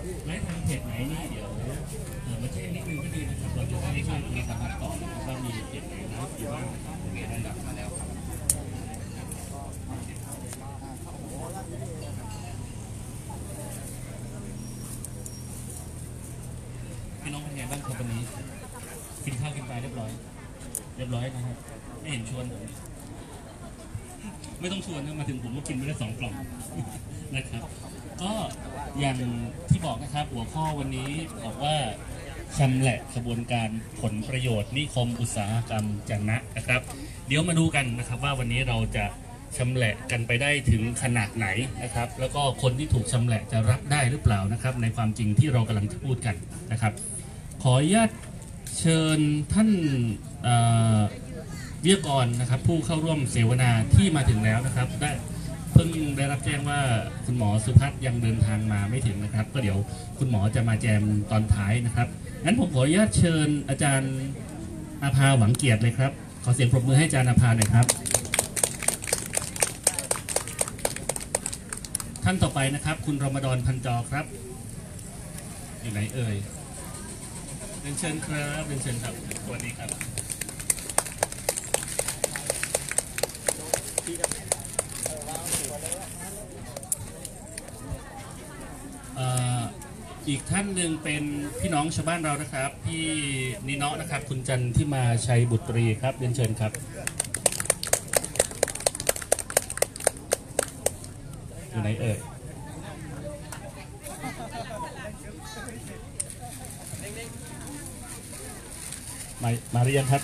ไลฟ์ทางเพจไหนนี่เดี๋ยวมาแจ้งนิดนึงก็ดีนะครับเราจะได้ช่วยมีสามารถต่อว่ามีเพจไหนไลฟ์อยู่บ้างนะครับผมมีระดับมาแล้วครับพี่น้องเป็นไงบ้างครับวันนี้กินข้าวกินปลาเรียบร้อยนะครับไม่เห็นชวนผมไม่ต้องชวนนะมาถึงผมก็กินไปได้2 กล่องนะครับก็อย่างที่บอกนะครับหัวข้อวันนี้บอกว่าชำแหละขบวนการผลประโยชน์นิคมอุตสาหกรรมจะนะครับเดี๋ยวมาดูกันนะครับว่าวันนี้เราจะชำแหละกันไปได้ถึงขนาดไหนนะครับแล้วก็คนที่ถูกชำแหละจะรับได้หรือเปล่านะครับในความจริงที่เรากำลังจะพูดกันนะครับขออนุญาตเชิญท่านวิทยากรนะครับผู้เข้าร่วมเสวนาที่มาถึงแล้วนะครับเพิ่งได้รับแจ้งว่าคุณหมอสุพัฒน์ยังเดินทางมาไม่ถึงนะครับก็เดี๋ยวคุณหมอจะมาแจมตอนท้ายนะครับงั้นผมขออนุญาตเชิญอาจารย์อาภาหวังเกียรติเลยครับขอเสียงปรบมือให้อาจารย์อาภาหน่อยครับท่านต่อไปนะครับคุณรมฎอนพันจอครับอยู่ไหนเอ่ยเรียนเชิญครับเรียนเชิญครับสวัสดีครับอีกท่านหนึ่งเป็นพี่น้องชาวบ้านเรานะครับพี่นิเนาะนะครับคุณจันที่มาชัยบุตรีครับเรียนเชิญครับอยู่ไหนเอ่ยมาเรียนครับ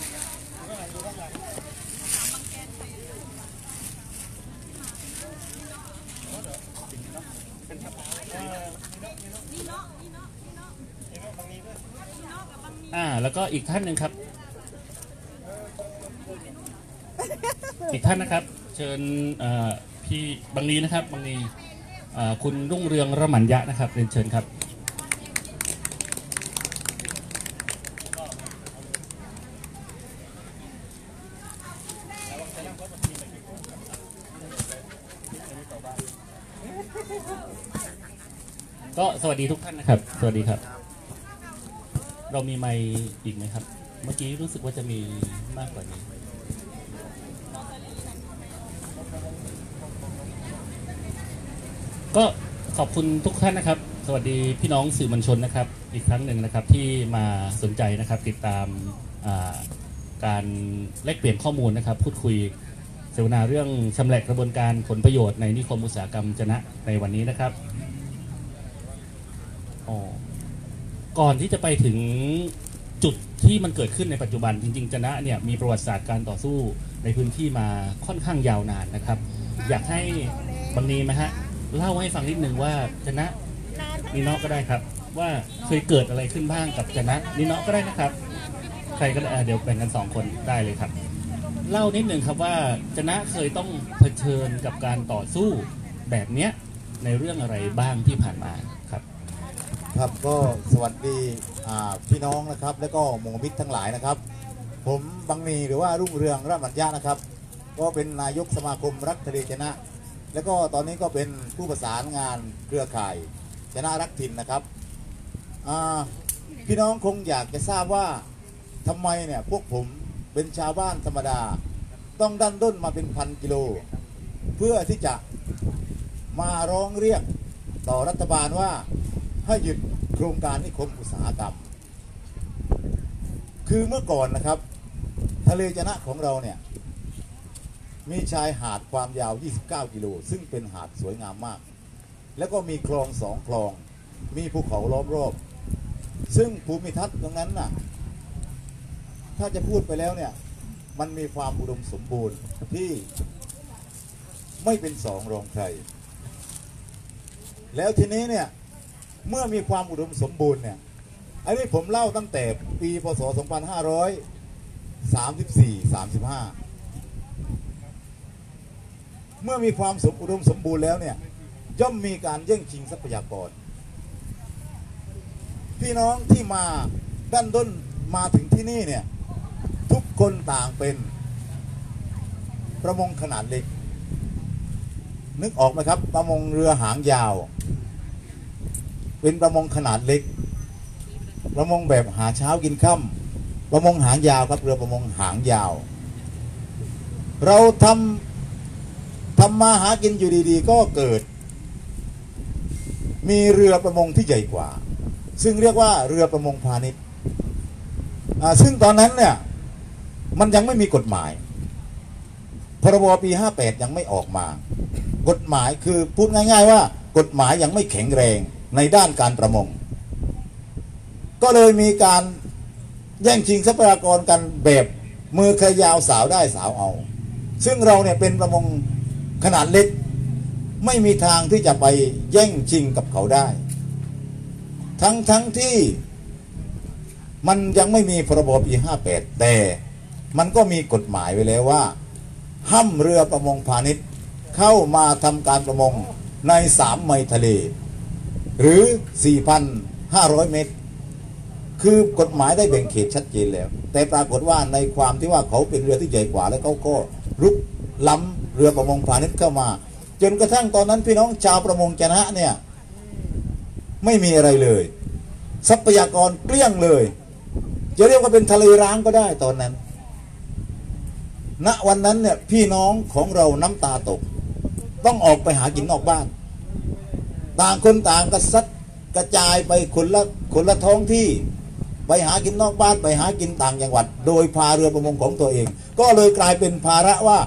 แล้วก็อีกท่านหนึ่งครับอีกท่านนะครับเชิญพี่บางนีนะครับบางนีคุณรุ่งเรืองระหมัญยะนะครับเรียนเชิญครับก็สวัสดีทุกท่านนะครับสวัสดีครับเรามีไมค์อีกไหมครับเมื่อกี้รู้สึกว่าจะมีมากกว่านี้ก็ขอบคุณทุกท่านนะครับสวัสดีพี่น้องสื่อมวลชนนะครับอีกครั้งหนึ่งนะครับที่มาสนใจนะครับติดตามการแลกเปลี่ยนข้อมูลนะครับพูดคุยเสวนาเรื่องชำแหละกระบวนการผลประโยชน์ในนิคมอุตสาหกรรมจะในวันนี้นะครับก่อนที่จะไปถึงจุดที่มันเกิดขึ้นในปัจจุบันจริงๆจะเนี่ยมีประวัติศาสตร์การต่อสู้ในพื้นที่มาค่อนข้างยาวนานนะครับอยากให้บางนีไหมฮะเล่าให้ฟังนิดนึงว่าจะนิเนาะก็ได้ครับว่าเคยเกิดอะไรขึ้นบ้างกับจะนิเนาะก็ได้นะครับใครก็ได้เดี๋ยวแบ่งกัน2 คนได้เลยครับเล่านิดนึงครับว่าจะเคยต้องเผชิญกับการต่อสู้แบบเนี้ยในเรื่องอะไรบ้างที่ผ่านมาครับก็สวัสดีพี่น้องนะครับและก็หมู่มิตรทั้งหลายนะครับผมบางนีหรือว่ารุ่งเรืองระหมัญยะนะครับก็เป็นนายกสมาคมรักทะเลชนะและก็ตอนนี้ก็เป็นผู้ประสานงานเครือข่ายชนะรักถิ่นนะครับพี่น้องคงอยากจะทราบว่าทำไมเนี่ยพวกผมเป็นชาวบ้านธรรมดาต้องดันด้นมาเป็น1,000 กิโลเพื่อที่จะมาร้องเรียกต่อรัฐบาลว่าให้หยุดโครงการนิคมอุตสาหกรรมคือเมื่อก่อนนะครับทะเลจะนะของเราเนี่ยมีชายหาดความยาว29 กิโลซึ่งเป็นหาดสวยงามมากแล้วก็มีคลอง2 คลองมีภูเขาล้อมรอบซึ่งภูมิทัศน์ตรงนั้นน่ะถ้าจะพูดไปแล้วเนี่ยมันมีความอุดมสมบูรณ์ที่ไม่เป็น2 รองใครแล้วทีนี้เนี่ยเมื่อมีความอุดมสมบูรณ์เนี่ยอันนี้ผมเล่าตั้งแต่ปีพศ 2534-35 เมื่อมีความอุดมสมบูรณ์แล้วเนี่ยย่อมมีการแย่งชิงทรัพยากรพี่น้องที่มาด้านด้นมาถึงที่นี่เนี่ยทุกคนต่างเป็นประมงขนาดเล็กนึกออกไหมครับประมงเรือหางยาวเป็นประมงขนาดเล็กประมงแบบหาเช้ากินค่ำประมงหางยาวครับเรือประมงหางยาว เราทำมาหากินอยู่ดีๆก็เกิดมีเรือประมงที่ใหญ่กว่าซึ่งเรียกว่าเรือประมงพาณิชย์ซึ่งตอนนั้นเนี่ยมันยังไม่มีกฎหมายพรบปี58ยังไม่ออกมากฎหมายคือพูดง่ายๆว่ากฎหมายยังไม่แข็งแรงในด้านการประมงก็เลยมีการแย่งชิงทรัพยากรกันแบบมือใครยาวสาวได้สาวเอาซึ่งเราเนี่ยเป็นประมงขนาดเล็กไม่มีทางที่จะไปแย่งชิงกับเขาได้ทั้งที่มันยังไม่มีพรบปี58แต่มันก็มีกฎหมายไว้แล้วว่าห้ามเรือประมงพาณิชย์เข้ามาทำการประมงใน3 ไมล์ทะเลหรือ 4,500 เมตรคือกฎหมายได้แบ่งเขตชัดเจนแล้วแต่ปรากฏว่าในความที่ว่าเขาเป็นเรือที่ใหญ่กว่าแล้วเขาก็รุกล้ำเรือประมงพาณิชย์เข้ามาจนกระทั่งตอนนั้นพี่น้องชาวประมงจะนะเนี่ยไม่มีอะไรเลยทรัพยากรเกลี้ยงเลยจะเรียกว่าเป็นทะเลร้างก็ได้ตอนนั้นณวันนั้นเนี่ยพี่น้องของเราน้ำตาตกต้องออกไปหากินนอกบ้านต่างคนต่างกระซัดกระจายไปคนละท้องที่ไปหากินนอกบ้านไปหากินต่างจังหวัดโดยพาเรือประมงของตัวเองก็เลยกลายเป็นภาระว่า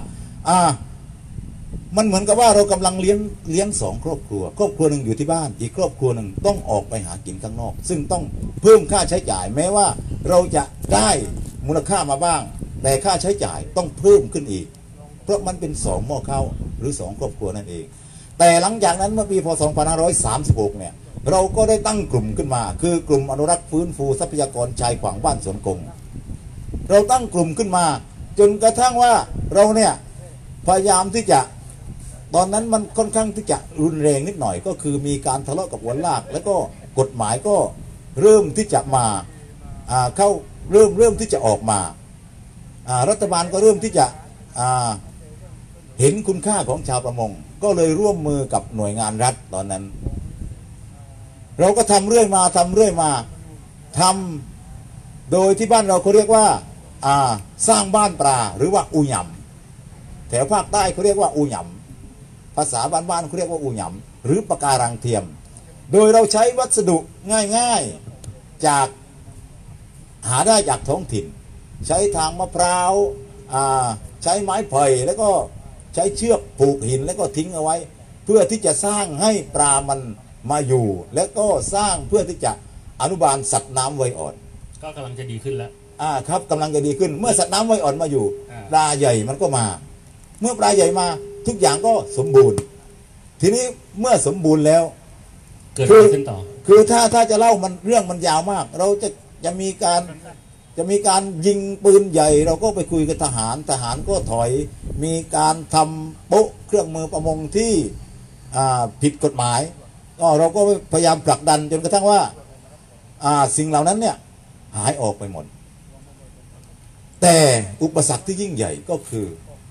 มันเหมือนกับว่าเรากำลังเลี้ยง2 ครอบครัวหนึ่งอยู่ที่บ้านอีกครอบครัวหนึ่งต้องออกไปหากินข้างนอกซึ่งต้องเพิ่มค่าใช้จ่ายแม้ว่าเราจะได้มูลค่ามาบ้างแต่ค่าใช้จ่ายต้องเพิ่มขึ้นอีกเพราะมันเป็น2 หม้อข้าวหรือ2 ครอบครัวนั่นเองแต่หลังจากนั้นเมื่อปีพ.2536เนี่ยเราก็ได้ตั้งกลุ่มขึ้นมาคือกลุ่มอนุรักษ์ฟื้นฟูทรัพยากรชายฝั่งบ้านสวนกงเราตั้งกลุ่มขึ้นมาจนกระทั่งว่าเราเนี่ยพยายามที่จะตอนนั้นมันค่อนข้างที่จะรุนแรงนิดหน่อยก็คือมีการทะเลาะกับหัวลากแล้วก็กฎหมายก็เริ่มที่จะมาเข้าเริ่มที่จะออกมารัฐบาลก็เริ่มที่จะเห็นคุณค่าของชาวประมงก็เลยร่วมมือกับหน่วยงานรัฐตอนนั้นเราก็ทำเรื่อยมาทำโดยที่บ้านเราเขาเรียกว่าสร้างบ้านปลาหรือว่าอูหยำแถวภาคใต้เขาเรียกว่าอูหยำภาษาบ้านๆเขาเรียกว่าอูหยำหรือปะการังเทียมโดยเราใช้วัสดุง่ายๆจากหาได้จากท้องถิ่นใช้ทางมะพร้าวใช้ไม้ไผ่แล้วก็ใช้เชือกผูกหินแล้วก็ทิ้งเอาไว้เพื่อที่จะสร้างให้ปลามันมาอยู่และก็สร้างเพื่อที่จะอนุบาลสัตว์น้ำไวอ่อนก็กำลังจะดีขึ้นแล้วครับกำลังจะดีขึ้นเมื่อสัตว์น้ำไวอ่อนมาอยู่ปลาใหญ่มันก็มาเมื่อปลาใหญ่มาทุกอย่างก็สมบูรณ์ทีนี้เมื่อสมบูรณ์แล้วเกิดอะไรขึ้นต่อคือถ้าจะเล่ามันเรื่องมันยาวมากเราจะมีการยิงปืนใหญ่เราก็ไปคุยกับทหารก็ถอยมีการทำโป๊ะเครื่องมือประมงที่ผิดกฎหมายก็เราก็พยายามผลักดันจนกระทั่งว่าสิ่งเหล่านั้นเนี่ยหายออกไปหมดแต่อุปสรรคที่ยิ่งใหญ่ก็คือ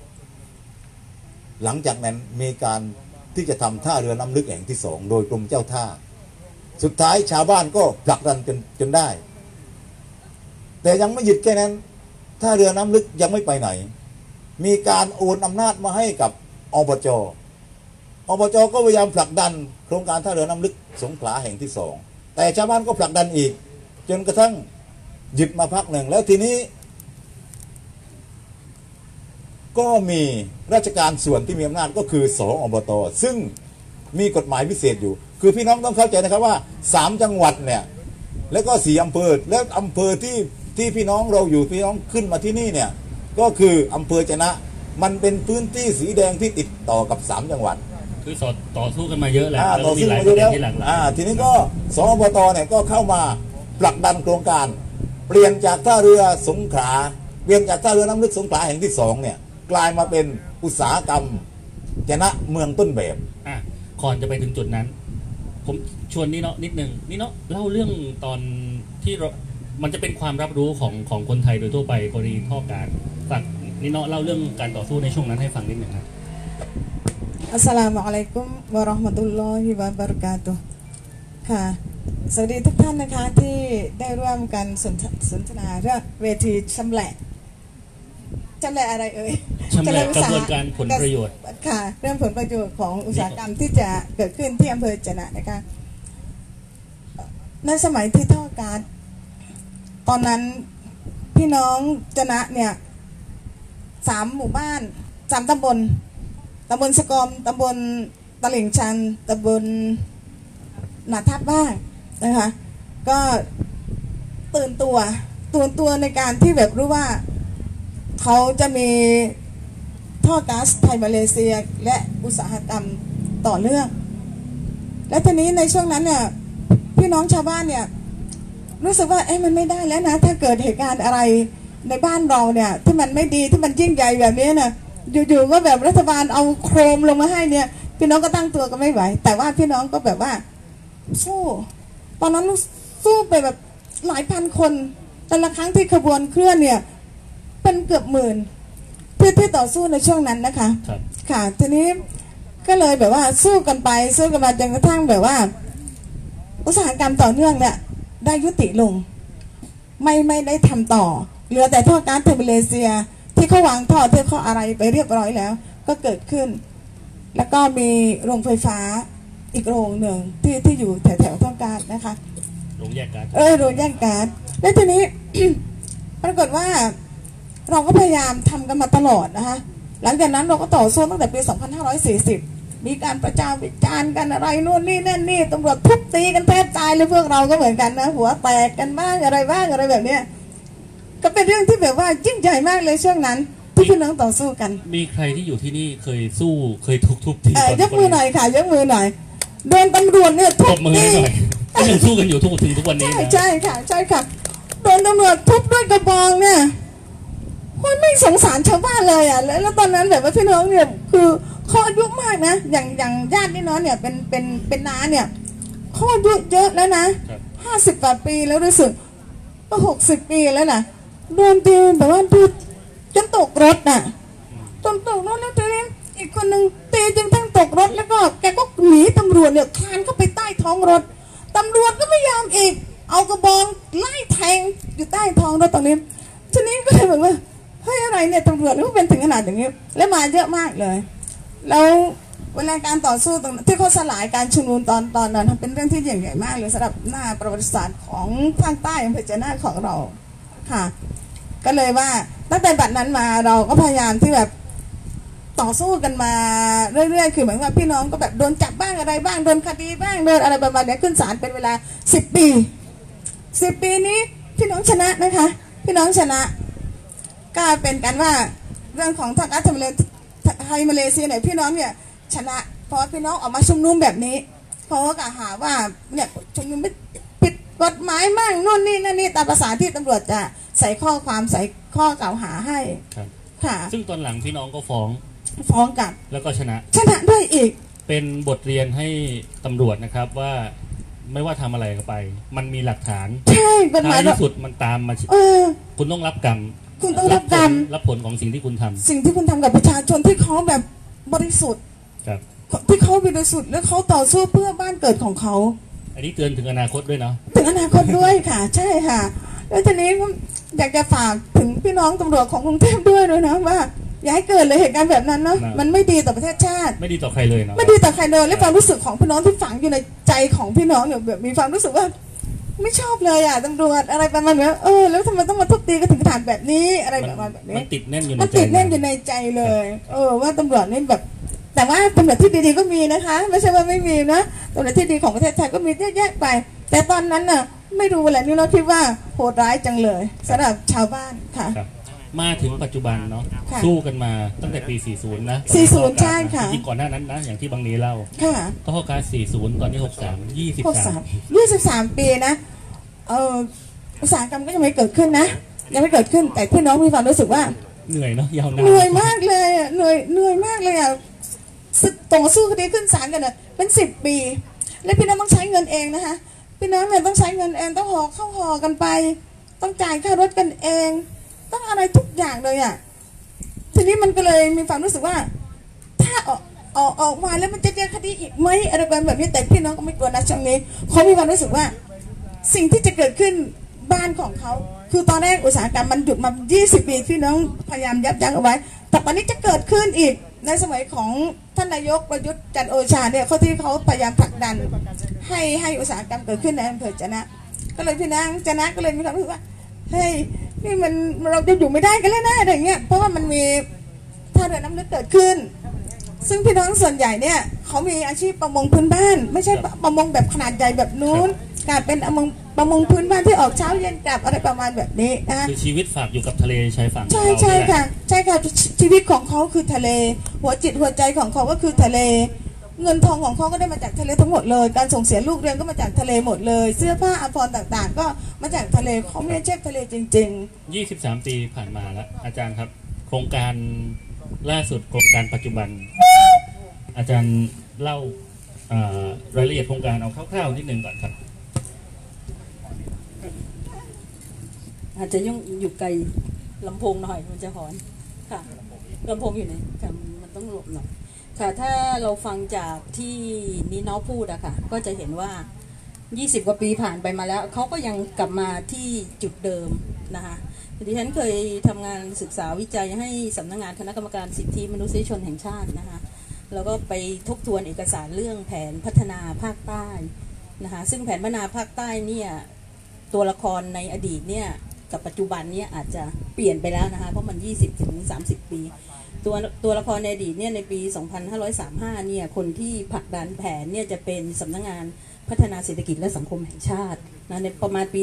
หลังจากนั้นมีการที่จะทำท่าเรือน้ำลึกแห่งที่2โดยกรมเจ้าท่าสุดท้ายชาวบ้านก็ผลักดันจนได้แต่ยังไม่หยุดแค่นั้นท่าเรือน้ำลึกยังไม่ไปไหนมีการโอนอำนาจมาให้กับอบจ.ก็พยายามผลักดันโครงการท่าเรือน้ำลึกสงขลาแห่งที่2แต่ชาวบ้านก็ผลักดันอีกจนกระทั่งหยุดมาพักหนึ่งแล้วทีนี้ก็มีราชการส่วนที่มีอำนาจก็คือสอบต.ซึ่งมีกฎหมายพิเศษอยู่คือพี่น้องต้องเข้าใจนะครับว่า3 จังหวัดเนี่ยแล้วก็4 อำเภอแล้วอำเภอที่พี่น้องเราอยู่พี่น้องขึ้นมาที่นี่เนี่ยก็คืออำเภอจะนะมันเป็นพื้นที่สีแดงที่ติดต่อกับ3 จังหวัดคือต่อสู้กันมาเยอะแล้วต่อสู้มาเยอะแล้วทีนี้ก็สอบต.เนี่ยก็เข้ามาผลักดันโครงการเปลี่ยนจากท่าเรือสงขลาเปลี่ยนจากท่าเรือน้ำลึกสงขลาแห่งที่2เนี่ยกลายมาเป็นอุตสาหกรรมจะนะเมืองต้นแบบก่อนจะไปถึงจุดนั้นผมชวนนี่เนาะนิดนึงนี่เนาะเล่าเรื่องตอนที่มันจะเป็นความรับรู้ของคนไทยโดยทั่วไปกรณีท่อการฝากนี่เนาะเล่าเรื่องการต่อสู้ในช่วงนั้นให้ฟังนิดหนึ่งครับอัสสลามุอะลัยกุมวะเราะห์มะตุลลอฮิวะบะเราะกาตุฮ์ค่ะสวัสดีทุกท่านนะคะที่ได้ร่วมกันสนทนาเรื่องเวทีชำแหละอะไรเอ่ยชำแหละกระบวนการผลประโยชน์ค่ะเรื่องผลประโยชน์ของอุตสาหกรรมที่จะเกิดขึ้นที่อำเภอจะนะนะคะในสมัยที่ท่อการตอนนั้นพี่น้องจะนะเนี่ย3 หมู่บ้าน3 ตำบลสกอมตำบลตลิ่งชันตำบลนาทับบ้างนะคะก็ตื่นตัวในการที่แบบรู้ว่าเขาจะมีท่อก๊าซไทยมาเลเซียและอุตสาหกรรมต่อเนื่องและทีนี้ในช่วงนั้นเนี่ยพี่น้องชาวบ้านเนี่ยรู้สึกว่ามันไม่ได้แล้วนะถ้าเกิดเหตุการณ์อะไรในบ้านเราเนี่ยที่มันไม่ดีที่มันยิ่งใหญ่แบบนี้นะอยู่ๆก็แบบรัฐบาลเอาโครมลงมาให้เนี่ยพี่น้องก็ตั้งตัวก็ไม่ไหวแต่ว่าพี่น้องก็แบบว่าสู้ตอนนั้นสู้ไปแบบหลายพันคนแต่ละครั้งที่ขบวนเคลื่อนเนี่ยเป็นเกือบ10,000ที่ต่อสู้ในช่วงนั้นนะคะค่ะทีนี้ก็เลยแบบว่าสู้กันไปจนกระทั่งแบบว่าอุตสาหกรรมต่อเนื่องเนี่ยได้ยุติลงไม่ได้ทำต่อเหลือแต่ท่อก๊าซไทยมาเลเซียที่เขาวางท่อที่เขาอะไรไปเรียบร้อยแล้วก็เกิดขึ้นแล้วก็มีโรงไฟฟ้าอีกโรงหนึ่งที่อยู่แถวท่อก๊าซนะคะโรงแยกก๊าซโรงแยกก๊าซแล้วทีนี้ ปรากฏว่าเราก็พยายามทำกันมาตลอดนะคะหลังจากนั้นเราก็ต่อสู้ตั้งแต่ปี 2540 มีการประจานวิจารณ์กันอะไรนู่นนี่นั่นนี่ตำรวจทุบตีกันแทบตายเลยพวกเราก็เหมือนกันนะหัวแตกกันบ้างอะไรแบบเนี้ยก็เป็นเรื่องที่แบบว่ายิ่งใหญ่มากเลยช่วงนั้นที่พี่น้องต่อสู้กันมีใครที่อยู่ที่นี่เคยสู้เคยทุบตียกมือหน่อยค่ะยกมือหน่อยโดนตำรวจเนี่ยทุบตีก็ยังสู้กันอยู่ทุกวันนี้ใช่ค่ะโดนตำรวจทุบด้วยกระบองเนี่ยคนไม่สงสารชาวบ้านเลยอ่ะแล้วตอนนั้นแบบว่าพี่น้องเนี่ยคือข้ออายุมากนะอย่างญาติพี่น้องเนี่ยเป็นน้าเนี่ยข้ออายุเยอะแล้วนะ50 กว่าปีแล้วรู้สึกก็60 ปีแล้วนะโดนตีแบบว่าดูจนตกรถน่ะจนตกรถแล้วทีนี้อีกคนหนึ่งตีจนทั้งตกรถแล้วก็แกก็หนีตำรวจเนี่ยคลานเข้าไปใต้ท้องรถตำรวจก็ไม่ยอมอีกเอากระบองไล่แทงอยู่ใต้ท้องรถตรงนี้ทีนี้ก็เลยแบบว่าเฮ้ยอะไรเนี่ยตำรวจมันเป็นถึงขนาดอย่างนี้แล้วมาเยอะมากเลยแล้วเวลาการต่อสู้ตรงที่เขาสลายการชุมนุมตอนนั้นเป็นเรื่องที่ใหญ่มากเลยสำหรับหน้าประวัติศาสตร์ของภาคใต้อำเภอจะน่าของเราค่ะก็เลยว่าตั้งแต่บัดนั้นมาเราก็พยายามที่แบบต่อสู้กันมาเรื่อยๆคือเหมือนว่าพี่น้องก็แบบโดนจับบ้างอะไรบ้างโดนคดีบ้างโดนอะไรประมาณนี้ขึ้นศาลเป็นเวลา10 ปีนี้พี่น้องชนะนะคะพี่น้องชนะก็เป็นกันว่าเรื่องของทางการไทยมาเลเซียเนี่ยพี่น้องเนี่ยชนะเพราะพี่น้องออกมาชุมนุมแบบนี้เขาก็กล่าวหาว่าเนี่ยชุมนุมผิดกฎหมายมั่งนู่นนี่นั่นนี่ตามภาษาที่ตำรวจจะใส่ข้อกล่าวหาให้ค่ะซึ่งตอนหลังพี่น้องก็ฟ้องกลับแล้วก็ชนะด้วยอีกเป็นบทเรียนให้ตำรวจนะครับว่าไม่ว่าทำอะไรก็ไปมันมีหลักฐานใช่กฎหมายที่สุดมันตามมาคุณต้องรับกรรมรับผลของสิ่งที่คุณทำกับประชาชนที่เขาแบบบริสุทธิ์ที่เขาบริสุทธิ์และเขาต่อสู้เพื่อบ้านเกิดของเขาอันนี้เตือนถึงอนาคตด้วยเนาะถึงอนาคตด้วยค่ะใช่ค่ะแล้วทีนี้อยากจะฝากถึงพี่น้องตำรวจของกรุงเทพด้วยนะว่าอย่าให้เกิดเลยเหตุการณ์แบบนั้นเนาะมันไม่ดีต่อประเทศชาติไม่ดีต่อใครเลยเนาะไม่ดีต่อใครเลยและความรู้สึกของพี่น้องที่ฝังอยู่ในใจของพี่น้องเนี่ยแบบมีความรู้สึกว่าไม่ชอบเลยอ่ะตำรวจอะไรประมาณนี้แล้วทำไมต้องมาทุบตีกันถึงขนาดแบบนี้อะไรแบบนี้มันติดแน่นอยู่ในใจเลยว่าตำรวจนี่แบบแต่ว่าตำรวจที่ดีๆก็มีนะคะไม่ใช่ว่าไม่มีนะตำรวจที่ดีของประเทศไทยก็มีเยอะแยะไปแต่ตอนนั้นน่ะไม่รู้แหละนี่เราคิดว่าโหดร้ายจังเลยสำหรับชาวบ้านค่ะมาถึงปัจจุบันเนาะสู้กันมาตั้งแต่ปี 40 นะ 40ใช่ค่ะที่ก่อนหน้านั้นนะอย่างที่บางนี้เล่าก็ข้อการ40ตอนนี้ 23ปีนะอุตสาหกรรมก็ยังไม่เกิดขึ้นนะยังไม่เกิดขึ้นแต่พี่น้องมีความรู้สึกว่าเหนื่อยเนาะยาวนานเหนื่อยมากเลยอ่ะเหนื่อยมากเลยอ่ะต่อสู้คดีขึ้นศาลกันเนี่ยเป็น10 ปีและพี่น้องต้องใช้เงินเองนะคะพี่น้องเนี่ยต้องใช้เงินเองต้องเข้าหอกันไปต้องจ่ายค่ารถกันเองต้องอะไรทุกอย่างเลยอ่ะทีนี้มันก็เลยมีความรู้สึกว่าถ้าออกมาแล้วมันจะเจอคดีอีกไหมอะไรแบบนี้แต่พี่น้องก็ไม่กลัวนะช่วงนี้เขามีความรู้สึกว่าสิ่งที่จะเกิดขึ้นบ้านของเขาคือตอนแรกอุตสาหกรรมมันหยุดมา20 ปีพี่น้องพยายามยับยั้งเอาไว้แต่ตอนนี้จะเกิดขึ้นอีกในสมัยของท่านนายกประยุทธ์จันทร์โอชาเนี่ยเขาที่เขาพยายามผลักดันให้อุตสาหกรรมเกิดขึ้นในอำเภอจะนะก็เลยพี่นางจะนะก็เลยมีความรู้สึกว่าเฮ้ยนี่มันเราจะอยู่ไม่ได้กันแล้วนะอะไรเงี้ยเพราะว่ามันมีท่าเรือน้ำลึกเกิดขึ้นซึ่งพี่น้องส่วนใหญ่เนี่ยเขามีอาชีพประมงพื้นบ้านไม่ใช่ประมงแบบขนาดใหญ่แบบนู้นการเป็นประมงพื้นบ้านที่ออกเช้าเย็นกลับอะไรประมาณแบบนี้นะคือชีวิตฝากอยู่กับทะเลชายฝั่งใช่ใช่ค่ะใช่ค่ะชีวิตของเขาคือทะเลหัวจิตหัวใจของเขาก็คือทะเลเงินทองของเขาก็ได้มาจากทะเลทั้งหมดเลยการส่งเสียลูกเรียนก็มาจากทะเลหมดเลยเสื้อผ้าอาภรณ์ต่างๆก็มาจากทะเลเขาไม่ใช่เช็คทะเลจริงๆ23 ปีผ่านมาแล้วอาจารย์ครับโครงการล่าสุดโครงการปัจจุบันอาจารย์เล่ารายละเอียดโครงการเอาคร่าวๆนิดนึงก่อนครับอาจจะอยู่ไกลลำโพงหน่อยมันจะหอนค่ะลำโพงอยู่ไหนค่ะมันต้องหลบหน่อยค่ะถ้าเราฟังจากที่นีน้องพูดอะค่ะก็จะเห็นว่า20 กว่าปีผ่านไปมาแล้วเขาก็ยังกลับมาที่จุดเดิมนะคะดิฉันเคยทำงานศึกษาวิจัยให้สำนักงานคณะกรรมการสิทธิมนุษยชนแห่งชาตินะคะแล้วก็ไปทบทวนเอกสารเรื่องแผนพัฒนาภาคใต้นะคะซึ่งแผนพัฒนาภาคใต้เนี่ยตัวละครในอดีตเนี่ยกับปัจจุบันเนี่ยอาจจะเปลี่ยนไปแล้วนะคะเพราะมัน20-30 ปีตัวละครในอดีตเนี่ยในปี 2535 เนี่ยคนที่ผลักดันแผนเนี่ยจะเป็นสำนักงานพัฒนาเศรษฐกิจและสังคมแห่งชาตินะในประมาณปี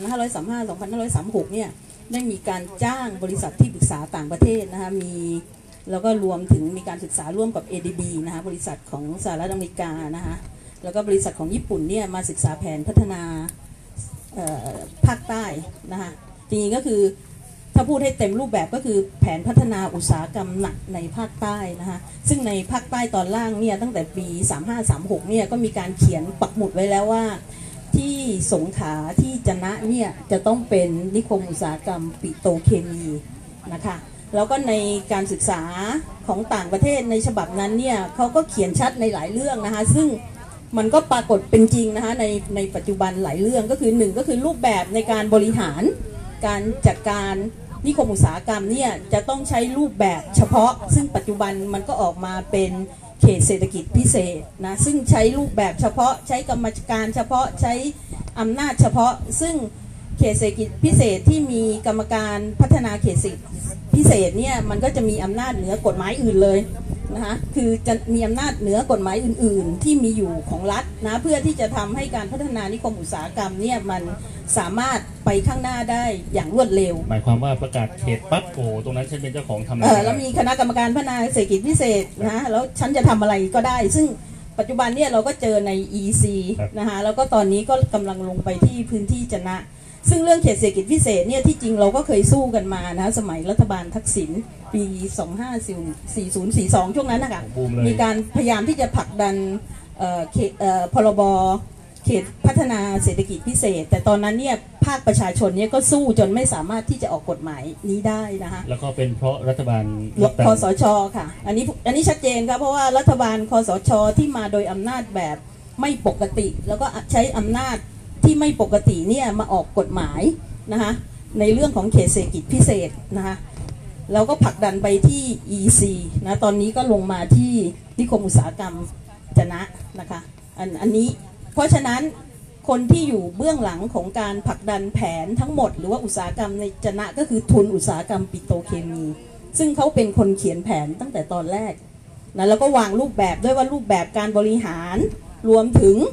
2535-2536 เนี่ยได้มีการจ้างบริษัทที่ปรึกษาต่างประเทศนะคะแล้วก็รวมถึงมีการศึกษาร่วมกับ ADB นะคะบริษัทของสหรัฐอเมริกานะคะแล้วก็บริษัทของญี่ปุ่นเนี่ยมาศึกษาแผนพัฒนาภาคใต้นะคะจริงๆก็คือถ้าพูดให้เต็มรูปแบบก็คือแผนพัฒนาอุตสาหกรรมหนักในภาคใต้นะคะซึ่งในภาคใต้ตอนล่างเนี่ยตั้งแต่ปี 3536 เนี่ยก็มีการเขียนปักหมุดไว้แล้วว่าที่สงขลาที่จะนะเนี่ยจะต้องเป็นนิคมอุตสาหกรรมปิโตรเคมีนะคะแล้วก็ในการศึกษาของต่างประเทศในฉบับนั้นเนี่ยเขาก็เขียนชัดในหลายเรื่องนะคะซึ่งมันก็ปรากฏเป็นจริงนะคะในปัจจุบันหลายเรื่องก็คือ1ก็คือรูปแบบในการบริหารการจัดการนิคมอุตสาหกรรมเนี่ยจะต้องใช้รูปแบบเฉพาะซึ่งปัจจุบันมันก็ออกมาเป็นเขตเศรษฐกิจพิเศษนะซึ่งใช้รูปแบบเฉพาะใช้กรรมการเฉพาะใช้อำนาจเฉพาะซึ่งเขตเศรษฐกิจพิเศษที่มีกรรมการพัฒนาเขตเศรษฐกิจพิเศษเนี่ยมันก็จะมีอำนาจเหนือกฎหมายอื่นเลยนะคะคือจะมีอำนาจเหนือกฎหมายอื่นๆที่มีอยู่ของรัฐนะเพื่อที่จะทำให้การพัฒนานิคมอุตสาหกรรมเนี่ยมันสามารถไปข้างหน้าได้อย่างรวดเร็วหมายความว่าประกาศเขตปั๊บโอ้ตรงนั้นฉันเป็นเจ้าของทำอะไรแล้วมีคณะกรรมการพัฒนาเศรษฐกิจพิเศษนะแล้วฉันจะทำอะไรก็ได้ซึ่งปัจจุบันเนี่ยเราก็เจอใน EC นะคะแล้วก็ตอนนี้ก็กำลังลงไปที่พื้นที่จะนะซึ่งเรื่องเขตเศรษฐกิจพิเศษเนี่ยที่จริงเราก็เคยสู้กันมานะสมัยรัฐบาลทักษิณปี 2540-42 ช่วงนั้นนะคะมีการพยายามที่จะผลักดันพรบเขตพัฒนาเศรษฐกิจพิเศษแต่ตอนนั้นเนี่ยภาคประชาชนเนี่ยก็สู้จนไม่สามารถที่จะออกกฎหมายนี้ได้นะคะแล้วก็เป็นเพราะรัฐบาลคสช.ค่ะอันนี้ชัดเจนครับเพราะว่ารัฐบาลคสช.ที่มาโดยอำนาจแบบไม่ปกติแล้วก็ใช้อำนาจที่ไม่ปกติเนี่ยมาออกกฎหมายนะคะในเรื่องของเขตเศรษฐกิจพิเศษนะคะแล้วก็ผลักดันไปที่ EC นะตอนนี้ก็ลงมาที่นิคมอุตสาหกรรมจะนะคะอันนี้เพราะฉะนั้นคนที่อยู่เบื้องหลังของการผลักดันแผนทั้งหมดหรือว่าอุตสาหกรรมในจะนะก็คือทุนอุตสาหกรรมปิโตรเคมีซึ่งเขาเป็นคนเขียนแผนตั้งแต่ตอนแรกนะแล้วก็วางรูปแบบด้วยว่ารูปแบบการบริหารรวมถึง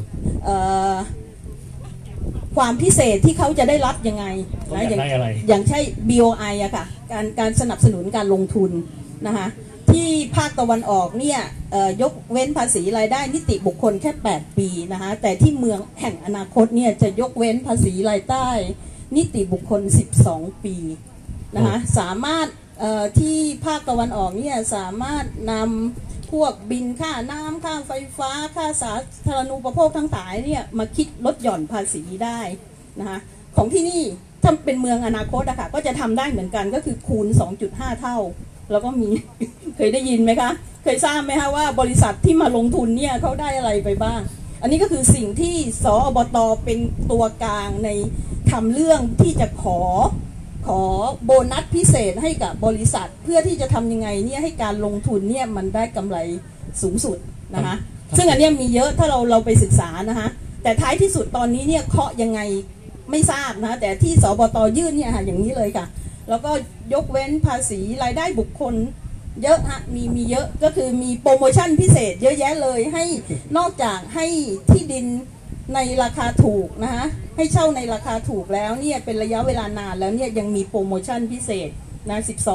ความพิเศษที่เขาจะได้รับยังไงนะอย่างใช่ BOI อะค่ะการสนับสนุนการลงทุนนะคะที่ภาคตะวันออกเนี่ยยกเว้นภาษีรายได้นิติบุคคลแค่8 ปีนะคะแต่ที่เมืองแห่งอนาคตเนี่ยจะยกเว้นภาษีรายได้นิติบุคคล12 ปีนะคะสามารถที่ภาคตะวันออกเนี่ยสามารถนำพวกบินค่าน้ำค่าไฟฟ้าค่าสาธารณูปโภคทั้งหลายเนี่ยมาคิดลดหย่อนภาษีได้นะคะของที่นี่ถ้าเป็นเมืองอนาคตอะค่ะก็จะทำได้เหมือนกันก็คือคูณ 2.5 เท่าแล้วก็มี เคยได้ยินไหมคะเคยทราบไหมคะว่าบริษัทที่มาลงทุนเนี่ยเขาได้อะไรไปบ้าง อันนี้ก็คือสิ่งที่สอบต.เป็นตัวกลางในทำเรื่องที่จะขอโบนัสพิเศษให้กับบริษัทเพื่อที่จะทำยังไงเนี่ยให้การลงทุนเนี่ยมันได้กำไรสูงสุดนะคะซึ่งอันนี้มีเยอะถ้าเราไปศึกษานะคะแต่ท้ายที่สุดตอนนี้เนี่ยเคาะยังไงไม่ทราบนะแต่ที่สบต.ยื่นเนี่ยค่ะอย่างนี้เลยค่ะแล้วก็ยกเว้นภาษีรายได้บุคคลเยอะฮะมีเยอะก็คือมีโปรโมชั่นพิเศษเยอะแยะเลยให้นอกจากให้ที่ดินในราคาถูกนะคะให้เช่าในราคาถูกแล้วเนี่ยเป็นระยะเวลานานแล้วเนี่ยยังมีโปรโมชั่นพิเศษนะ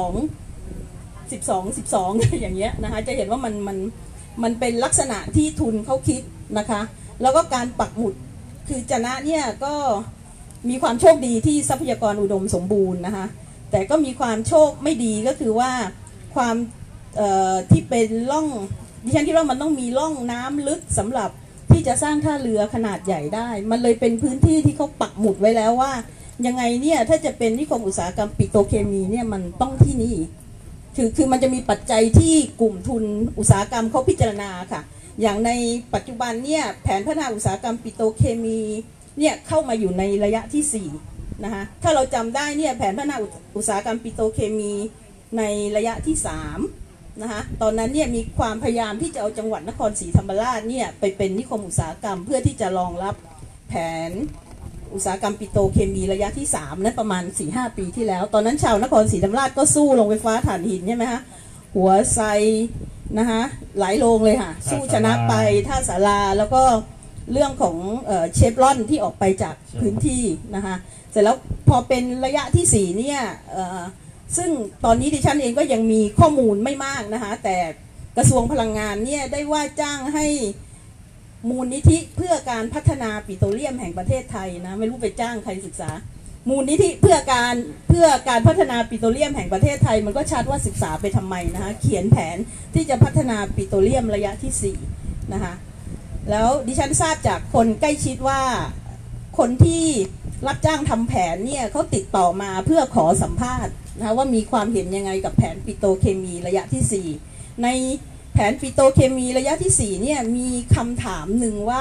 12 อย่างเงี้ยนะคะจะเห็นว่ามันเป็นลักษณะที่ทุนเขาคิดนะคะแล้วก็การปักหมุดคือจะนะเนี่ยก็มีความโชคดีที่ทรัพยากรอุดมสมบูรณ์นะคะแต่ก็มีความโชคไม่ดีก็คือว่าความที่เป็นร่องดิฉันคิดว่ามันต้องมีร่องน้ำลึกสำหรับที่จะสร้างท่าเรือขนาดใหญ่ได้มันเลยเป็นพื้นที่ที่เขาปักหมุดไว้แล้วว่ายังไงเนี่ยถ้าจะเป็นนิคมอุตสาหกรรมปิโตรเคมีเนี่ยมันต้องที่นี่คือมันจะมีปัจจัยที่กลุ่มทุนอุตสาหกรรมเขาพิจารณาค่ะอย่างในปัจจุบันเนี่ยแผนพัฒนาอุตสาหกรรมปิโตรเคมีเนี่ยเข้ามาอยู่ในระยะที่4นะคะถ้าเราจำได้เนี่ยแผนพัฒนาอุตสาหกรรมปิโตรเคมีในระยะที่3นะคะตอนนั้นเนี่ยมีความพยายามที่จะเอาจังหวัดนครศรีธรรมราชเนี่ยไปเป็นนิคมอุตสาหกรรมเพื่อที่จะรองรับแผนอุตสาหกรรมปิโตรเคมีระยะที่3นั้นประมาณ 4-5 ปีที่แล้วตอนนั้นชาวนครศรีธรรมราชก็สู้โรงไฟฟ้าถ่านหินใช่ไหมคะหัวไซนะคะหลายโรงเลยค่ะสู้ชนะไปท่าสาราแล้วก็เรื่องของเชฟรอนที่ออกไปจากพื้นที่นะคะเสร็จแล้วพอเป็นระยะที่4เนี่ยซึ่งตอนนี้ดิฉันเองก็ยังมีข้อมูลไม่มากนะคะแต่กระทรวงพลังงานเนี่ยได้ว่าจ้างให้มูลนิธิเพื่อการพัฒนาปิโตรเลียมแห่งประเทศไทยนะไม่รู้ไปจ้างใครศึกษามูลนิธิเพื่อการพัฒนาปิโตรเลียมแห่งประเทศไทยมันก็ชัดว่าศึกษาไปทำไมนะคะเขียนแผนที่จะพัฒนาปิโตรเลียมระยะที่4นะคะแล้วดิฉันทราบจากคนใกล้ชิดว่าคนที่รับจ้างทำแผนเนี่ยเขาติดต่อมาเพื่อขอสัมภาษณ์นะคะว่ามีความเห็นยังไงกับแผนปิโตรเคมีระยะที่4ในแผนปิโตรเคมีระยะที่4เนี่ยมีคำถามหนึ่งว่า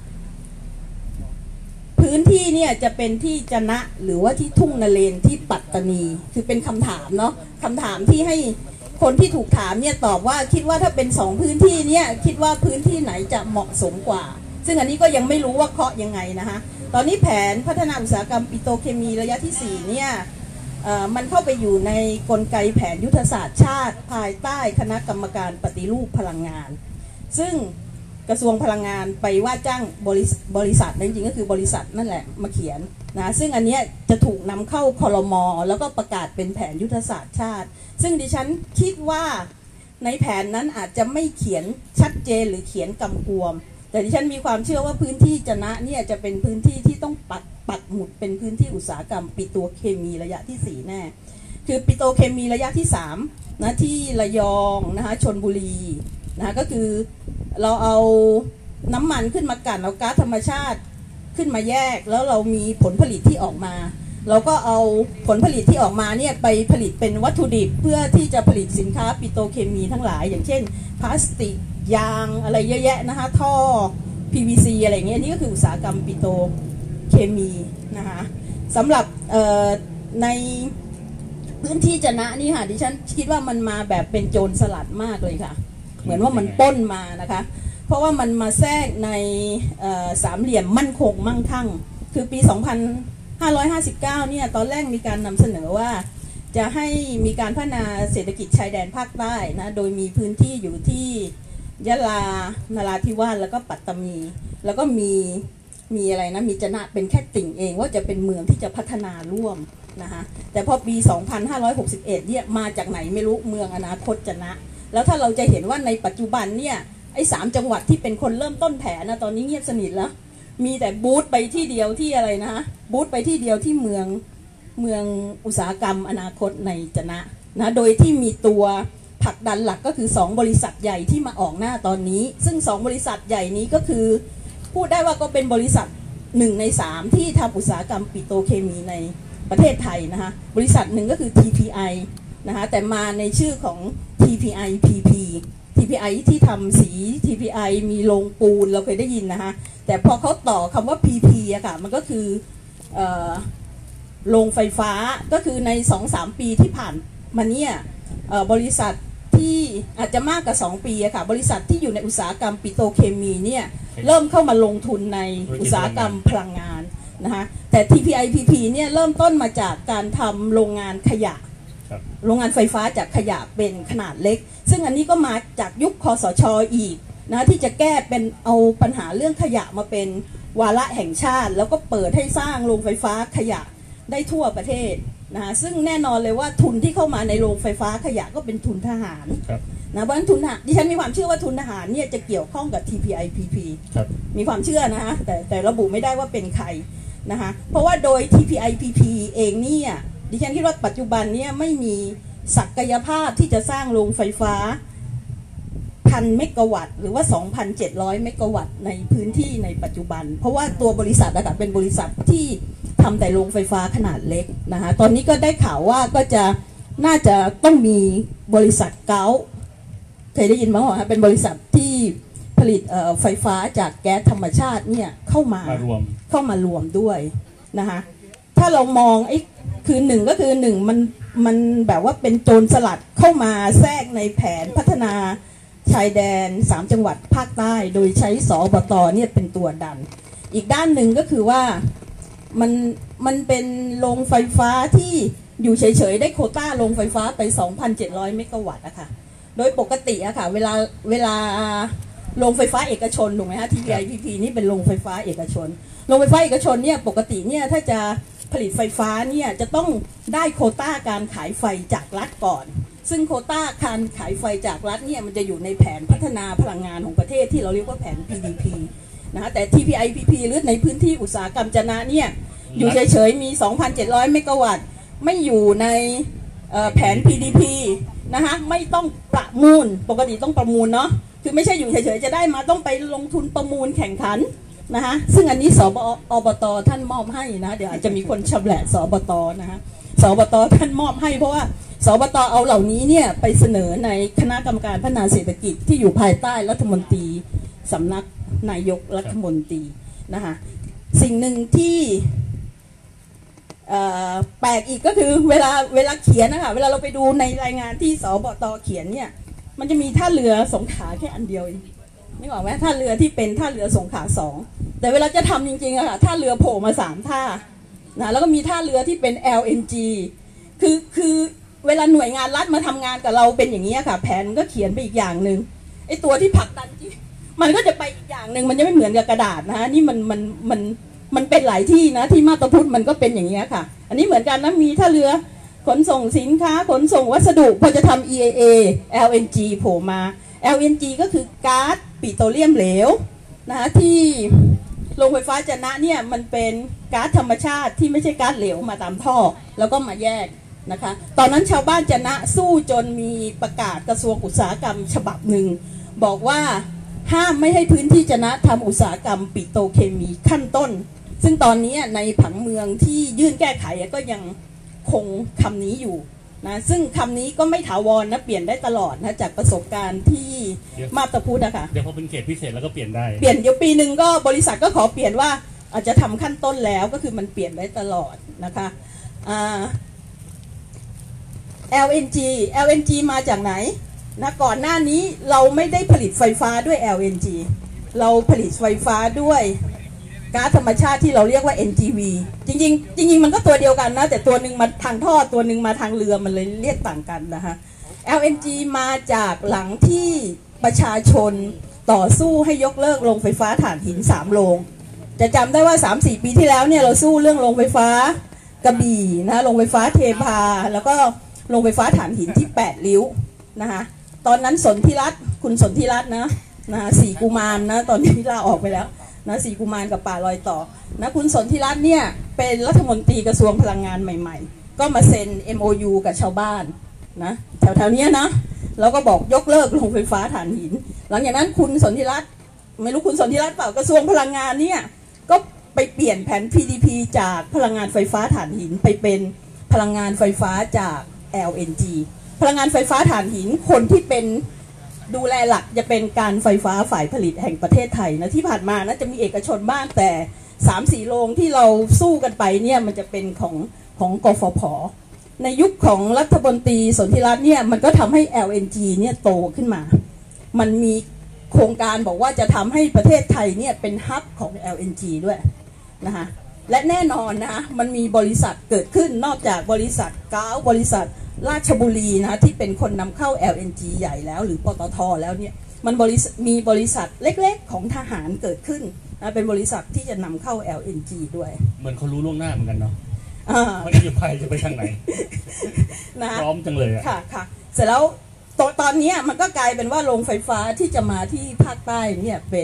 พื้นที่เนี่ยจะเป็นที่จะนะหรือว่าที่ทุ่งนาเลนที่ปัตตานีคือเป็นคำถามเนาะคำถามที่ให้คนที่ถูกถามเนี่ยตอบว่าคิดว่าถ้าเป็น2พื้นที่เนี่ยคิดว่าพื้นที่ไหนจะเหมาะสมกว่าซึ่งอันนี้ก็ยังไม่รู้ว่าเคาะยังไงนะคะตอนนี้แผนพัฒนาอุตสาหกรรมปิโตรเคมีระยะที่4เนี่ยมันเข้าไปอยู่ในกลไกแผนยุทธศาสตร์ชาติภายใต้คณะกรรมการปฏิรูปพลังงานซึ่งกระทรวงพลังงานไปว่าจ้างบริษัทจริงๆก็คือบริษัทนั่นแหละมาเขียนนะซึ่งอันนี้จะถูกนำเข้าครม.แล้วก็ประกาศเป็นแผนยุทธศาสตร์ชาติซึ่งดิฉันคิดว่าในแผนนั้นอาจจะไม่เขียนชัดเจนหรือเขียนกำกวมแต่ดิฉันมีความเชื่อว่าพื้นที่จะนะเนี่ยจะเป็นพื้นที่ที่ต้องปักหมุดเป็นพื้นที่อุตสาหกรรมปิโตรเคมีระยะที่4แน่คือปิโตรเคมีระยะที่3นะที่ระยองนะคะชลบุรีนะคะก็คือเราเอาน้ำมันขึ้นมากั่นเอาก๊าซธรรมชาติขึ้นมาแยกแล้วเรามีผลผลิตที่ออกมาเราก็เอาผลผลิตที่ออกมาเนี่ยไปผลิตเป็นวัตถุดิบเพื่อที่จะผลิตสินค้าปิโตรเคมีทั้งหลายอย่างเช่นพลาสติกยางอะไรเยอะแยะนะคะท่อ PVC อะไรเงี้ยนี่ก็คืออุตสาหกรรมปิโตรเคมีนะคะสำหรับในพื้นที่จะนะนี่ค่ะดิฉันคิดว่ามันมาแบบเป็นโจรสลัดมากเลยค่ะเหมือนว่ามันปล้นมานะคะเพราะว่ามันมาแทรกในสามเหลี่ยมมั่นคงมั่งคั่งคือปี 2559 เนี่ยตอนแรกมีการนำเสนอว่าจะให้มีการพัฒนาเศรษฐกิจชายแดนภาคใต้นะโดยมีพื้นที่อยู่ที่ยะลานราธิวาสแล้วก็ปัตตานีแล้วก็มีอะไรนะมีจะนะเป็นแค่ติ่งเองว่าจะเป็นเมืองที่จะพัฒนาร่วมนะคะแต่พอปี 2561 เนี่ยมาจากไหนไม่รู้เมืองอนาคตจะนะแล้วถ้าเราจะเห็นว่าในปัจจุบันเนี่ยไอ้3จังหวัดที่เป็นคนเริ่มต้นแผนนะตอนนี้เงียบสนิทแล้วมีแต่บูธไปที่เดียวที่อะไรนะบูธไปที่เดียวที่เมืองอุตสาหกรรมอนาคตในจะนะโดยที่มีตัวผลักดันหลักก็คือ2บริษัทใหญ่ที่มาออกหน้าตอนนี้ซึ่ง2บริษัทใหญ่นี้ก็คือพูดได้ว่าก็เป็นบริษัท1 ใน 3ที่ทำอุตสาหกรรมปิโตรเคมีในประเทศไทยนะคะบริษัทหนึ่งก็คือ TPI นะคะแต่มาในชื่อของ TPI PP TPI ที่ทำสี TPI มีโรงปูนเราเคยได้ยินนะคะแต่พอเขาต่อคำว่า PP อะค่ะมันก็คือโรงไฟฟ้าก็คือใน 2-3 ปีที่ผ่านมาเนี่ยบริษัทที่อาจจะมากกว่า2 ปีอะค่ะบริษัทที่อยู่ในอุตสาหกรรมปิโตรเคมีเนี่ยเริ่มเข้ามาลงทุนในอุตสาหกรรมพลังงานนะคะแต่ TPI PP เนี่ยเริ่มต้นมาจากการทำโรงงานขยะโรงงานไฟฟ้าจากขยะเป็นขนาดเล็กซึ่งอันนี้ก็มาจากยุคคสช.อีกนะที่จะแก้เป็นเอาปัญหาเรื่องขยะมาเป็นวาระแห่งชาติแล้วก็เปิดให้สร้างโรงไฟฟ้าขยะได้ทั่วประเทศนะซึ่งแน่นอนเลยว่าทุนที่เข้ามาในโรงไฟฟ้าขยะก็เป็นทุนทหารนะเพราะฉะนั้นทุนทหารดิฉันมีความเชื่อว่าทุนทหารเนี่ยจะเกี่ยวข้องกับ TPI PP มีความเชื่อนะคะแต่ระบุไม่ได้ว่าเป็นใครนะคะเพราะว่าโดย TPI PP เองเนี่ยดิฉันคิดว่าปัจจุบันเนี่ยไม่มีศักยภาพที่จะสร้างโรงไฟฟ้า1,000 เมกะวัตต์หรือว่า 2,700 เมกะวัตต์ในพื้นที่ในปัจจุบันเพราะว่าตัวบริษัทนะคะเป็นบริษัทที่ทำแต่โรงไฟฟ้าขนาดเล็กนะคะตอนนี้ก็ได้ข่าวว่าก็จะน่าจะต้องมีบริษัทเก้าเคยได้ยินมั้งเหรอคะเป็นบริษัทที่ผลิตไฟฟ้าจากแก๊สธรรมชาติเนี่ยเข้ามารวมด้วยนะคะถ้าเรามองคือหนึ่งก็คือหนึ่งมันแบบว่าเป็นโจรสลัดเข้ามาแทรกในแผนพัฒนาชายแดน3 จังหวัดภาคใต้โดยใช้สอบต.เนี่ยเป็นตัวดันอีกด้านหนึ่งก็คือว่ามันเป็นโรงไฟฟ้าที่อยู่เฉยๆได้โควต้าโรงไฟฟ้าไป 2,700 เมกะวัตต์อะค่ะโดยปกติอะค่ะเวลาโรงไฟฟ้าเอกชนถูกไหมฮะ TPI PP นี่เป็นโรงไฟฟ้าเอกชนโรงไฟฟ้าเอกชนเนี่ยปกติเนี่ยถ้าจะผลิตไฟฟ้าเนี่ยจะต้องได้โควต้าการขายไฟจากรัฐก่อนซึ่งโควต้าการขายไฟจากรัฐเนี่ยมันจะอยู่ในแผนพัฒนาพลังงานของประเทศที่เราเรียกว่าแผน PDP นะแต่ TPI PP หรือในพื้นที่อุตสาหกรรมจะนะเนี่ยอยู่เฉยๆมี 2,700 เมกะวัตต์ไม่อยู่ในแผน PDP นะคะไม่ต้องประมูลปกติต้องประมูลเนาะคือไม่ใช่อยู่เฉยๆจะได้มาต้องไปลงทุนประมูลแข่งขันนะคะซึ่งอันนี้อบต.ท่านมอบให้นะเดี๋ยวอาจจะมีคนชำแหละสอบต.นะคะสอบต.ท่านมอบให้เพราะว่าสอบต.เอาเหล่านี้เนี่ยไปเสนอในคณะกรรมการพัฒนาเศรษฐกิจที่อยู่ภายใต้รัฐมนตรีสำนักนายกรัฐมนตรีนะคะสิ่งหนึ่งที่แปลกอีกก็คือเวลาเขียนนะคะเวลาเราไปดูในรายงานที่สบต.เขียนเนี่ยมันจะมีท่าเรือสงขลาแค่อันเดียวนึกออกไหมท่าเรือที่เป็นท่าเรือสงขลา2แต่เวลาจะทำจริงๆอะค่ะท่าเรือโผล่มา3 ท่านะแล้วก็มีท่าเรือที่เป็น LNG คือเวลาหน่วยงานรัฐมาทำงานกับเราเป็นอย่างนี้ค่ะแผนก็เขียนไปอีกอย่างหนึ่งไอ้ตัวที่ผลักดันมันก็จะไปอีกอย่างหนึ่งมันจะไม่เหมือนกับกระดาษนะนี่มันเป็นหลายที่นะที่มาตาพุทธมันก็เป็นอย่างนี้ค่ะอันนี้เหมือนกันนะมีท่าเรือขนส่งสินค้าขนส่งวัสดุพอจะทำ EAA LNG โผล่มา LNG ก็คือก๊าซปิโตรเลียมเหลวนะคะที่โรงไฟฟ้าจะนะเนี่ยมันเป็นก๊าซธรรมชาติที่ไม่ใช่ก๊าซเหลวมาตามท่อแล้วก็มาแยกนะคะตอนนั้นชาวบ้านจะนะสู้จนมีประกาศกระทรวงอุตสาหกรรมฉบับหนึ่งบอกว่าห้ามไม่ให้พื้นที่จะนะทำอุตสาหกรรมปิโตรเคมีขั้นต้นซึ่งตอนนี้ในผังเมืองที่ยื่นแก้ไขก็ยังคงคำนี้อยู่นะซึ่งคำนี้ก็ไม่ถาวรนะเปลี่ยนได้ตลอดนะจากประสบการณ์ที่มาบตาพุธนะคะเดี๋ยวพอเป็นเขตพิเศษแล้วก็เปลี่ยนได้เปลี่ยนเดี๋ยวปีหนึ่งก็บริษัทก็ขอเปลี่ยนว่าอาจจะทำขั้นต้นแล้วก็คือมันเปลี่ยนได้ตลอดนะคะ LNG มาจากไหนนะก่อนหน้านี้เราไม่ได้ผลิตไฟฟ้าด้วย LNG เราผลิตไฟฟ้าด้วยก๊าซธรรมชาติที่เราเรียกว่า NGV จริงมันก็ตัวเดียวกันนะแต่ตัวหนึ่งมาทางท่อตัวหนึ่งมาทางเรือมันเลยเรียกต่างกันนะคะ LNG มาจากหลังที่ประชาชนต่อสู้ให้ยกเลิกโรงไฟฟ้าถ่านหิน3 โรงจะจำได้ว่า 3-4 ปีที่แล้วเนี่ยเราสู้เรื่องโรงไฟฟ้ากระบี่นะโรงไฟฟ้าเทพาแล้วก็โรงไฟฟ้าถ่านหินที่8 ริ้วนะคะตอนนั้นคุณสนธิรัตน์นะสีกุมารนะตอนนี้ลาออกไปแล้วนะสีกุมารกับป่าลอยต่อนะคุณสนธิรัตน์เนี่ยเป็นรัฐมนตรีกระทรวงพลังงานใหม่ๆก็มาเซ็น MOU กับชาวบ้านนะแถวๆนี้นะแล้วก็บอกยกเลิกโรงไฟฟ้าถ่านหินหลังจากนั้นคุณสนธิรัตน์ไม่รู้คุณสนธิรัตน์เปล่ากระทรวงพลังงานเนี่ยก็ไปเปลี่ยนแผน PDP จากพลังงานไฟฟ้าถ่านหินไปเป็นพลังงานไฟฟ้าจาก LNG พลังงานไฟฟ้าถ่านหินคนที่เป็นดูแลหลักจะเป็นการไฟฟ้าฝ่ายผลิตแห่งประเทศไทยนะที่ผ่านมานะจะมีเอกชนบ้างแต่ 3-4 โรงที่เราสู้กันไปเนี่ยมันจะเป็นของกฟผ.ในยุคของรัฐมนตรีสนธิรัตน์เนี่ยมันก็ทำให้ LNG เนี่ยโตขึ้นมามันมีโครงการบอกว่าจะทำให้ประเทศไทยเนี่ยเป็นฮับของ LNG ด้วยนะคะและแน่นอนนะมันมีบริษัทเกิดขึ้นนอกจากบริษัทก้าวบริษัทราชบุรีนะที่เป็นคนนำเข้า LNG ใหญ่แล้วหรือปตท.แล้วเนี่ยมันมีบริษัทเล็กๆของทหารเกิดขึ้นนะเป็นบริษัทที่จะนำเข้า LNG ด้วยเหมือนเขารู้ล่วงหน้าเหมือนกันเนาะมันนโยบายจะไปทางไหนนะพร้อมจังเลยอะค่ะเสร็จแล้วตอนนี้มันก็กลายเป็นว่าโรงไฟฟ้าที่จะมาที่ภาคใต้เนี่ยเป็น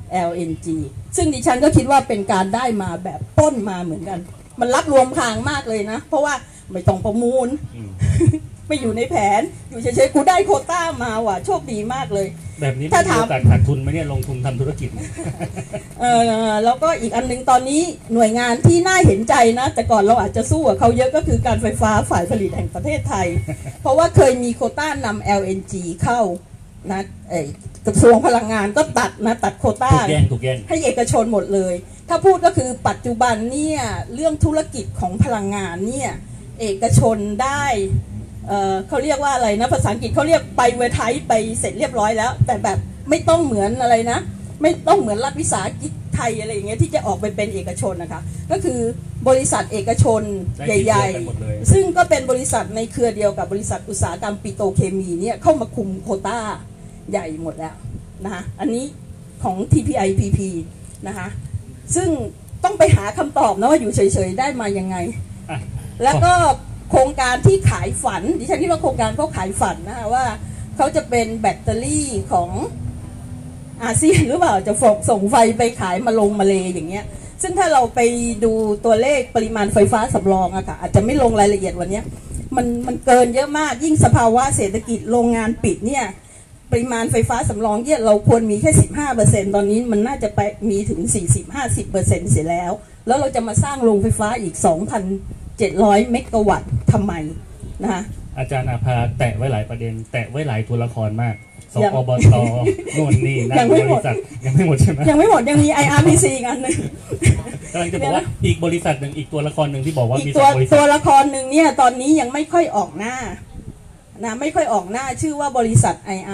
LNG ซึ่งดิฉันก็คิดว่าเป็นการได้มาแบบต้นมาเหมือนกันมันรับรวมทางมากเลยนะเพราะว่าไม่ต้องประมูลไม่อยู่ในแผนอยู่เฉยๆกูได้โควต้ามาว่ะโชคดีมากเลยแบบนี้ถ้าถามขาดทุนไหมเนี่ยลงทุนทำธุรกิจแล้วก็อีกอันนึงตอนนี้หน่วยงานที่น่าเห็นใจนะแต่ก่อนเราอาจจะสู้กับเขาเยอะก็คือการไฟฟ้าฝ่ายผลิตแห่งประเทศไทย เพราะว่าเคยมีโควต้านำ LNG เข้านะกระทรวงพลังงานก็ตัดโควต้าถูกแย่งให้เอกชนหมดเลยถ้าพูดก็คือปัจจุบันเนี่ยเรื่องธุรกิจของพลังงานเนี่ยเอกชนได้เขาเรียกว่าอะไรนะภาษาอังกฤษเขาเรียกไปเวทไทยไปเสร็จเรียบร้อยแล้วแต่แบบไม่ต้องเหมือนอะไรนะไม่ต้องเหมือนรัฐวิสาหกิจไทยอะไรอย่างเงี้ยที่จะออกไปเป็นเอกชนนะคะก็คือบริษัทเอกชนใหญ่ๆซึ่งก็เป็นบริษัทในเครือเดียวกับบริษัทอุตสาหกรรมปิโตรเคมีเนี่ยเข้ามาคุมโควต้าใหญ่หมดแล้วนะคะอันนี้ของ TPIPP นะคะซึ่งต้องไปหาคำตอบนะว่าอยู่เฉยๆได้มายังไงแล้วก็โครงการที่ขายฝันดิฉันคิดว่าโครงการเขาขายฝันนะคะว่าเขาจะเป็นแบตเตอรี่ของอาเซียนหรือเปล่าจะส่งไฟไปขายมาลเลอย่างเงี้ยซึ่งถ้าเราไปดูตัวเลขปริมาณไฟฟ้าสำรองอะค่ะอาจจะไม่ลงรายละเอียดวันนี้มันเกินเยอะมากยิ่งสภาวะเศรษฐกิจโรงงานปิดเนี่ยปริมาณไฟฟ้าสำรองเนี่ยเราควรมีแค่ 15% ตอนนี้มันน่าจะไปมีถึง 40-50% เสียแล้วเราจะมาสร้างโรงไฟฟ้าอีก 2,700 เมกะวัตต์ทำไมนะคะอาจารย์อาภาแตะไว้หลายประเด็นแตะไว้หลายตัวละครมากสอบตโน่นนี่นั่นบริษัทยังไม่หมดใช่ไหมยังไม่หมดยังมี IRPC อีกอันนึงกำลังจะบอกว่าอีกบริษัทหนึ่งอีกตัวละครหนึ่งที่บอกว่ามีตัวละครหนึ่งเนี่ยตอนนี้ยังไม่ค่อยออกหน้านะไม่ค่อยออกหน้าชื่อว่าบริษัท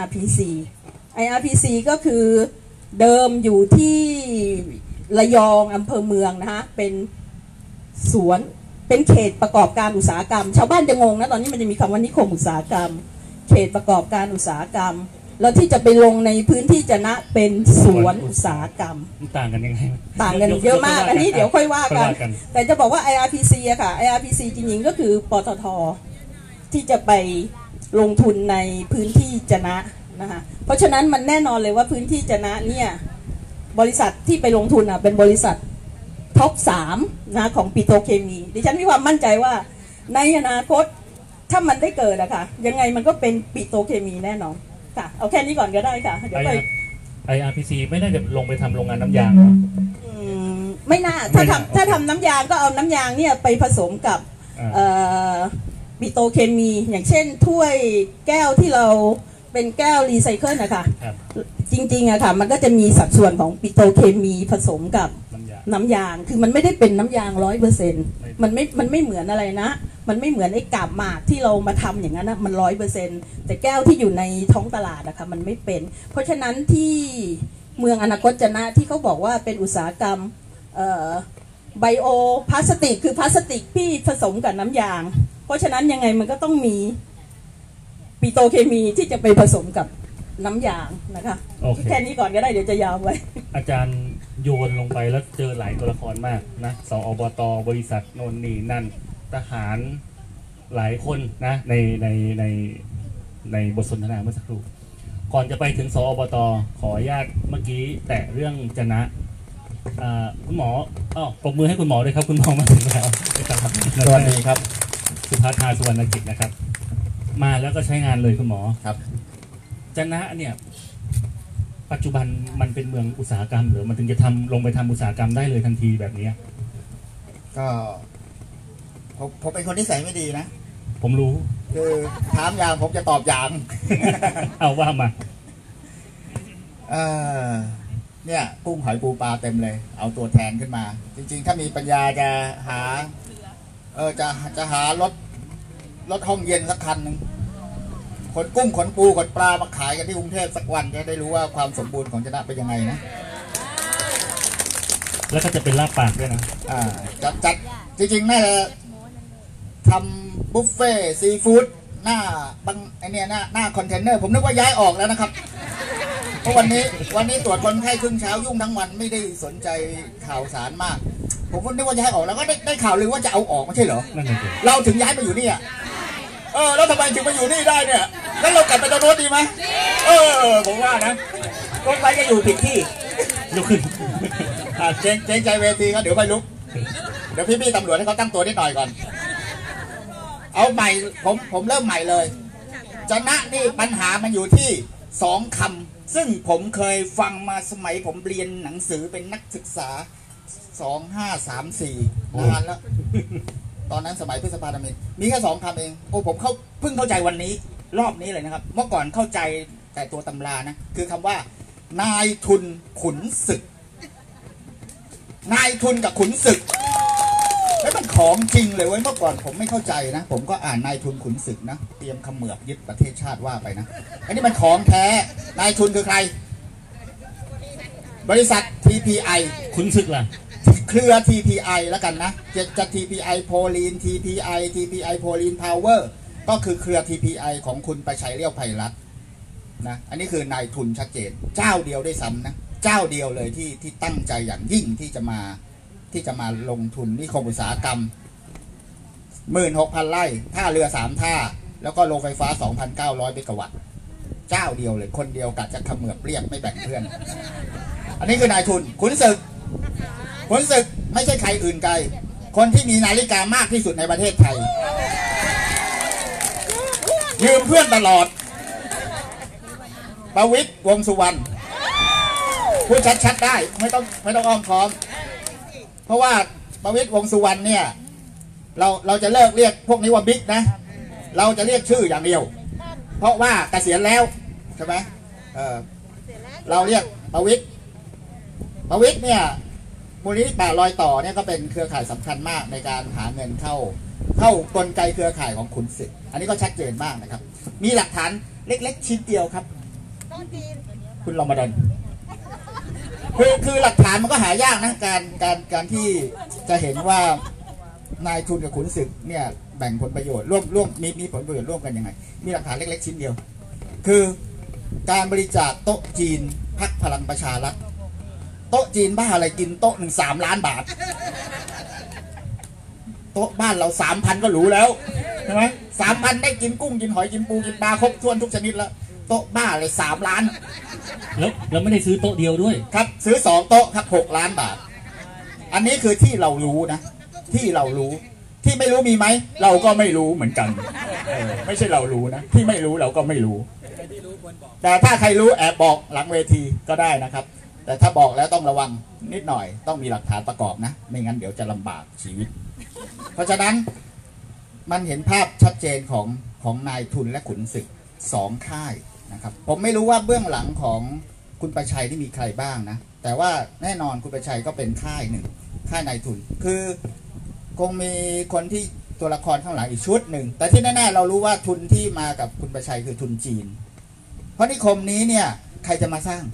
IRPC ก็คือเดิมอยู่ที่ระยองอำเภอเมืองนะคะเป็นสวนเป็นเขตประกอบการอุตสาหกรรมชาวบ้านจะงงนะตอนนี้มันจะมีคำว่านิคมอุตสาหกรรมเขตประกอบการอุตสาหกรรมแล้วที่จะไปลงในพื้นที่จะนะเป็นสวนอุตสาหกรรมต่างกันยังไงต่างกันเยอะมากอันนี้เดี๋ยวค่อยว่ากันแต่จะบอกว่า IRPC อะค่ะ IRPC จริงๆก็คือปตท.ที่จะไปลงทุนในพื้นที่จะนะคะเพราะฉะนั้นมันแน่นอนเลยว่าพื้นที่จะนะเนี่ยบริษัทที่ไปลงทุนเป็นบริษัทท็อป3นะของปิโตรเคมีดิฉันมีความมั่นใจว่าในอนาคตถ้ามันได้เกิดอะค่ะยังไงมันก็เป็นปิโตรเคมีแน่นอนค่ะเอาแค่นี้ก่อนก็ได้ค่ะเดี๋ยวไป IRPC ไม่น่าจะลงไปทำโรงงานน้ำยางไม่น่าถ้าทำน้ำยางก็เอาน้ำยางเนี่ยไปผสมกับปิโตรเคมีอย่างเช่นถ้วยแก้วที่เราเป็นแก้วรีไซเคิลนะคะจริงๆอะค่ะมันก็จะมีสัดส่วนของปิโตรเคมีผสมกับน้ำยางคือมันไม่ได้เป็นน้ำยาง 100% มันไม่เหมือนอะไรนะมันไม่เหมือนไอ้กาบหมากที่เรามาทำอย่างนั้นนะมัน 100% แต่แก้วที่อยู่ในท้องตลาดอะค่ะมันไม่เป็นเพราะฉะนั้นที่เมืองอนาคตจะนะที่เขาบอกว่าเป็นอุตสาหกรรมไบโอพลาสติกคือพลาสติกที่ผสมกับน้ำยางเพราะฉะนั้นยังไงมันก็ต้องมีปิโตรเคมีที่จะไปผสมกับน้ำยางนะคะแค่นี้ก่อนก็ได้เดี๋ยวจะยาวไว้อาจารย์โยนลงไปแล้วเจอหลายตัวละครมากนะสอบตบริษัทโน่นนี่นั่นทหารหลายคนนะในบทสนทนาเมื่อสักครู่ก่อนจะไปถึงสอบตขออนุญาตเมื่อกี้แตะเรื่องจะนะคุณหมอปรบมือให้คุณหมอด้วยครับคุณหมอมาถึงแล้วสวัสดีครับสุภาธาสุวรรณกิจนะครับมาแล้วก็ใช้งานเลยคุณหมอครับจะนะเนี่ยปัจจุบันมันเป็นเมืองอุตสาหกรรมหรือมันถึงจะลงไปทำอุตสาหกรรมได้เลยทันทีแบบนี้ก็ผมเป็นคนนิสัยไม่ดีนะผมรู้คือถามอย่างผมจะตอบอย่างเอาว่ามาเนี่ยกุ้งหอยปูปลาเต็มเลย เอาตัวแทนขึ้นมา จริงๆถ้ามีปัญญาจะหาจะหารถห้องเย็นสักคันหนึ่งขนกุ้งขนปูขนปลามาขายกันที่กรุงเทพสักวันจะได้รู้ว่าความสมบูรณ์ของชนะเป็นยังไงนะแล้วก็จะเป็นลาบปากด้วยนะจัดจริงๆน่าจะทำบุฟเฟ่ซีฟู้ดหน้าหน้าคอนเทนเนอร์ผมนึกว่าย้ายออกแล้วนะครับเพราะวันนี้ตรวจคนไข้ครึ่งเช้ายุ่งทั้งวันไม่ได้สนใจข่าวสารมากผมก็นึกว่าย้ายออกแล้วก็ได้ข่าวลือว่าจะเอาออกไม่ใช่เหรอเราถึงย้ายมาอยู่นี่แล้วทำไมถึงมาอยู่นี่ได้เนี่ยแล้วเรากลับไปตะโนดดีไหมผมว่านะรถไฟก็อยู่ผิดที่ลุกขึ้นเจ๊งใจเวทีครับเดี๋ยวไปลุกเดี๋ยวพี่ๆตำรวจให้เขาตั้งตัวนิดหน่อยก่อนเอาใหม่ผมเริ่มใหม่เลยชนะนี่ปัญหามันอยู่ที่2 คำซึ่งผมเคยฟังมาสมัยผมเรียนหนังสือเป็นนักศึกษา2534นานแล้วตอนนั้นสมัยพฤษภาธมินมีแค่2 คำเองผมเพิ่งเข้าใจวันนี้รอบนี้เลยนะครับเมื่อก่อนเข้าใจแต่ตัวตำรานะคือคำว่านายทุนขุนศึกนายทุนกับขุนศึกแล้วมันของจริงเลยเว้ยเมื่อก่อนผมไม่เข้าใจนะผมก็อ่านนายทุนขุนศึกนะเตรียมเขมือบยึดประเทศชาติว่าไปนะอันนี้มันของแท้นายทุนคือใครบริษัท TPI ขุนศึกล่ะเครือ TPI แล้วกันนะจะ TPI โพลีน TPI โพลีนพาวเวอร์ก็คือเครือ TPI ของคุณประชัยเลี้ยวไพรัตน์นะอันนี้คือนายทุนชัดเจนเจ้าเดียวได้ซ้ำนะเจ้าเดียวเลยที่ตั้งใจอย่างยิ่งที่จะมาลงทุนนิคมอุตสาหกรรม 16,000 ไร่ท่าเรือ3 ท่าแล้วก็โรงไฟฟ้า 2,900 เมกะวัตต์เจ้าเดียวเลยคนเดียวกัดจะเขมือบเรียบไม่แบ่งเพื่อนอันนี้คือนายทุนขุนศึกไม่ใช่ใครอื่นไกลคนที่มีนาฬิกามากที่สุดในประเทศไทยยืมเพื่อนตลอดประวิตรวงษ์สุวรรณพูดชัดๆได้ไม่ต้องอ้อมค้อมเพราะว่าประวิตรวงษ์สุวรรณเนี่ยเราจะเลิกเรียกพวกนี้ว่าบิ๊กนะเราจะเรียกชื่ออย่างเดียวเพราะว่าเกษียณแล้วใช่ไหมเราเรียกประวิตรเนี่ยมูลนิธิป่ารอยต่อเนี่ยก็เป็นเครือข่ายสำคัญมากในการหาเงินเข้ากลไกเครือข่ายของขุนศึกอันนี้ก็ชัดเจนมากนะครับมีหลักฐานเล็กๆชิ้นเดียวครับคุณลองมาดันคือหลักฐานมันก็หายากนะการที่จะเห็นว่านายทุนกับขุนศึกเนี่ยแบ่งผลประโยชน์ร่วมมีผลประโยชน์ร่วมกันยังไงมีหลักฐานเล็กๆชิ้นเดียวคือการบริจาคโต๊ะจีนพรรคพลังประชารัฐโต๊ะจีนบ้าอะไรกินโต๊ะ1 3 ล้านบาทโต๊ะบ้านเรา 3,000 ก็หรูแล้วใช่ไหม3,000ได้กินกุ้งกินหอยกินปูกินปลาครบถ้วนทุกชนิดแล้วโต๊ะบ้าเลย3 ล้านแล้วไม่ได้ซื้อโต๊ะเดียวด้วยครับซื้อ2 โต๊ะครับ6 ล้านบาทอันนี้คือที่เรารู้นะที่เรารู้ที่ไม่รู้มีไหมเราก็ไม่รู้เหมือนกันไม่ใช่เรารู้นะที่ไม่รู้เราก็ไม่รู้แต่ถ้าใครรู้แอบบอกหลังเวทีก็ได้นะครับแต่ถ้าบอกแล้วต้องระวังนิดหน่อยต้องมีหลักฐานประกอบนะไม่งั้นเดี๋ยวจะลำบากชีวิตเพราะฉะนั้นมันเห็นภาพชัดเจนของนายทุนและขุนศึก2 ค่ายนะครับผมไม่รู้ว่าเบื้องหลังของคุณประชัยที่มีใครบ้างนะแต่ว่าแน่นอนคุณประชัยก็เป็นค่ายหนึ่งค่ายนายทุนคือคงมีคนที่ตัวละครข้างหลังอีกชุดหนึ่งแต่ที่แน่ๆเรารู้ว่าทุนที่มากับคุณประชัยคือทุนจีนเพราะนิคมนี้เนี่ยใครจะมาสร้าง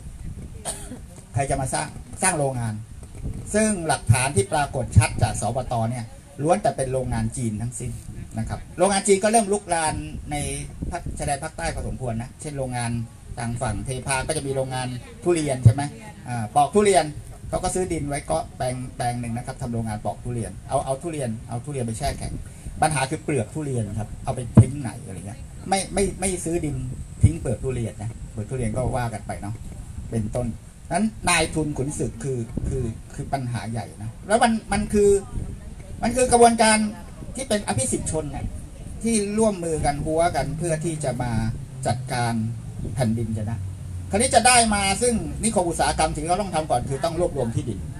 โรงงานซึ่งหลักฐานที่ปรากฏชัดจากสบตเนี่ยล้วนแต่เป็นโรงงานจีนทั้งสิ้นนะครับโรงงานจีนก็เริ่มลุกลามในชายแดนภาคใต้พอสมควรนะเช่นโรงงานทางฝั่งเทพาก็จะมีโรงงานทุเรียนใช่ไหมปอกทุเรียนเขาก็ซื้อดินไว้ก็แปลงหนึ่งนะครับทำโรงงานปอกทุเรียนเอาทุเรียนไปแช่แข็งปัญหาคือเปลือกทุเรียนครับเอาไปทิ้งไหนอะไรเงี้ยไม่ซื้อดินทิ้งเปลือกทุเรียนนะเปลือกทุเรียนก็ว่ากันไปเนาะเป็นต้นนั้นนายทุนขุนศึกคือปัญหาใหญ่นะแล้วมันคือกระบวนการที่เป็นอภิสิทธิชนเนี่ยที่ร่วมมือกันหัวกันเพื่อที่จะมาจัดการแผ่นดินจะได้คราวนี้จะได้มาซึ่งนิคมอุตสาหกรรมสิ่งที่เราต้องทำก่อนคือต้องรวบรวมที่ดิน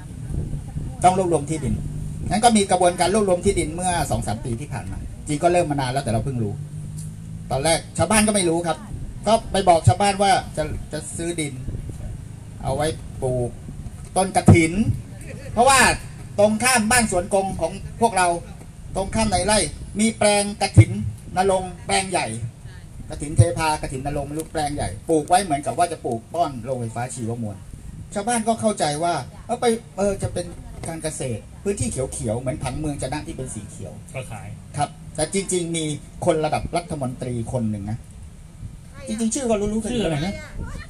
นั้นก็มีกระบวนการรวบรวมที่ดินเมื่อ 2-3 ปีที่ผ่านมาจริงก็เริ่มมานานแล้วแต่เราเพิ่งรู้ตอนแรกชาวบ้านก็ไม่รู้ครับก็ไปบอกชาวบ้านว่าจะซื้อดินเอาไว้ปลูกต้นกระถิน เพราะว่าตรงข้ามบ้านสวนกงของพวกเราตรงข้ามในไร่มีแปลงกระถินนรงค์แปลงใหญ่กระถินเทพากระถินนรงค์ไม่รู้แปลงใหญ่ปลูกไว้เหมือนกับว่าจะปลูกป้อนโรงไฟฟ้าชีวมวลชาวบ้านก็เข้าใจว่าจะเป็นการเกษตรพื้นที่เขียวๆเหมือนผังเมืองจะนั่งที่เป็นสีเขียวก็ขายครับแต่จริงๆมีคนระดับรัฐมนตรีคนหนึ่งนะจริงๆชื่อก็รู้ๆชื่ออะไรนะ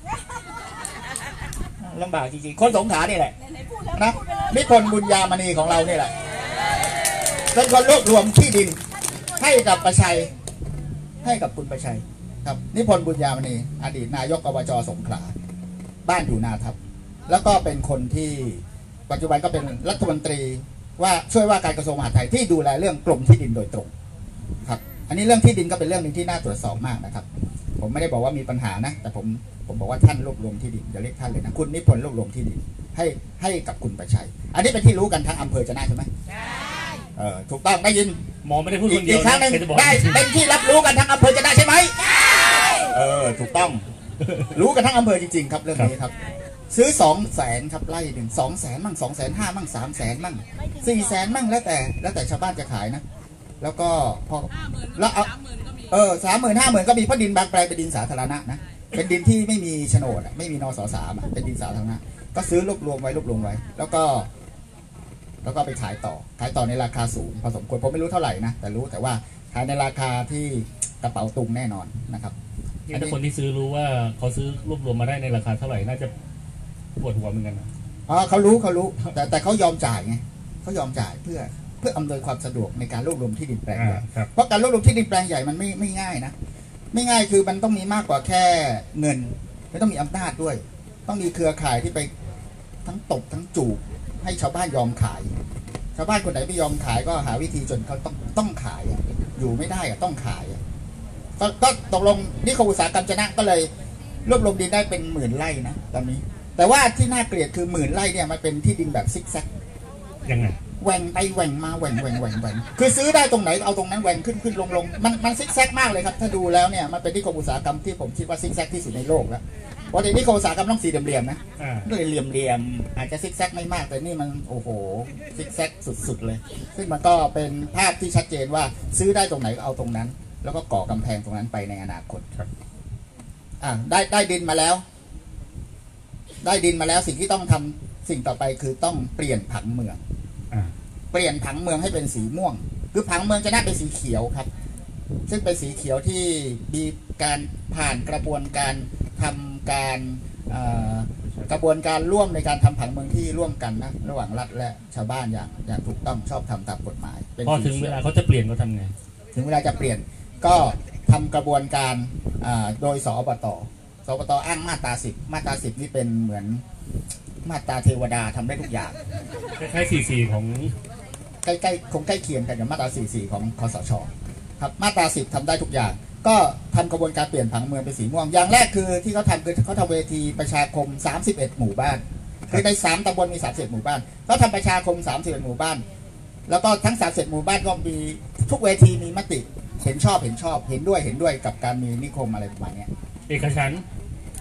ลำบากจริงๆคนสงขลานี่แหละนะนิพนธ์บุญญามณีของเราเนี่ยแหละเป็นคนรวบรวมที่ดินให้กับประชัยให้กับคุณประชัยครับนิพนธ์บุญญามณีอดีตนายกอบจสงขลาบ้านอยู่นาทับแล้วก็เป็นคนที่ปัจจุบันก็เป็นรัฐมนตรีว่าช่วยว่าการกระทรวงมหาดไทยที่ดูแลเรื่องกรมที่ดินโดยตรงครับอันนี้เรื่องที่ดินก็เป็นเรื่องนึงที่น่าตรวจสอบมากนะครับผมไม่ได้บอกว่ามีปัญหานะแต่ผมบอกว่าท่านรวบรวมที่ดินอย่าเรียกท่านเลยนะคุณนิพนธ์รวบรวมที่ดินให้กับคุณประชัยอันนี้เป็นที่รู้กันทั้งอำเภอจะน่าใช่ไหมใช่ถูกต้องได้ยินหมอไม่ได้พูดคนเดียวอีกครั้งหนึ่งได้เป็นที่รับรู้กันทั้งอำเภอจะได้ใช่ไหมถูกต้องรู้กันทั้งอำเภอจริงๆครับเรื่องนี้ครับซื้อ200,000ครับไร่หนึ่ง200,000มั่ง250,000มั่ง300,000มั่ง400,000มั่งแล้วแต่ชาวบ้านจะขายนะแล้วก็พอแล้ว30,000 50,000ก็มีเพราะดินบางแปลงเป็นดินสาธารณะนะเป็นดินที่ไม่มีโฉนดไม่มีนส.3เป็นดินสาธารณะก็ซื้อรวบรวมไว้แล้วก็ไปขายต่อในราคาสูงพอสมควรผมไม่รู้เท่าไหร่นะแต่ว่าขายในราคาที่กระเป๋าตุงแน่นอนนะครับถ้าคนที่ซื้อรู้ว่าเขาซื้อรวบรวมมาได้ในราคาเท่าไหร่น่าจะปวดหัวเหมือนกันนะเขารู้แต่เขายอมจ่ายไงเขายอมจ่ายเพื่ออำนวยความสะดวกในการรวบรวมที่ดินแปลงใหญ่เพราะการรวบรวมที่ดินแปลงใหญ่มันไม่ง่ายนะไม่ง่ายคือมันต้องมีมากกว่าแค่เงินไม่ต้องมีอำนาจด้วยต้องมีเครือข่ายที่ไปทั้งตบทั้งจูบให้ชาวบ้านยอมขายชาวบ้านคนไหนไม่ยอมขายก็หาวิธีจนเขาต้องขายอยู่ไม่ได้ต้องขายก็ตกลงนิคมอุตสาหกรรมจะนะก็เลยรวบรวมดินได้เป็น10,000 ไร่นะตอนนี้แต่ว่าที่น่าเกลียดคือ10,000 ไร่เนี่ยมันเป็นที่ดินแบบซิกแซกยังไงแหว่งไปแหว่งมาแหว่งคือซื้อได้ตรงไหนเอาตรงนั้นแหว่งขึ้นลงมันซิกแซกมากเลยครับถ้าดูแล้วเนี่ยมันเป็นนิคมอุตสาหกรรมที่ผมคิดว่าซิกแซกที่สุดในโลกแล้วเพราะในนิคมอุตสาหกรรมต้องสี่เหลี่ยมๆนะด้วยเหลี่ยมอาจจะซิกแซกไม่มากแต่นี่มันโอ้โหซิกแซกสุดๆเลยซึ่งมันก็เป็นภาพที่ชัดเจนว่าซื้อได้ตรงไหนก็เอาตรงนั้นแล้วก็ก่อกำแพงตรงนั้นไปในอนาคตครับได้ดินมาแล้วสิ่งที่ต้องทำสิ่งต่อไปคือต้องเปลี่ยนผังเมืองให้เป็นสีม่วงคือผังเมืองจะน่าเป็นสีเขียวครับซึ่งเป็นสีเขียวที่มีการผ่านกระบวนการทำการกระบวนการร่วมในการทำผังเมืองที่ร่วมกันนะระหว่างรัฐและชาวบ้านอย่างถูกต้องชอบทำตามกฎหมายพอถึงเวลาเขาจะเปลี่ยนเขาทำไงถึงเวลาจะเปลี่ยนก็ทำกระบวนการโดยสอบต.อ้างมาตรา10มาตรา10นี่เป็นเหมือนมาตราเทวดาทำได้ทุกอย่างคล้ายๆ44ของใกล้คงใกล้เคียงกันกับมาตรา44ของคสช.ครับมาตรา10ทำได้ทุกอย่างก็ทำกระบวนการเปลี่ยนผังเมืองเป็นสีม่วงอย่างแรกคือที่เขาทำคือเขาทำเวทีประชาคม31หมู่บ้านคือใน3ตำบลมี31หมู่บ้านก็ทำประชาคม31หมู่บ้านแล้วก็ทั้ง31หมู่บ้านก็มีทุกเวทีมีมติเห็นชอบเห็นด้วยกับการมีนิคมอะไรประมาณนี้เอกฉันท์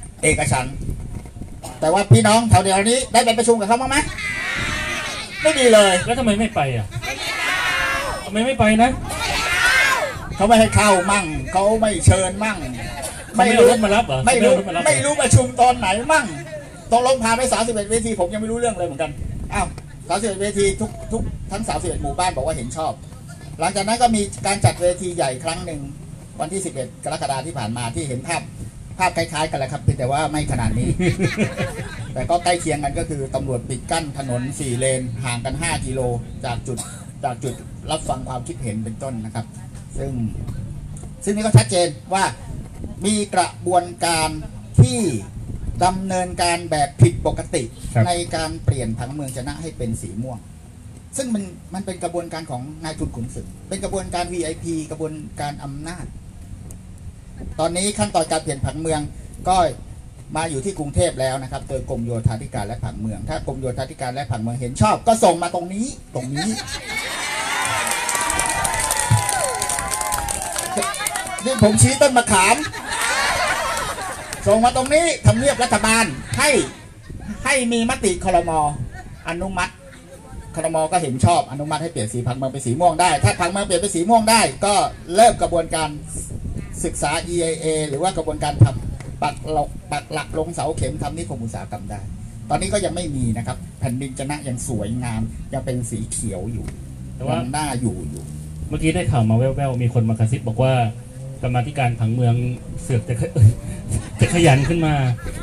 แต่ว่าพี่น้องแถวเดียวนี้ได้ไปประชุมกับเขาบ้างไหมไม่ดีเลยแล้วทำไมไม่ไปทำไมไม่ไปนะเขาไม่ให้เข้ามั่งเขาไม่เชิญมั่งไม่รู้รถมารับเหรอไม่รู้ประชุมตอนไหนมั่งตกลงผ่านไป31เวทีผมยังไม่รู้เรื่องเลยเหมือนกันอ้าว31เวทีทุกทั้ง31หมู่บ้านบอกว่าเห็นชอบหลังจากนั้นก็มีการจัดเวทีใหญ่ครั้งหนึ่งวันที่11กรกฎาคมที่ผ่านมาที่เห็นภาพคล้ายๆกันแหละครับแต่ว่าไม่ขนาดนี้ แต่ก็ใกล้เคียงกันก็คือตำรวจปิดกั้นถนน4เลนห่างกัน5กิโลจากจุดรับฟังความคิดเห็นเป็นต้นนะครับซึ่งนี่ก็ชัดเจนว่ามีกระบวนการที่ดำเนินการแบบผิดปกติในการเปลี่ยนผังเมืองชนะให้เป็นสีม่วงซึ่งมันเป็นกระบวนการของนายทุนขุนศึกเป็นกระบวนการ VIP กระบวนการอำนาจตอนนี้ขั้นตอนการเปลี่ยนผังเมืองก็มาอยู่ที่กรุงเทพแล้วนะครับโดยกรมโยธาธิการและผังเมืองถ้ากรมโยธาธิการและผังเมืองเห็นชอบก็ส่งมาตรงนี้นี่ผมชี้ต้นมะขามส่งมาตรงนี้ทำเนียบรัฐบาลให้ให้มีมติครม.อนุมัติครม.ก็เห็นชอบอนุมัติให้เปลี่ยนสีผังเมืองเป็นสีม่วงได้ถ้าผังเมืองเปลี่ยนเป็นสีม่วงได้ก็เริ่มกระบวนการศึกษา EIA หรือว่ากระบวนการทำปักหลักลงเสาเข็มทำนิคมอุตสาหกรรมได้ตอนนี้ก็ยังไม่มีนะครับแผ่นดินจะนะยังสวยงามยังเป็นสีเขียวอยู่แต่ว่าหน้าอยู่เมื่อกี้ได้ข่าวมาแว่วๆมีคนมากระซิบบอกว่ากรรมาธิการผังเมืองเสือกจะขยันขึ้นมา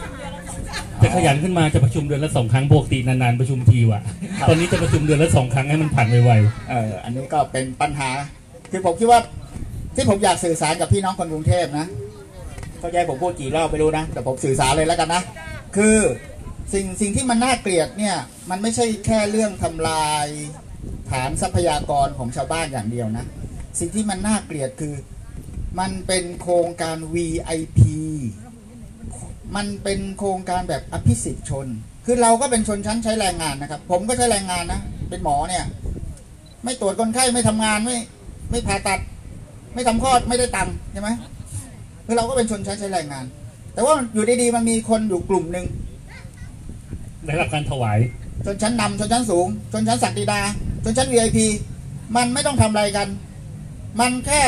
จะประชุมเดือนละ2 ครั้งปกตินานๆประชุมทีว่ะตอนนี้จะประชุมเดือนละ2 ครั้งให้มันผ่านไวๆอันนี้ก็เป็นปัญหาคือผมคิดว่าที่ผมอยากสื่อสารกับพี่น้องคนกรุงเทพนะเขาใจผมพูดกี่รอบไปรู้นะแต่ผมสื่อสารเลยแล้วกันนะคือสิ่งที่มันน่าเกลียดเนี่ยมันไม่ใช่แค่เรื่องทำลายฐานทรัพยากรของชาวบ้านอย่างเดียวนะสิ่งที่มันน่าเกลียดคือมันเป็นโครงการ VIP มันเป็นโครงการแบบอภิสิทธิชนคือเราก็เป็นชนชั้นใช้แรงงานนะครับผมก็ใช้แรงงานนะเป็นหมอเนี่ยไม่ตรวจคนไข้ไม่ทำงานไม่ผ่าตัดไม่ทำคลอดไม่ได้ตังค์ใช่ไหมคือเราก็เป็นชนชั้นใช้แรงงาน แต่ว่าอยู่ดีๆมันมีคนอยู่กลุ่มหนึ่งได้รับการถวายชนชั้นนำชนชั้นสูงชนชั้นศักดินาชนชั้น VIP มันไม่ต้องทำอะไรกันมันแค่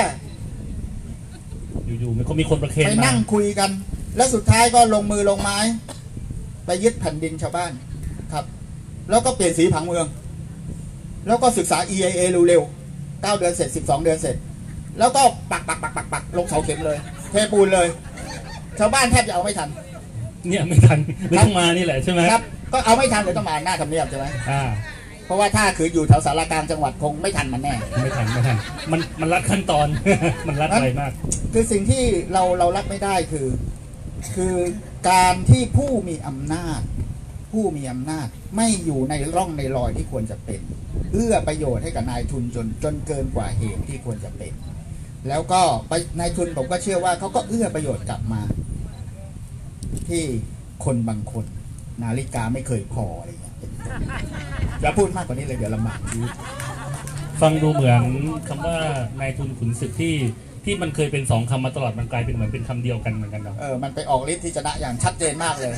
อยู่ๆมันก็มีคนประเคนไปนั่งคุยกันแล้วสุดท้ายก็ลงมือลงไม้ไปยึดแผ่นดินชาวบ้านครับแล้วก็เปลี่ยนสีผังเมืองแล้วก็ศึกษา EIA เร็วๆ9 เดือนเสร็จ12 เดือนเสร็จแล้วก็ปักลงเสาเข็มเลยเทปูนเลยชาวบ้านแทบจะเอาไม่ทันเนี่ยไม่ทันเลยต้องมานี่แหละใช่ไหมครับก็เอาไม่ทันเลยต้องมาหน้าทำเนียบใช่ไหมเพราะว่าถ้าคืออยู่แถวสารกลางจังหวัดคงไม่ทันมันแน่ไม่ทันมันรัดขั้นตอน มันรัดอะไรมากคือสิ่งที่เรารับไม่ได้คือการที่ผู้มีอำนาจไม่อยู่ในร่องในรอยที่ควรจะเป็นเอื้อประโยชน์ให้กับนายทุนจนเกินกว่าเหตุที่ควรจะเป็นแล้วก็นายทุนผมก็เชื่อว่าเขาก็เอื้อประโยชน์กลับมาที่คนบางคนนาฬิกาไม่เคยพออะไรอย่างเงี้ยอย่าพูดมากกว่านี้เลยเดี๋ยวลำบากฟังดูเหมือนคำว่านายทุนขุนศึกที่มันเคยเป็น2 คำมาตลอดมันกลายเป็นเหมือนเป็นคำเดียวกันเหมือนกันเนาะมันไปออกฤทธิ์ที่ชนะอย่างชัดเจนมากเลย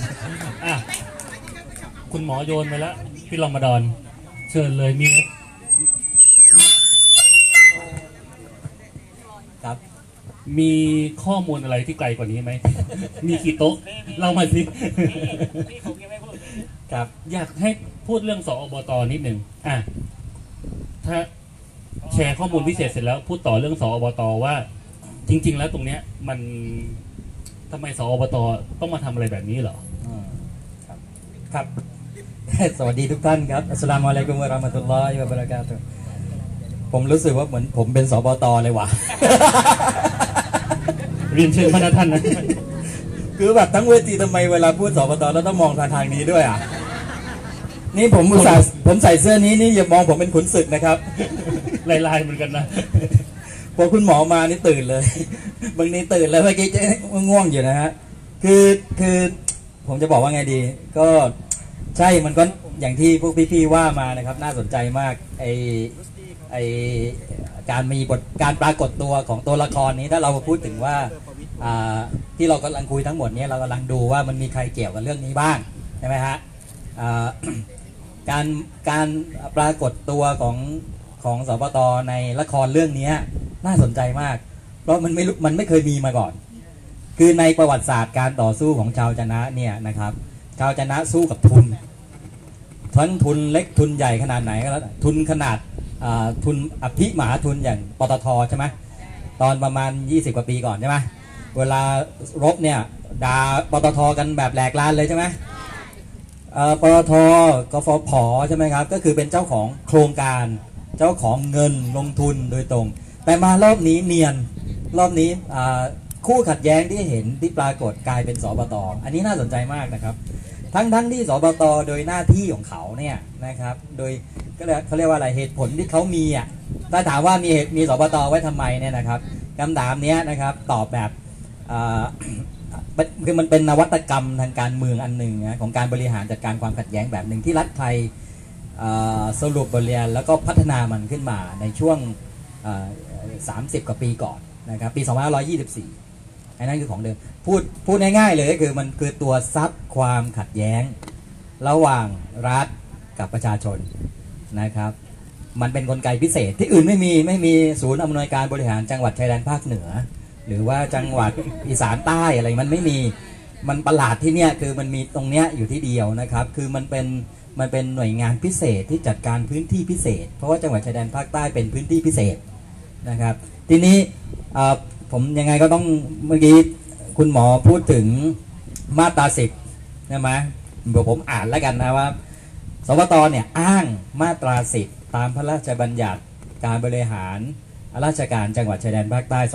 คุณหมอโยนไปแล้วพี่รอมฎอนเชิญเลยมีครับมีข้อมูลอะไรที่ไกลกว่านี้ไหมมีกี่โต๊ะเล่ามาสิครับอยากให้พูดเรื่องสอบต.นิดหนึ่งถ้าแชร์ข้อมูลพิเศษเสร็จแล้วพูดต่อเรื่องสอบต.ว่าจริงๆแล้วตรงเนี้ยมันทำไมสอบต.ต้องมาทำอะไรแบบนี้เหรอครับสวัสดีทุกท่านครับอัสสลามุอะลัยกุมวะเราะห์มะตุลลอฮิวะบะเราะกาตุฮ์ผมรู้สึกว่าเหมือนผมเป็นสบต.เลยว่ะเรียนเชิญพระท่านนะคือแบบทั้งเวทีทำไมเวลาพูดสบต.แล้วต้องมองทางนี้ด้วยนี่ผมใส่เสื้อนี้นี่อย่ามองผมเป็นขุนศึกนะครับลายๆเหมือนกันนะพอคุณหมอมานี่ตื่นเลยบางทีตื่นเลยเมื่อกี้จะง่วงอยู่นะฮะคือผมจะบอกว่าไงดีก็ใช่มันก็อย่างที่พวกพี่ๆว่ามานะครับน่าสนใจมากไอการปรากฏตัวของตัวละครนี้ถ้าเราพูดถึงว่าที่เรากำลังคุยทั้งหมดนี้เรากำลังดูว่ามันมีใครเกี่ยวกับเรื่องนี้บ้างใช่ไหมฮะการปรากฏตัวของสปต.ในละครเรื่องนี้น่าสนใจมากเพราะมันไม่เคยมีมาก่อนคือในประวัติศาสตร์การต่อสู้ของชาวจะนะเนี่ยนะครับชาวจะนะสู้กับทุนทั้งทุนเล็กทุนใหญ่ขนาดไหนก็แล้วทุนขนาดทุนอภิมหาทุนอย่างปตท.ใช่ไหมตอนประมาณ20 กว่าปีก่อนใช่ไหมเวลารบเนี่ยด่าปตท.กันแบบแหลกลานเลยใช่ไหมปตท.กฟผ.ใช่ไหมครับก็คือเป็นเจ้าของโครงการเจ้าของเงินลงทุนโดยตรงแต่มารอบนี้เนียนรอบนี้คู่ขัดแย้งที่เห็นที่ปรากฏกลายเป็นสบต.อันนี้น่าสนใจมากนะครับทั้งที่สบต.โดยหน้าที่ของเขาเนี่ยนะครับโดยเขาเรียกว่าอะไรเหตุผลที่เขามีถ้าถามว่ามีสบต.ไว้ทำไมเนี่ยนะครับคำถามนี้นะครับตอบแบบคือมันเป็นนวัตกรรมทางการเมืองอันหนึ่งนะของการบริหารจัดการความขัดแย้งแบบหนึ่งที่รัฐไทยสรุปบทเรียนแล้วก็พัฒนามันขึ้นมาในช่วง30 กว่าปีก่อนนะครับปี2524อันนั้นคือของเดิมพูดง่ายๆเลยก็คือมันคือตัวซับความขัดแย้งระหว่างรัฐกับประชาชนนะครับมันเป็นกลไกพิเศษที่อื่นไม่มีศูนย์อำนวยการบริหารจังหวัดชายแดนภาคเหนือหรือว่าจังหวัดอีสานใต้อะไรมันไม่มีมันประหลาดที่เนี่ยคือมันมีตรงเนี้ยอยู่ที่เดียวนะครับคือมันเป็นหน่วยงานพิเศษที่จัดการพื้นที่พิเศษเพราะว่าจังหวัดชายแดนภาคใต้เป็นพื้นที่พิเศษนะครับทีนี้ผมยังไงก็ต้องเมื่อกี้คุณหมอพูดถึงมาตรา10ใช่ไหมเดี๋ยวผมอ่านแล้วกันนะว่าสปต.เนี่ยอ้างมาตรา10ตามพระราชบัญญัติการบริหารราชการจังหวัดชายแดนภาคใต้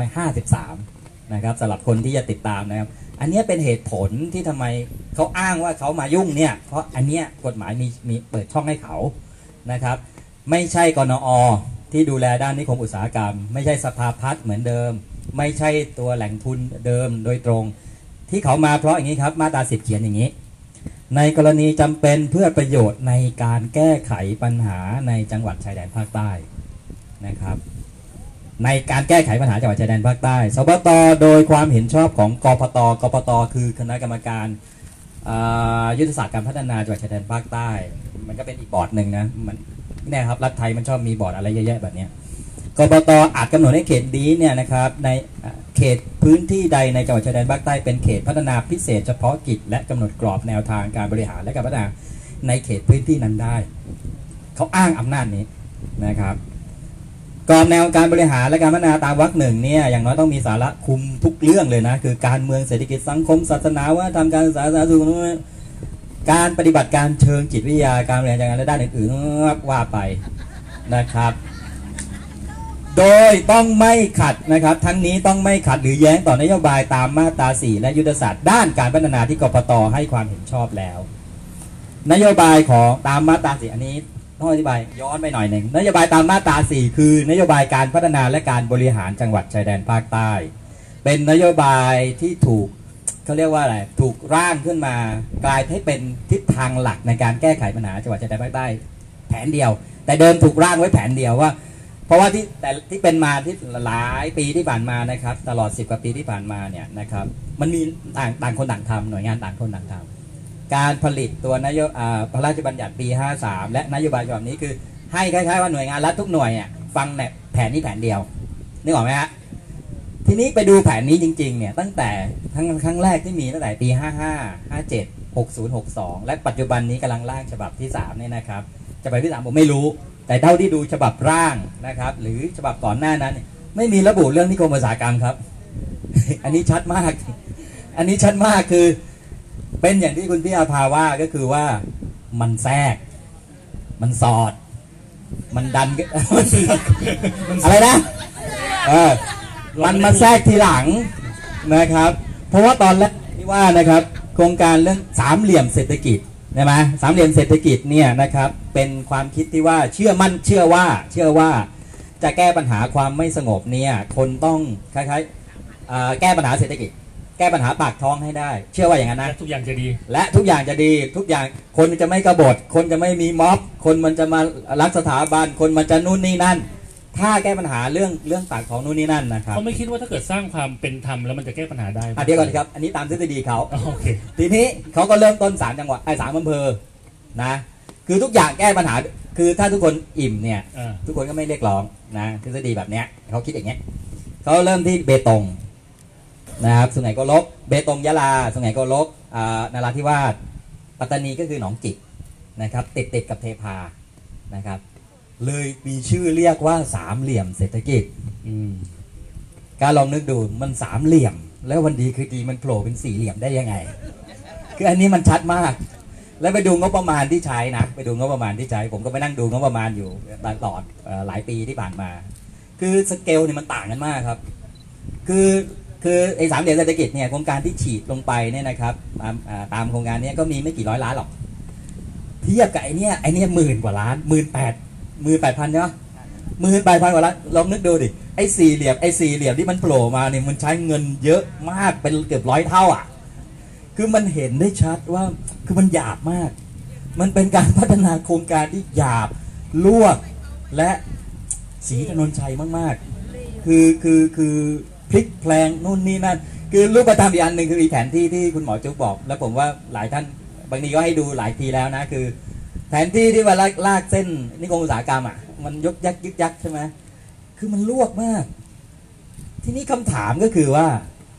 2553นะครับสำหรับคนที่จะติดตามนะครับอันนี้เป็นเหตุผลที่ทำไมเขาอ้างว่าเขามายุ่งเนี่ยเพราะอันเนี้ยกฎหมายมีเปิดช่องให้เขานะครับไม่ใช่กนอ.ที่ดูแลด้านนิคมอุตสาหกรรมไม่ใช่สภาพัฒน์เหมือนเดิมไม่ใช่ตัวแหล่งทุนเดิมโดยตรงที่เขามาเพราะอย่างนี้ครับมาตรา10เขียนอย่างนี้ในกรณีจำเป็นเพื่อประโยชน์ในการแก้ไขปัญหาในจังหวัดชายแดนภาคใต้นะครับในการแก้ไขปัญหาจังหวัดชายแดนภาคใต้สปต.โดยความเห็นชอบของกปต.คือคณะกรรมการยุทธศาสตร์การพัฒนาจังหวัดชายแดนภาคใต้มันก็เป็นอีกบอร์ดหนึ่งนะมันเนี่ยครับรัฐไทยมันชอบมีบอร์ดอะไรเยอะๆแบบนี้กปต.อาจกำหนดให้เขตนี้เนี่ยนะครับในเขตพื้นที่ใดในจังหวัดชายแดนภาคใต้เป็นเขตพัฒนาพิเศษเฉพาะกิจและกำหนดกรอบแนวทางการบริหารและการพัฒนาในเขตพื้นที่นั้นได้เขาอ้างอำนาจนี้นะครับกรอบแนวการบริหารและการพัฒนาตามวรรคหนึ่งเนี่ยอย่างน้อยต้องมีสาระคุมทุกเรื่องเลยนะคือการเมืองเศรษฐกิจสังคมศาสนาวัฒนธรรมการศึกษาสาธารณสุขการปฏิบัติการเชิงจิตวิทยาการบริหารจัดการและด้านอื่นๆว่าไปนะครับโดยต้องไม่ขัดนะครับทั้งนี้ต้องไม่ขัดหรือแย้งต่อนโยบายตามมาตรา4และยุทธศาสตร์ด้านการพัฒนาที่กปต.ให้ความเห็นชอบแล้วนโยบายของตามมาตรา4อันนี้ต้องอธิบายย้อนไปหน่อยหนึ่งนโยบายตามมาตรา4คือนโยบายการพัฒนาและการบริหารจังหวัดชายแดนภาคใต้เป็นนโยบายที่ถูกเขาเรียกว่าอะไรถูกร่างขึ้นมากลายให้เป็นทิศทางหลักในการแก้ไขปัญหาจังหวัดชายแดนภาคใต้แผนเดียวแต่เดิมถูกร่างไว้แผนเดียวว่าเพราะว่าที่เป็นมาที่หลายปีที่ผ่านมานะครับตลอด10 กว่าปีที่ผ่านมาเนี่ยนะครับมันมีต่างคนต่างทำหน่วยงานต่างคนต่างทำการผลิตตัวนโยบายพระราชบัญญัติปี53และนโยบายแบบนี้คือให้คล้ายๆว่าหน่วยงานรัฐทุกหน่วยเนี่ยฟังแผนนี้แผนเดียวนึกออกไหมฮะทีนี้ไปดูแผนนี้จริงๆเนี่ยตั้งแต่ครั้งแรกที่มีตั้งแต่ปี55 57 60 62และปัจจุบันนี้กำลังร่างฉบับที่3เนี่ยนะครับฉบับที่3ผมไม่รู้แต่เท่าที่ดูฉบับร่างนะครับหรือฉบับก่อนหน้านั้นไม่มีระบุเรื่องนิคมอุตสาหกรรมครับ อันนี้ชัดมากอันนี้ชัดมากคือเป็นอย่างที่คุณพี่อาภาว่าก็คือว่ามันแทรกมันสอดมันดัน อะไรนะมันมาแทรกทีหลังนะครับเพราะว่าตอนแรกที่ว่านะครับโครงการเรื่องสามเหลี่ยมเศรษฐกิจใช่ไหมสามเหลี่ยมเศรษฐกิจเนี่ยนะครับเป็นความคิดที่ว่าเชื่อว่าจะแก้ปัญหาความไม่สงบเนี่ยคนต้องคล้ายๆแก้ปัญหาเศรษฐกิจแก้ปัญหาปากท้องให้ได้เชื่อว่าอย่างนั้นนะทุกอย่างจะดีและทุกอย่างจะดีทุกอย่างคนจะไม่กบฏคนจะไม่มีม็อบคนมันจะมารักสถาบันคนมันจะนู่นนี่นั่นถ้าแก้ปัญหาเรื่องปากท้องนู่นนี่นั่นนะครับเขาไม่คิดว่าถ้าเกิดสร้างความเป็นธรรมแล้วมันจะแก้ปัญหาได้เดี๋ยวก่อนครับอันนี้ตามทฤษฎีเขาโอเคทีนี้เขาก็เริ่มต้น3 จังหวัด3 อำเภอนะคือทุกอย่างแก้ปัญหาคือถ้าทุกคนอิ่มเนี่ยทุกคนก็ไม่เรียกร้องนะทฤษฎีแบบเนี้ยเขาคิดอย่างเงี้ยเขาเริ่มที่เบตงนะครับสุไหงโกลกเบตงยะลาสุไหงโกลกนราธิวาสปัตตานีก็คือหนองจิกนะครับติดกับเทพานะครับเลยมีชื่อเรียกว่าสามเหลี่ยมเศรษฐกิจการลองนึกดูมันสามเหลี่ยมแล้ววันดีคือดีมันโผล่เป็น4 เหลี่ยมได้ยังไงคืออันนี้มันชัดมากแล้วไปดูงบประมาณที่ใช้นะไปดูงบประมาณที่ใช้ผมก็ไปนั่งดูงบประมาณอยู่ตลอดหลายปีที่ผ่านมาคือสเกลเนี่ยมันต่างกันมากครับคือไอ้สามเหลี่ยมเศรษฐกิจเนี่ยโครงการที่ฉีดลงไปเนี่ยนะครับตามโครงการนี้ก็มีไม่กี่ร้อยล้านหรอกเทียบกับไอ้นี่10,000 กว่าล้าน18,000เนาะ18,000 กว่าล้านลองนึกดูดิไอ้สี่เหลี่ยมที่มันโผล่มาเนี่ยมันใช้เงินเยอะมากเป็นเกือบ100 เท่าอ่ะคือมันเห็นได้ชัดว่าคือมันหยาบมากมันเป็นการพัฒนาโครงการที่หยาบลวกและศรีถนนชัยมากๆคือพลิกแพลงนู่นนี่นั่นคือรูปธรรมอีกอันหนึ่งคืออีแผนที่คุณหมอจุ๊บบอกแล้วผมว่าหลายท่านบางทีก็ให้ดูหลายทีแล้วนะคือแผนที่ที่ว่าลากเส้นนิคมอุตสาหกรรมอ่ะมันยกยักยึกยักใช่ไหมคือมันลวกมากทีนี้คำถามก็คือว่า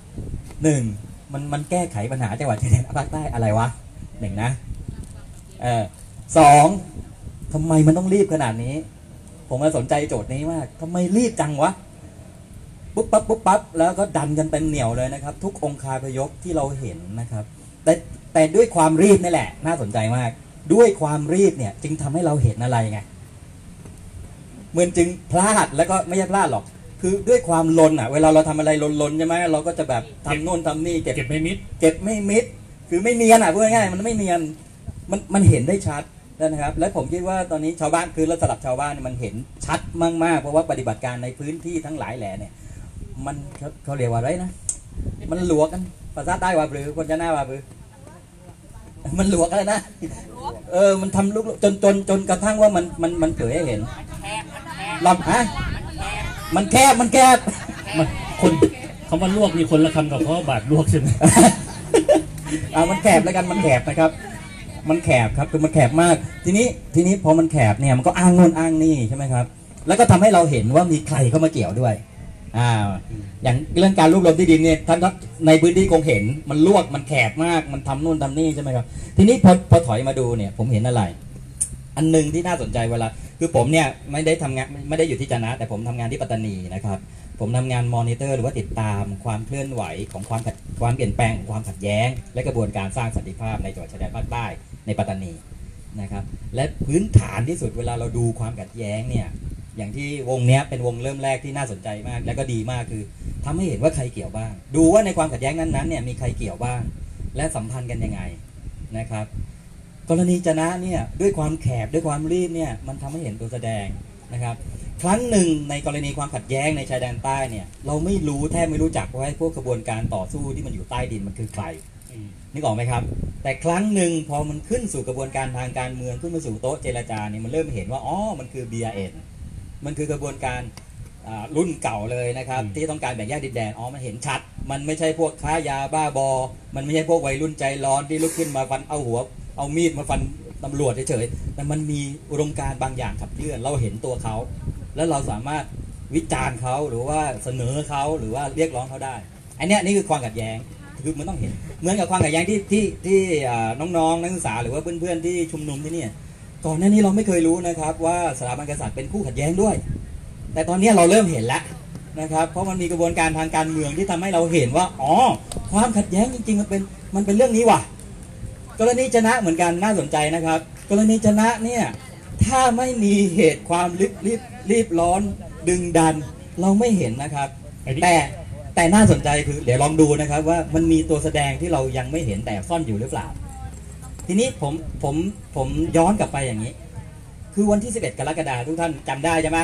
มันแก้ไขปัญหาจังหวัดชายแดนภาคใต้อะไรวะนะสองทำไมมันต้องรีบขนาดนี้ผมมาสนใจโจทย์นี้มากทำไมรีบจังวะปุ๊บปั๊บแล้วก็ดันกันเต็มเหนียวเลยนะครับทุกองคาพยพที่เราเห็นนะครับแต่ด้วยความรีบนี่แหละน่าสนใจมากด้วยความรีบเนี่ยจึงทำให้เราเห็นอะไรไงเหมือนจึงพลาดแล้วก็ไม่ใช่พลาดหรอกคือด้วยความลนอ่ะเวลาเราทำอะไรลนใช่ไหมเราก็จะแบบทำโน่นทำนี่เก็บไม่มิดคือไม่เนียนอ่ะพูดง่ายๆมันไม่เนียนมันเห็นได้ชัดนะครับและผมคิดว่าตอนนี้ชาวบ้านคือสำหรับชาวบ้านมันเห็นชัดมากๆเพราะว่าปฏิบัติการในพื้นที่ทั้งหลายแหล่เนี่ยมันเขาเรียกว่าอะไรนะมันหลวกกันภาษาใต้ว่าหรือคนจะหน้าว่าหรือมันหลวกอะไรนะมันทำลุกจนกระทั่งว่ามันเผยให้เห็นลำฮะมันแคบคนคำว่าลวกมีคนละคำกับเพราะบาดลวกใช่ไหมมันแคบแล้วกันมันแคบนะครับมันแคบครับคือมันแคบมากทีนี้พอมันแคบเนี่ยมันก็อ้างโน่นอ้างนี่ใช่ไหมครับแล้วก็ทำให้เราเห็นว่ามีใครเข้ามาเกี่ยวด้วยอย่างเรื่องการรวบรวมที่ดินเนี่ยท่านในพื้นที่คงเห็นมันลวกมันแคบมากมันทำนู่นทำนี่ใช่ไหมครับทีนี้พอถอยมาดูเนี่ยผมเห็นอะไรอันนึงที่น่าสนใจเวลาคือผมเนี่ยไม่ได้ทำงานไม่ได้อยู่ที่จะนะแต่ผมทำงานที่ปัตตานีนะครับผมทำงานมอนิเตอร์หรือว่าติดตามความเคลื่อนไหวของความเปลี่ยนแปลงของความขัดแย้งและกระบวนการสร้างสันติภาพในจังหวัดชายแดนภาคใต้ในปัตตานีนะครับและพื้นฐานที่สุดเวลาเราดูความขัดแย้งเนี่ยอย่างที่วงเนี้ยเป็นวงเริ่มแรกที่น่าสนใจมากและก็ดีมากคือทำให้เห็นว่าใครเกี่ยวบ้างดูว่าในความขัดแย้งนั้นๆเนี่ยมีใครเกี่ยวบ้างและสัมพันธ์กันยังไงนะครับกรณีจะนะเนี่ยด้วยความแคบด้วยความรีบเนี่ยมันทำให้เห็นตัวแสดงนะครับครั้งหนึ่งในกรณีความขัดแย้งในชายแดนใต้เนี่ยเราไม่รู้แทบไม่รู้จักว่าพวกกระบวนการต่อสู้ที่มันอยู่ใต้ดินมันคือใครนึกออกไหมครับแต่ครั้งหนึ่งพอมันขึ้นสู่กระบวนการทางการเมืองขึ้นมาสู่โต๊ะเจรจาเนี่ยมันเริ่มเห็นว่าอ๋อมันคือ BRN มันคือกระบวนการรุ่นเก่าเลยนะครับที่ต้องการแบ่งแยกดินแดนมันเห็นชัดมันไม่ใช่พวกค้ายาบ้าบอมันไม่ใช่พวกวัยรุ่นใจร้อนที่ลุกขึ้นมาฟันเอามีดมาฟันตำรวจเฉยๆแต่มันมีอุดมการณ์บางอย่างขับเคลื่อนเราเห็นตัวเขาแล้วเราสามารถวิจารณ์เขาหรือว่าเสนอเขาหรือว่าเรียกร้องเขาได้อันนี้นี่คือความขัดแย้งคือมันต้องเห็นเหมือนกับความขัดแย้งที่น้องๆนักศึกษาหรือว่าเพื่อนๆที่ชุมนุมที่นี่ก่อนหน้านี้เราไม่เคยรู้นะครับว่าสถาบันกษัตริย์เป็นคู่ขัดแย้งด้วยแต่ตอนนี้เราเริ่มเห็นแล้วนะครับเพราะมันมีกระบวนการทางการเมืองที่ทำให้เราเห็นว่าอ๋อความขัดแย้งจริงๆมันเป็นเรื่องนี้ว่ะกรณีจะนะเหมือนกันน่าสนใจนะครับกรณีจะนะเนี่ยถ้าไม่มีเหตุความรีบร้อนดึงดันเราไม่เห็นนะครับแต่น่าสนใจคือเดี๋ยวลองดูนะครับว่ามันมีตัวแสดงที่เรายังไม่เห็นแต่ซ่อนอยู่หรือเปล่าทีนี้ผมย้อนกลับไปอย่างนี้คือวันที่11 กรกฎาคมทุกท่านจำได้ใช่ไหม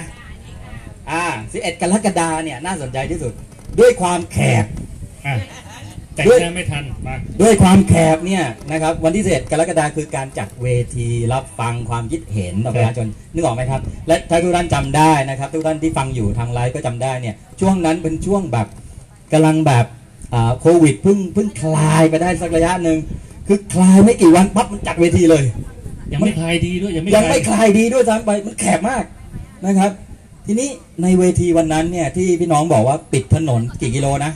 11 กรกฎาคมเนี่ยน่าสนใจที่สุดด้วยความแคบแต่งไม่ทันด้วยความแคบเนี่ยนะครับวันที่11 กรกฎาคมคือการจัดเวทีรับฟังความคิดเห็นของประชาชนนึกออกไหมครับและถ้าทุกท่านจำได้นะครับทุกท่านที่ฟังอยู่ทางไลฟ์ก็จำได้เนี่ยช่วงนั้นเป็นช่วงแบบกำลังแบบโควิดเพิ่งคลายไปได้สักระยะหนึ่งคือคลายไม่กี่วันปั๊บมันจัดเวทีเลยยังไม่คลายดีด้วยยังไม่คลายดีด้วยซ้ำไปมันแคบมากนะครับทีนี้ในเวทีวันนั้นเนี่ยที่พี่น้องบอกว่าปิดถนนกี่กิโลนะ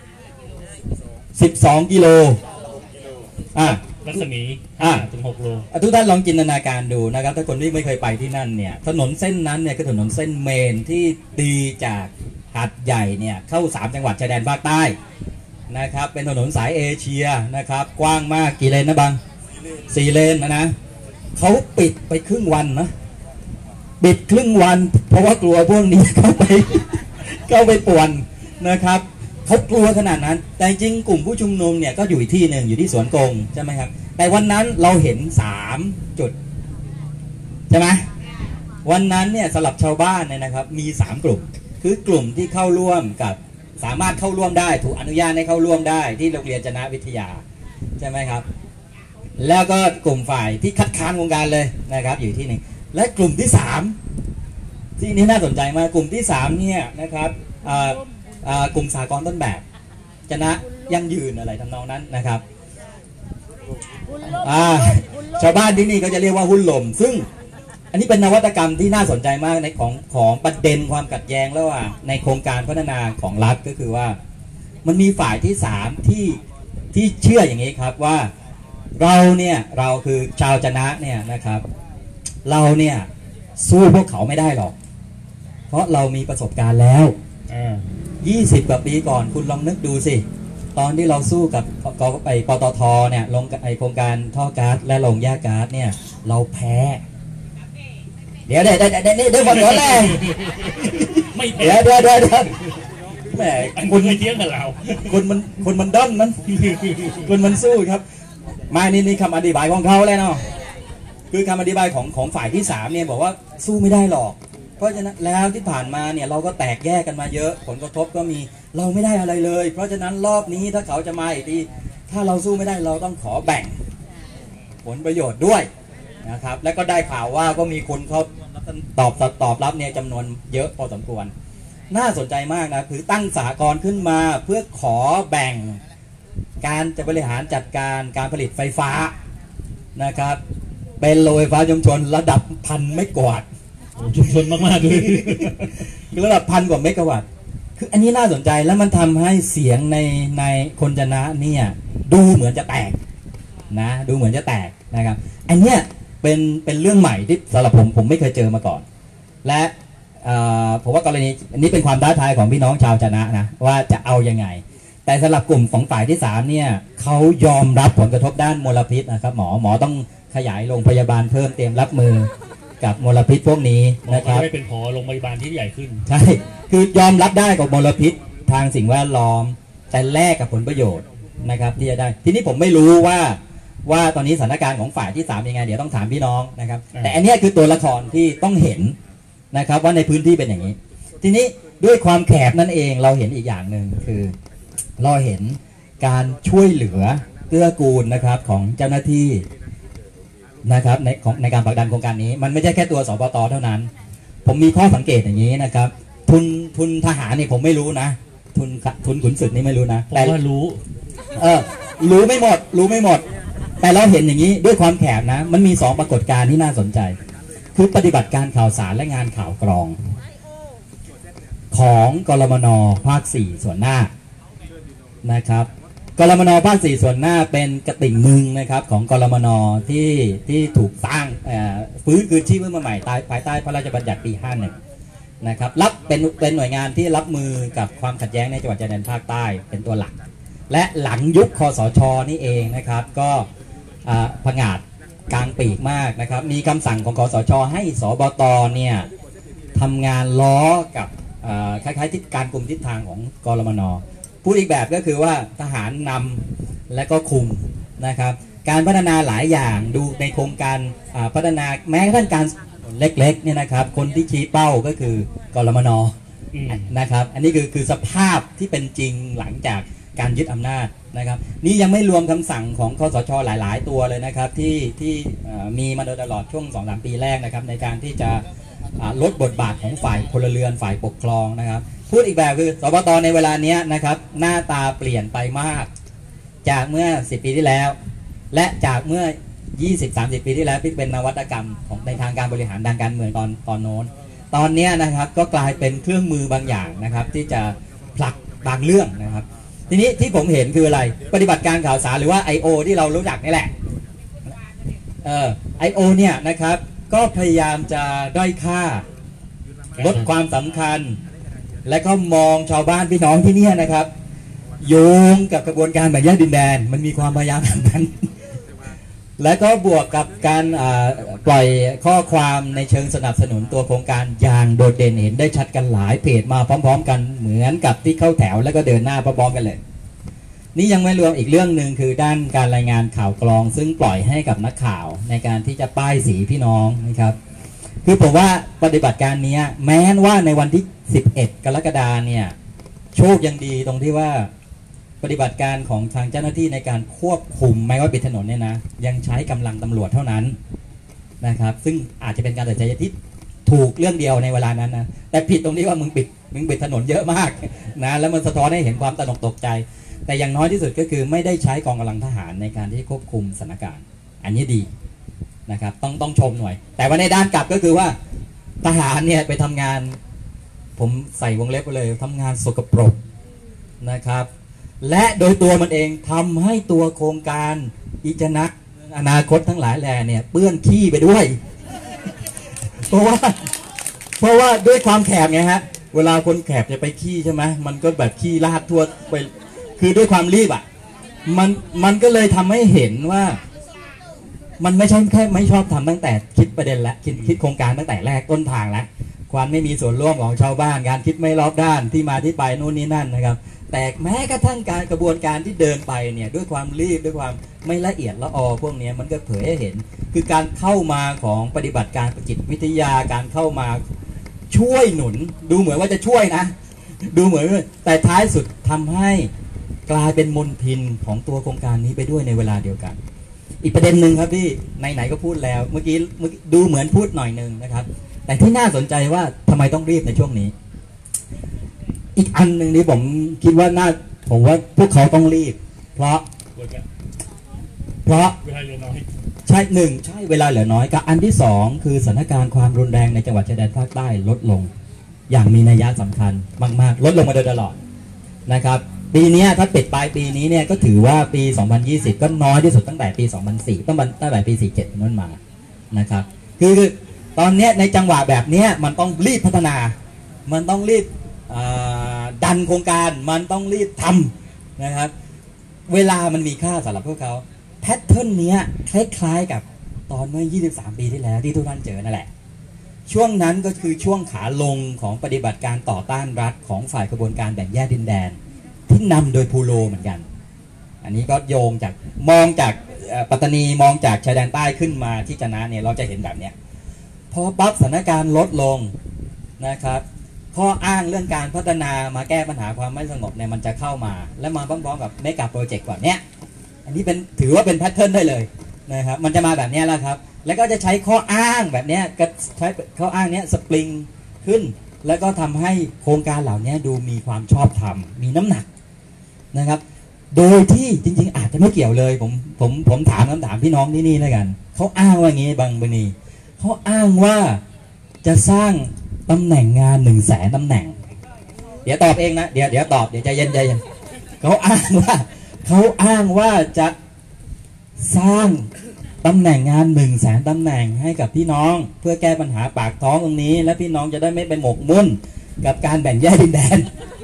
12 กิโลรัศมีถึง6 โลทุกท่านลองจินตนาการดูนะครับถ้าคนที่ไม่เคยไปที่นั่นเนี่ยถนนเส้นนั้นเนี่ยคือถนนเส้นเมนที่ตีจากหาดใหญ่เนี่ยเข้า3 จังหวัดชายแดนภาคใต้นะครับเป็นถนนสายเอเชียนะครับกว้างมากกี่เลนนะบัง4 เลนนะเขาปิดไปครึ่งวันนะปิดครึ่งวันเพราะว่ากลัวพวกนี้เข้าไปป่วนนะครับเขากลัวขนาดนั้นแต่จริงกลุ่มผู้ชุมนุมเนี่ยก็อยู่ที่หนึ่งอยู่ที่สวนกงใช่ไหมครับแต่วันนั้นเราเห็น3 จุดใช่ไหมวันนั้นเนี่ยสำหรับชาวบ้านเนี่ยนะครับมี3 กลุ่มคือกลุ่มที่เข้าร่วมกับสามารถเข้าร่วมได้ถูกอนุญาตให้เข้าร่วมได้ที่โรงเรียนจนะวิทยาใช่ไหมครับแล้วก็กลุ่มฝ่ายที่คัดค้านวงการเลยนะครับอยู่ที่หนึ่งและกลุ่มที่3ที่นี้น่าสนใจมากกลุ่มที่3เนี่ยนะครับกลุ่มสหกรณ์ต้นแบบจนะยั่งยืนอะไรทำนองนั้นนะครับชาวบ้านที่นี่ก็จะเรียกว่าหุ้นลมซึ่งอันนี้เป็นนวัตกรรมที่น่าสนใจมากในของประเด็นความขัดแย้งระหว่างในโครงการพัฒนาของรัฐก็คือว่ามันมีฝ่ายที่3ที่เชื่ออย่างนี้ครับว่าเราคือชาวจะนะเนี่ยนะครับเราเนี่ยสู้พวกเขาไม่ได้หรอกเพราะเรามีประสบการณ์แล้ว20 กว่าปีก่อนคุณลองนึกดูสิตอนที่เราสู้กับปตทเนี่ยลงโครงการท่อก๊าซและลงแยกก๊าซเนี่ยเราแพ้เดี๋ยวก่อนแรกไม่แพ้เดี๋ยวแหมคุณไม่เที่ยงกับเราคนมันด้นนั้นคนมันสู้ครับมานี่คำอธิบายของเขาแล้วเนาะคือคำอธิบายของฝ่ายที่3เนี่ยบอกว่าสู้ไม่ได้หรอกเพราะฉะนั้นแล้วที่ผ่านมาเนี่ยเราก็แตกแยกกันมาเยอะผลกระทบก็มีเราไม่ได้อะไรเลยเพราะฉะนั้นรอบนี้ถ้าเขาจะมาอีกทีถ้าเราสู้ไม่ได้เราต้องขอแบ่งผลประโยชน์ด้วยนะครับแล้วก็ได้ข่าวว่าก็มีคนเขาตอบรับเนี่ยจำนวนเยอะพอสมควรน่าสนใจมากนะคือตั้งสหกรณ์ขึ้นมาเพื่อขอแบ่งการจะบริหารจัดการการผลิตไฟฟ้านะครับเป็นโรงไฟฟ้าชุมชนระดับ1,000 เมกะวัตต์ชุมชนมากๆเลยคือระดับ1,000 กว่าเมกะวัตต์คืออันนี้น่าสนใจแล้วมันทำให้เสียงในคนจะนะเนี่ยดูเหมือนจะแตกนะดูเหมือนจะแตกนะครับอันเนี้ยเป็นเรื่องใหม่ที่สำหรับผมไม่เคยเจอมาก่อนและผมว่ากรณีอันนี้เป็นความท้าทายของพี่น้องชาวจะนะว่าจะเอายังไงแต่สำหรับกลุ่มของฝ่ายที่3เนี่ยเขายอมรับผลกระทบด้านมลพิษนะครับหมอต้องขยายโรงพยาบาลเพิ่มเตรียมรับมือกับมลพิษพวกนี้นะครับไม่เป็นพอโรงพยาบาลที่ใหญ่ขึ้นใช่คือยอมรับได้กับมลพิษทางสิ่งแวดล้อมแต่แลกกับผลประโยชน์นะครับที่จะได้ทีนี้ผมไม่รู้ว่าตอนนี้สถานการณ์ของฝ่ายที่3ยังไงเดี๋ยวต้องถามพี่น้องนะครับแต่อันนี้คือตัวละครที่ต้องเห็นนะครับว่าในพื้นที่เป็นอย่างนี้ทีนี้ด้วยความแคบนั่นเองเราเห็นอีกอย่างหนึ่งคือเราเห็นการช่วยเหลือเกื้อกูลนะครับของเจ้าหน้าที่นะครับในการผลักดันโครงการนี้มันไม่ใช่แค่ตัวสปต.เท่านั้นผมมีข้อสังเกตอย่างนี้นะครับทุนทหารนี่ผมไม่รู้นะทุนขุนศึกนี่ไม่รู้นะแต่ว่ารู้ไม่หมดแต่เราเห็นอย่างนี้ด้วยความแคบนะมันมี2ปรากฏการณ์ที่น่าสนใจคือปฏิบัติการข่าวสารและงานข่าวกรองของกรมน.ภาค4ส่วนหน้านะครับกรมน.ภาค4ส่วนหน้าเป็นกระติ่งหนึ่งนะครับของกรมน.ที่ถูกสร้างฟื้นคืนชีพขึ้นมาใหม่ภายใต้พระราชบัญญัติปี51นะครับรับเป็นหน่วยงานที่รับมือกับความขัดแย้งในจังหวัดชายแดนภาคใต้เป็นตัวหลักและหลังยุคคสช.นี่เองนะครับก็ผงาดกลางปีกมากนะครับมีคำสั่งของคสช.ให้สบต.เนี่ยทำงานล้อกับคล้ายๆทิศการกลุ่มทิศทางของกรมน.พูดอีกแบบก็คือว่าทหารนำและก็คุมนะครับการพัฒนาหลายอย่างดูในโครงการพัฒนาแม้กระทั่งการเล็กๆเนี่ยนะครับคนที่ชี้เป้าก็คือกรมน.นะครับอันนี้คือสภาพที่เป็นจริงหลังจากการยึดอำนาจนะครับนี่ยังไม่รวมคำสั่งของคสช.หลายๆตัวเลยนะครับที่มีมาโดยตลอดช่วง 2-3 ปีแรกนะครับในการที่จะลดบทบาทของฝ่ายพลเรือนฝ่ายปกครองนะครับพูดอีกแบบคือสปต.ในเวลานี้นะครับหน้าตาเปลี่ยนไปมากจากเมื่อ10 ปีที่แล้วและจากเมื่อ 20-30 ปีที่แล้วที่เป็นนวัตกรรมของในทางการบริหารทางการเมืองตอนโน้นตอนนี้นะครับก็กลายเป็นเครื่องมือบางอย่างนะครับที่จะผลักบางเรื่องนะครับทีนี้ที่ผมเห็นคืออะไรปฏิบัติการข่าวสารหรือว่า I.O. ที่เรารู้จักนี่แหละI.O. เนี่ยนะครับก็พยายามจะด้อยค่าลดความสำคัญและก็มองชาวบ้านพี่น้องที่นี่นะครับโยงกับกระบวนการแบ่งแยกดินแดนมันมีความพยายามแบบนั้นและก็บวกกับการปล่อยข้อความในเชิงสนับสนุนตัวโครงการอย่างโดดเด่นเห็นได้ชัดกันหลายเพจมาพร้อมๆกันเหมือนกับที่เข้าแถวแล้วก็เดินหน้าพร้อมๆกันเลยนี่ยังไม่รวมอีกเรื่องหนึ่งคือด้านการรายงานข่าวกรองซึ่งปล่อยให้กับนักข่าวในการที่จะป้ายสีพี่น้องนะครับคือผมว่าปฏิบัติการนี้แม้ว่าในวันที่11 กรกฎาคมเนี่ยโชคยังดีตรงที่ว่าปฏิบัติการของทางเจ้าหน้าที่ในการควบคุมไม่ว่าปิดถนนเนี่ยนะยังใช้กำลังตำรวจเท่านั้นนะครับซึ่งอาจจะเป็นการตัดสินใจที่ถูกเรื่องเดียวในเวลานั้นนะแต่ผิดตรงที่ว่ามึงปิดถนนเยอะมากนะแล้วมันสะท้อนให้เห็นความตระหนกตกใจแต่อย่างน้อยที่สุดก็คือไม่ได้ใช้กองกำลังทหารในการที่ควบคุมสถานการณ์อันนี้ดีนะครับต้องชมหน่อยแต่ว่าในด้านกลับก็คือว่าทหารเนี่ยไปทำงานผมใส่วงเล็บไปเลยทำงานสกปรกนะครับและโดยตัวมันเองทำให้ตัวโครงการอิจนะอนาคตทั้งหลายแหล่เนี่ยเปื้อนขี้ไปด้วย เพราะว่าด้วยความแคบไงฮะเวลาคนแคบจะไปขี้ใช่ไหมมันก็แบบขี้ลาดทั่วไปคือด้วยความรีบอ่ะมันก็เลยทำให้เห็นว่ามันไม่ใช่แค่ไม่ชอบทำตั้งแต่คิดประเด็นและคิดโครงการตั้งแต่แรกต้นทางแล้วความไม่มีส่วนร่วมของชาวบ้านการคิดไม่รอบด้านที่มาที่ไปนู่นนี่นั่นนะครับแต่แม้กระทั่งการกระบวนการที่เดินไปเนี่ยด้วยความรีบด้วยความไม่ละเอียดละออพวกนี้มันก็เผยให้เห็นคือการเข้ามาของปฏิบัติการจิตวิทยาการเข้ามาช่วยหนุนดูเหมือนว่าจะช่วยนะดูเหมือนแต่ท้ายสุดทำให้กลายเป็นมลพินของตัวโครงการนี้ไปด้วยในเวลาเดียวกันอีกประเด็นหนึ่งครับที่ไหนๆก็พูดแล้วเมื่อกี้ดูเหมือนพูดหน่อยนึงนะครับแต่ที่น่าสนใจว่าทำไมต้องรีบในช่วงนี้อีกอันหนึ่งที่ผมคิดว่าผมว่าพวกเขาต้องรีบเพราะเวลาเหลือน้อยใช่หนึ่งใช่เวลาเหลือน้อยกับอันที่สองคือสถานการณ์ความรุนแรงในจังหวัดชายแดนภาคใต้ลดลงอย่างมีนัยสำคัญมากๆลดลงมาโดยตลอดนะครับปีนี้ถ้าปิดปลายปีนี้เนี่ยก็ถือว่าปี 2020 ก็น้อยที่สุดตั้งแต่ปี 2004ตั้งแต่ปี 47เป็นต้นมานะครับคือตอนนี้ในจังหวะแบบนี้มันต้องรีบพัฒนามันต้องรีบดันโครงการมันต้องรีบทำนะครับเวลามันมีค่าสำหรับพวกเขาแพทเทิร์นนี้คล้ายๆกับตอนเมื่อ23 ปีที่แล้วที่ทุกท่านเจอนั่นแหละช่วงนั้นก็คือช่วงขาลงของปฏิบัติการต่อต้านรัฐของฝ่ายกระบวนการแบ่งแยกดินแดนที่นำโดยพูโลเหมือนกันอันนี้ก็โยงจากมองจากปัตตานีมองจากชายแดนใต้ขึ้นมาที่จะนะเนี่ยเราจะเห็นแบบเนี้ยพอปั๊บสถานการณ์ลดลงนะครับข้ออ้างเรื่องการพัฒนามาแก้ปัญหาความไม่สงบเนี่ยมันจะเข้ามาและมาพร้อมๆกับเมกะโปรเจกต์ก่อนเนี้ยอันนี้เป็นถือว่าเป็นแพทเทิร์นได้เลยนะครับมันจะมาแบบนี้แล้วครับแล้วก็จะใช้ข้ออ้างแบบนี้ก็ใช้ข้ออ้างเนี้ยสปริงขึ้นแล้วก็ทำให้โครงการเหล่านี้ดูมีความชอบธรรมมีน้ำหนักนะครับโดยที่จริงๆอาจจะไม่เกี่ยวเลยผมถามคำถามพี่น้องที่นี่แล้วกันเขาอ้างว่างี้บางบันีเขาอ้างว่าจะสร้างตำแหน่งงาน 100,000 ตำแหน่งเดี๋ยวตอบเองนะเดี๋ยวตอบเดี๋ยวใจเย็นเขาอ้างว่าจะสร้างตำแหน่งงาน 100,000 ตำแหน่งให้กับพี่น้องเพื่อแก้ปัญหาปากท้องตรงนี้และพี่น้องจะได้ไม่ไปหมกมุ่นกับการแบ่งแยกดินแดน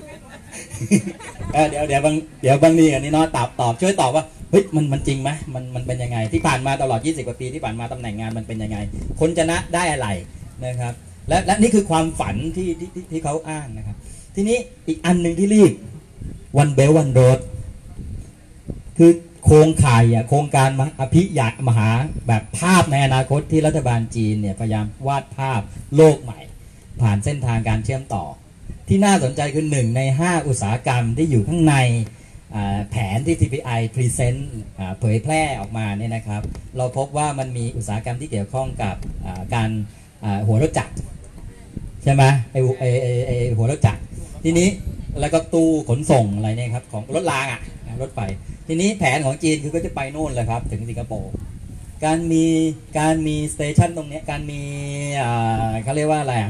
เดี๋ยวบางนี่อันนี้เนาะตอบช่วยตอบว่าเฮ้ยมันจริงไหมมันเป็นยังไงที่ผ่านมาตลอด20 กว่าปีที่ผ่านมาตำแหน่งงานมันเป็นยังไงคนชนะได้อะไรนะครับและนี่คือความฝันที่เขาอ้างนะครับทีนี้อีกอันหนึ่งที่รีบวันเบลวันโรดคือโครงข่ายโครงการอภิญามหาแบบภาพในอนาคตที่รัฐบาลจีนเนี่ยพยายามวาดภาพโลกใหม่ผ่านเส้นทางการเชื่อมต่อที่น่าสนใจคือ1 ใน 5อุตสาหกรรมที่อยู่ข้างในแผนที่ TPI Present เผยแพร่ออกมาเนี่ยนะครับเราพบว่ามันมีอุตสาหกรรมที่เกี่ยวข้องกับการหัวรถจักรใช่ไหมไอหัวรถจักรทีนี้แล้วก็ตู้ขนส่งอะไรเนี่ยครับของรถรางรถไฟทีนี้แผนของจีนคือก็จะไปโน่นเลยครับถึงสิงคโปร์การมีสเตชันตรงนี้การมีเขาเรียกว่าอะไร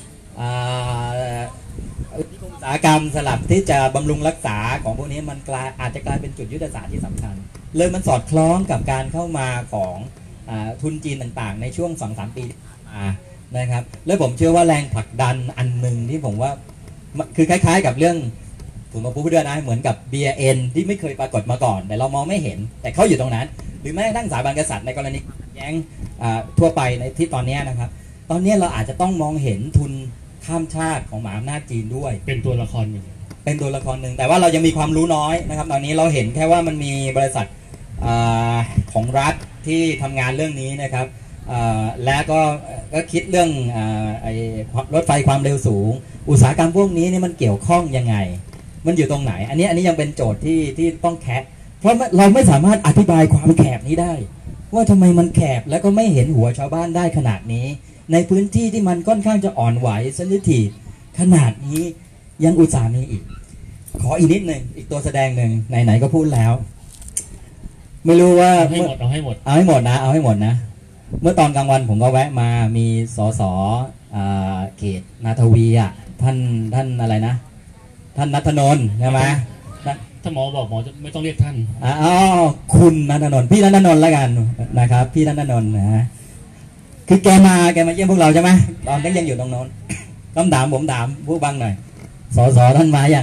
อุตสาหกรรมสลับที่จะบำรุงรักษาของพวกนี้มันอาจจะกลายเป็นจุดยุทธศาสตร์ที่สำคัญเลยมันสอดคล้องกับการเข้ามาของทุนจีนต่างๆในช่วง 2-3 ปีที่ผ่านมานะครับและผมเชื่อว่าแรงผลักดันอันหนึ่งที่ผมว่าคือคล้ายๆกับเรื่องผมมาพูดด้วยนะเหมือนกับ BRN ที่ไม่เคยปรากฏมาก่อนแต่เรามองไม่เห็นแต่เขาอยู่ตรงนั้นหรือแม้กระทั่งสถาบันกษัตริย์ในกรณีแย้งทั่วไปในที่ตอนนี้นะครับตอนนี้เราอาจจะต้องมองเห็นทุนข้ามชาติของมหาอำนาจจีนด้วยเป็นตัวละครหนึ่งแต่ว่าเรายังมีความรู้น้อยนะครับตอนนี้เราเห็นแค่ว่ามันมีบริษัทของรัฐที่ทำงานเรื่องนี้นะครับและก็คิดเรื่องรถไฟความเร็วสูงอุตสาหกรรมพวกนี้นี่มันเกี่ยวข้องยังไงมันอยู่ตรงไหนอันนี้ยังเป็นโจทย์ที่ต้องแคะเพราะเราไม่สามารถอธิบายความแคบนี้ได้ว่าทำไมมันแคบแล้วก็ไม่เห็นหัวชาวบ้านได้ขนาดนี้ในพื้นที่ที่มันค่อนข้างจะอ่อนไหวเซนซิทีฟขนาดนี้ยังอุตส่าห์มีอีกขออีกนิดหนึ่งอีกตัวแสดงหนึ่งไหนๆก็พูดแล้ว ไม่รู้ว่าให้หมดเอาให้หมดเอาให้หมดนะเอาให้หมดนะเมื่อตอนกลางวันผมก็แวะมามีสสเขตนาทวีอ่ะท่านอะไรนะท่านณัฐนนท์ใช่ไหมถ้าหมอบอกหมอจะไม่ต้องเรียกท่านอ๋อคุณณัฐนนท์พี่ณัฐนนท์แล้วกันนะครับพี่ณัฐนนท์นะฮะคือแกมาเยี่ยมพวกเราใช่ไหมตอนนั้นยังอยู่ตรงโน้นคำถามผมถามผู้บังหน่อยสสท่านมายัง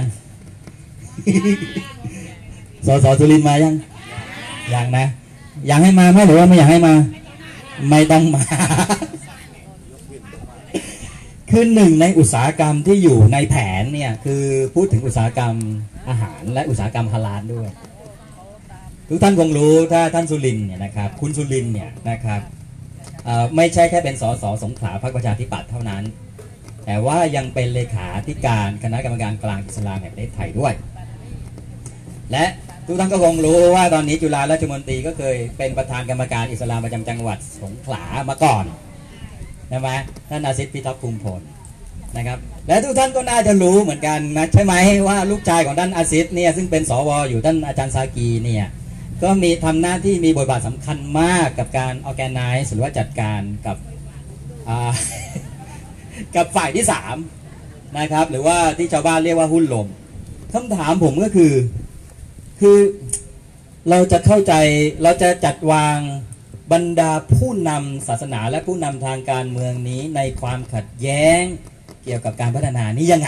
สสสุรินทร์มายังนะอยากให้มาไหมหรือว่าไม่อยากให้มาไม่ต้องมา คือหนึ่งในอุตสาหกรรมที่อยู่ในแผนเนี่ยคือพูดถึงอุตสาหกรรมอาหารและอุตสาหกรรมฮาลาลด้วยทุกท่านคงรู้ถ้าท่านสุรินทร์เนี่ยนะครับคุณสุรินทร์เนี่ยนะครับไม่ใช่แค่เป็นสสสงขลาพรรคประชาธิปัตย์เท่านั้นแต่ว่ายังเป็นเลขาธิการคณะกรรมการกลางอิสลามแห่งประเทศไทยด้วยและทุกท่านก็คงรู้ว่าตอนนี้จุฬาราชมนตรีก็เคยเป็นประธานกรรมการอิสลามประจำจังหวัดสงขลามาก่อนใช่ไหมท่านอาซิดพิทักษ์ภูมิพลนะครับและทุกท่านก็น่าจะรู้เหมือนกันนะใช่ไหมว่าลูกชายของท่านอาซิดเนี่ยซึ่งเป็นสวอยู่ท่านอาจารย์ซากีเนี่ยก็มีทำหน้าที่มีบทบาทสำคัญมากกับการ organize หรือว่าจัดการกับ กับฝ่ายที่3นะครับหรือว่าที่ชาวบ้านเรียกว่าหุ้นลมคำถามผมก็คือเราจะเข้าใจเราจะจัดวางบรรดาผู้นำศาสนาและผู้นำทางการเมืองนี้ในความขัดแย้งเกี่ยวกับการพัฒนานี้ยังไง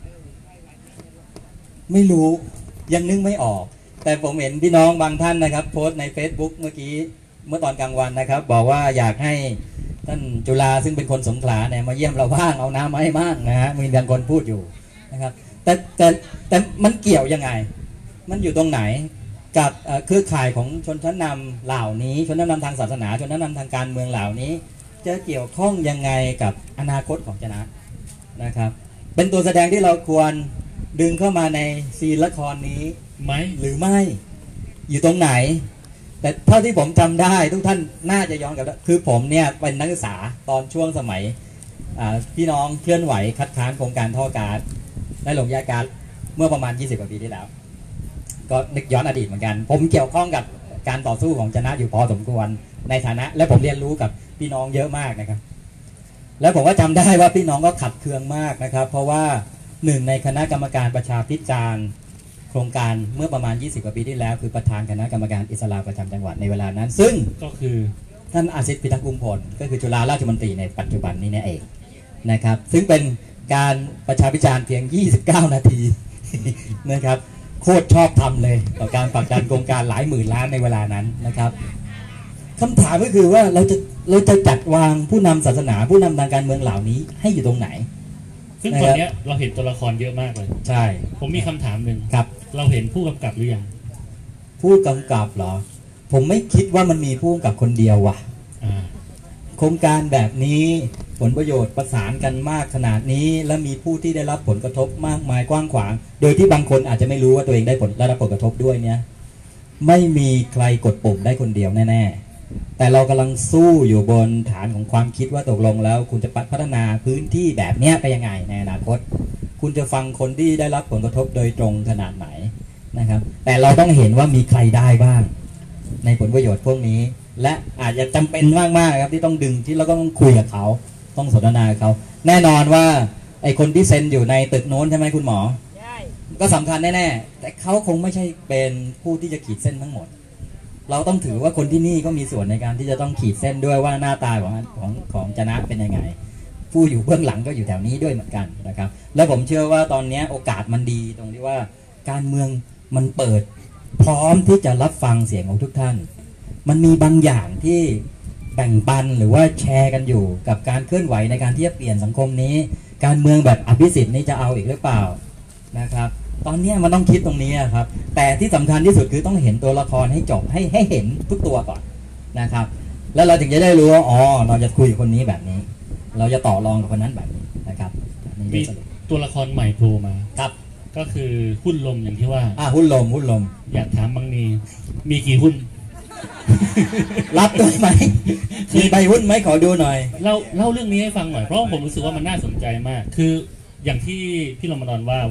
ไม่รู้ยังนึกไม่ออกแต่ผมเห็นพี่น้องบางท่านนะครับโพสต์ใน Facebook เมื่อตอนกลางวันนะครับบอกว่าอยากให้ท่านจุฬาซึ่งเป็นคนสงขลาเนี่ยมาเยี่ยมเราบ้างเอาน้ำมาให้บ้างนะฮะมีบางคนพูดอยู่นะครับแต่มันเกี่ยวยังไงมันอยู่ตรงไหนกับเครือข่ายของชนชั้นนำเหล่านี้ชนชั้นนำทางศาสนาชนชั้นนำทางการเมืองเหล่านี้จะเกี่ยวข้องยังไงกับอนาคตของนะครับเป็นตัวแสดงที่เราควรดึงเข้ามาในซีนละครนี้ไหมหรือไม่อยู่ตรงไหนแต่เท่าที่ผมจำได้ทุกท่านน่าจะย้อนกลับคือผมเนี่ยเป็นนักศึกษาตอนช่วงสมัยพี่น้องเคลื่อนไหวคัดค้านโครงการท่อก๊าซและหลงยาก๊าซเมื่อประมาณ20 กว่าปีที่แล้วก็นึกย้อนอดีตเหมือนกันผมเกี่ยวข้องกับการต่อสู้ของชนะอยู่พอสมควรในฐานะและผมเรียนรู้กับพี่น้องเยอะมากนะครับแล้วผมก็จำได้ว่าพี่น้องก็ขัดเคืองมากนะครับเพราะว่าหนึ่งในคณะกรรมการประชาพิจารณ์โครงการเมื่อประมาณ20 กว่าปีที่แล้วคือประธานคณะกรรมการอิสลามประจำจังหวัดในเวลานั้นซึ่งก็คือท่านอาซิดพิทักษ์ภูมิพลก็คือจุฬาราชมนตรีในปัจจุบันนี้นั่นเองนะครับซึ่งเป็นการประชาพิจารณ์เพียง29 นาทีนะครับโคตรชอบทำเลยต่อการผลักดันโครงการหลายหมื่นล้านในเวลานั้นนะครับคำถามก็คือว่าเราจะจัดวางผู้นำศาสนาผู้นำทางการเมืองเหล่านี้ให้อยู่ตรงไหนซึ่งตอนนี้เราเห็นตัวละครเยอะมากเลยใช่ผมมีคำถามหนึ่งครับเราเห็นผู้กำกับหรือยังผู้กำกับเหรอผมไม่คิดว่ามันมีผู้กำกับคนเดียวว่ะโครงการแบบนี้ผลประโยชน์ประสานกันมากขนาดนี้และมีผู้ที่ได้รับผลกระทบมากมายกว้างขวางโดยที่บางคนอาจจะไม่รู้ว่าตัวเองได้รับผลกระทบด้วยเนี่ยไม่มีใครกดปุ่มได้คนเดียวแน่ๆแต่เรากำลังสู้อยู่บนฐานของความคิดว่าตกลงแล้วคุณจะพัฒนาพื้นที่แบบนี้ไปยังไงในอนาคตคุณจะฟังคนที่ได้รับผลกระทบโดยตรงขนาดไหนนะครับแต่เราต้องเห็นว่ามีใครได้บ้างในผลประโยชน์พวกนี้และอาจจะจำเป็นมากๆครับที่ต้องดึงที่เราก็ต้องคุยกับเขาต้องสนทนากับเขาแน่นอนว่าไอคนที่เซ็นอยู่ในตึกโน้นใช่ไหมคุณหมอใช่ก็สำคัญแน่ๆแต่เขาคงไม่ใช่เป็นผู้ที่จะขีดเส้นทั้งหมดเราต้องถือว่าคนที่นี่ก็มีส่วนในการที่จะต้องขีดเส้นด้วยว่าหน้าตาของจนะเป็นยังไงผู้อยู่เบื้องหลังก็อยู่แถวนี้ด้วยเหมือนกันนะครับและผมเชื่อว่าตอนนี้โอกาสมันดีตรงที่ว่าการเมืองมันเปิดพร้อมที่จะรับฟังเสียงของทุกท่านมันมีบางอย่างที่แบ่งปันหรือว่าแชร์กันอยู่กับการเคลื่อนไหวในการที่จะเปลี่ยนสังคมนี้การเมืองแบบอภิสิทธิ์นี่จะเอาอีกหรือเปล่านะครับตอนนี้มันต้องคิดตรงนี้ครับแต่ที่สำคัญที่สุดคือต้องเห็นตัวละครให้จบให้เห็นทุกตัวก่อนนะครับแล้วเราถึงจะได้รู้ว่าอ๋อเราจะคุยกับคนนี้แบบนี้เราจะต่อรองกับคนนั้นแบบนี้นะครับมีตัวละครใหม่โผล่มาครับก็คือหุ้นลมอย่างที่ว่าหุ้นลมอยากถามบางนีมีกี่หุ้นรับด้วยไหมมีใบหุ้นไหมขอดูหน่อยเล่าเรื่องนี้ให้ฟังหน่อยเพราะผมรู้สึกว่ามันน่าสนใจมากคืออย่างที่พี่รมฎอนว่า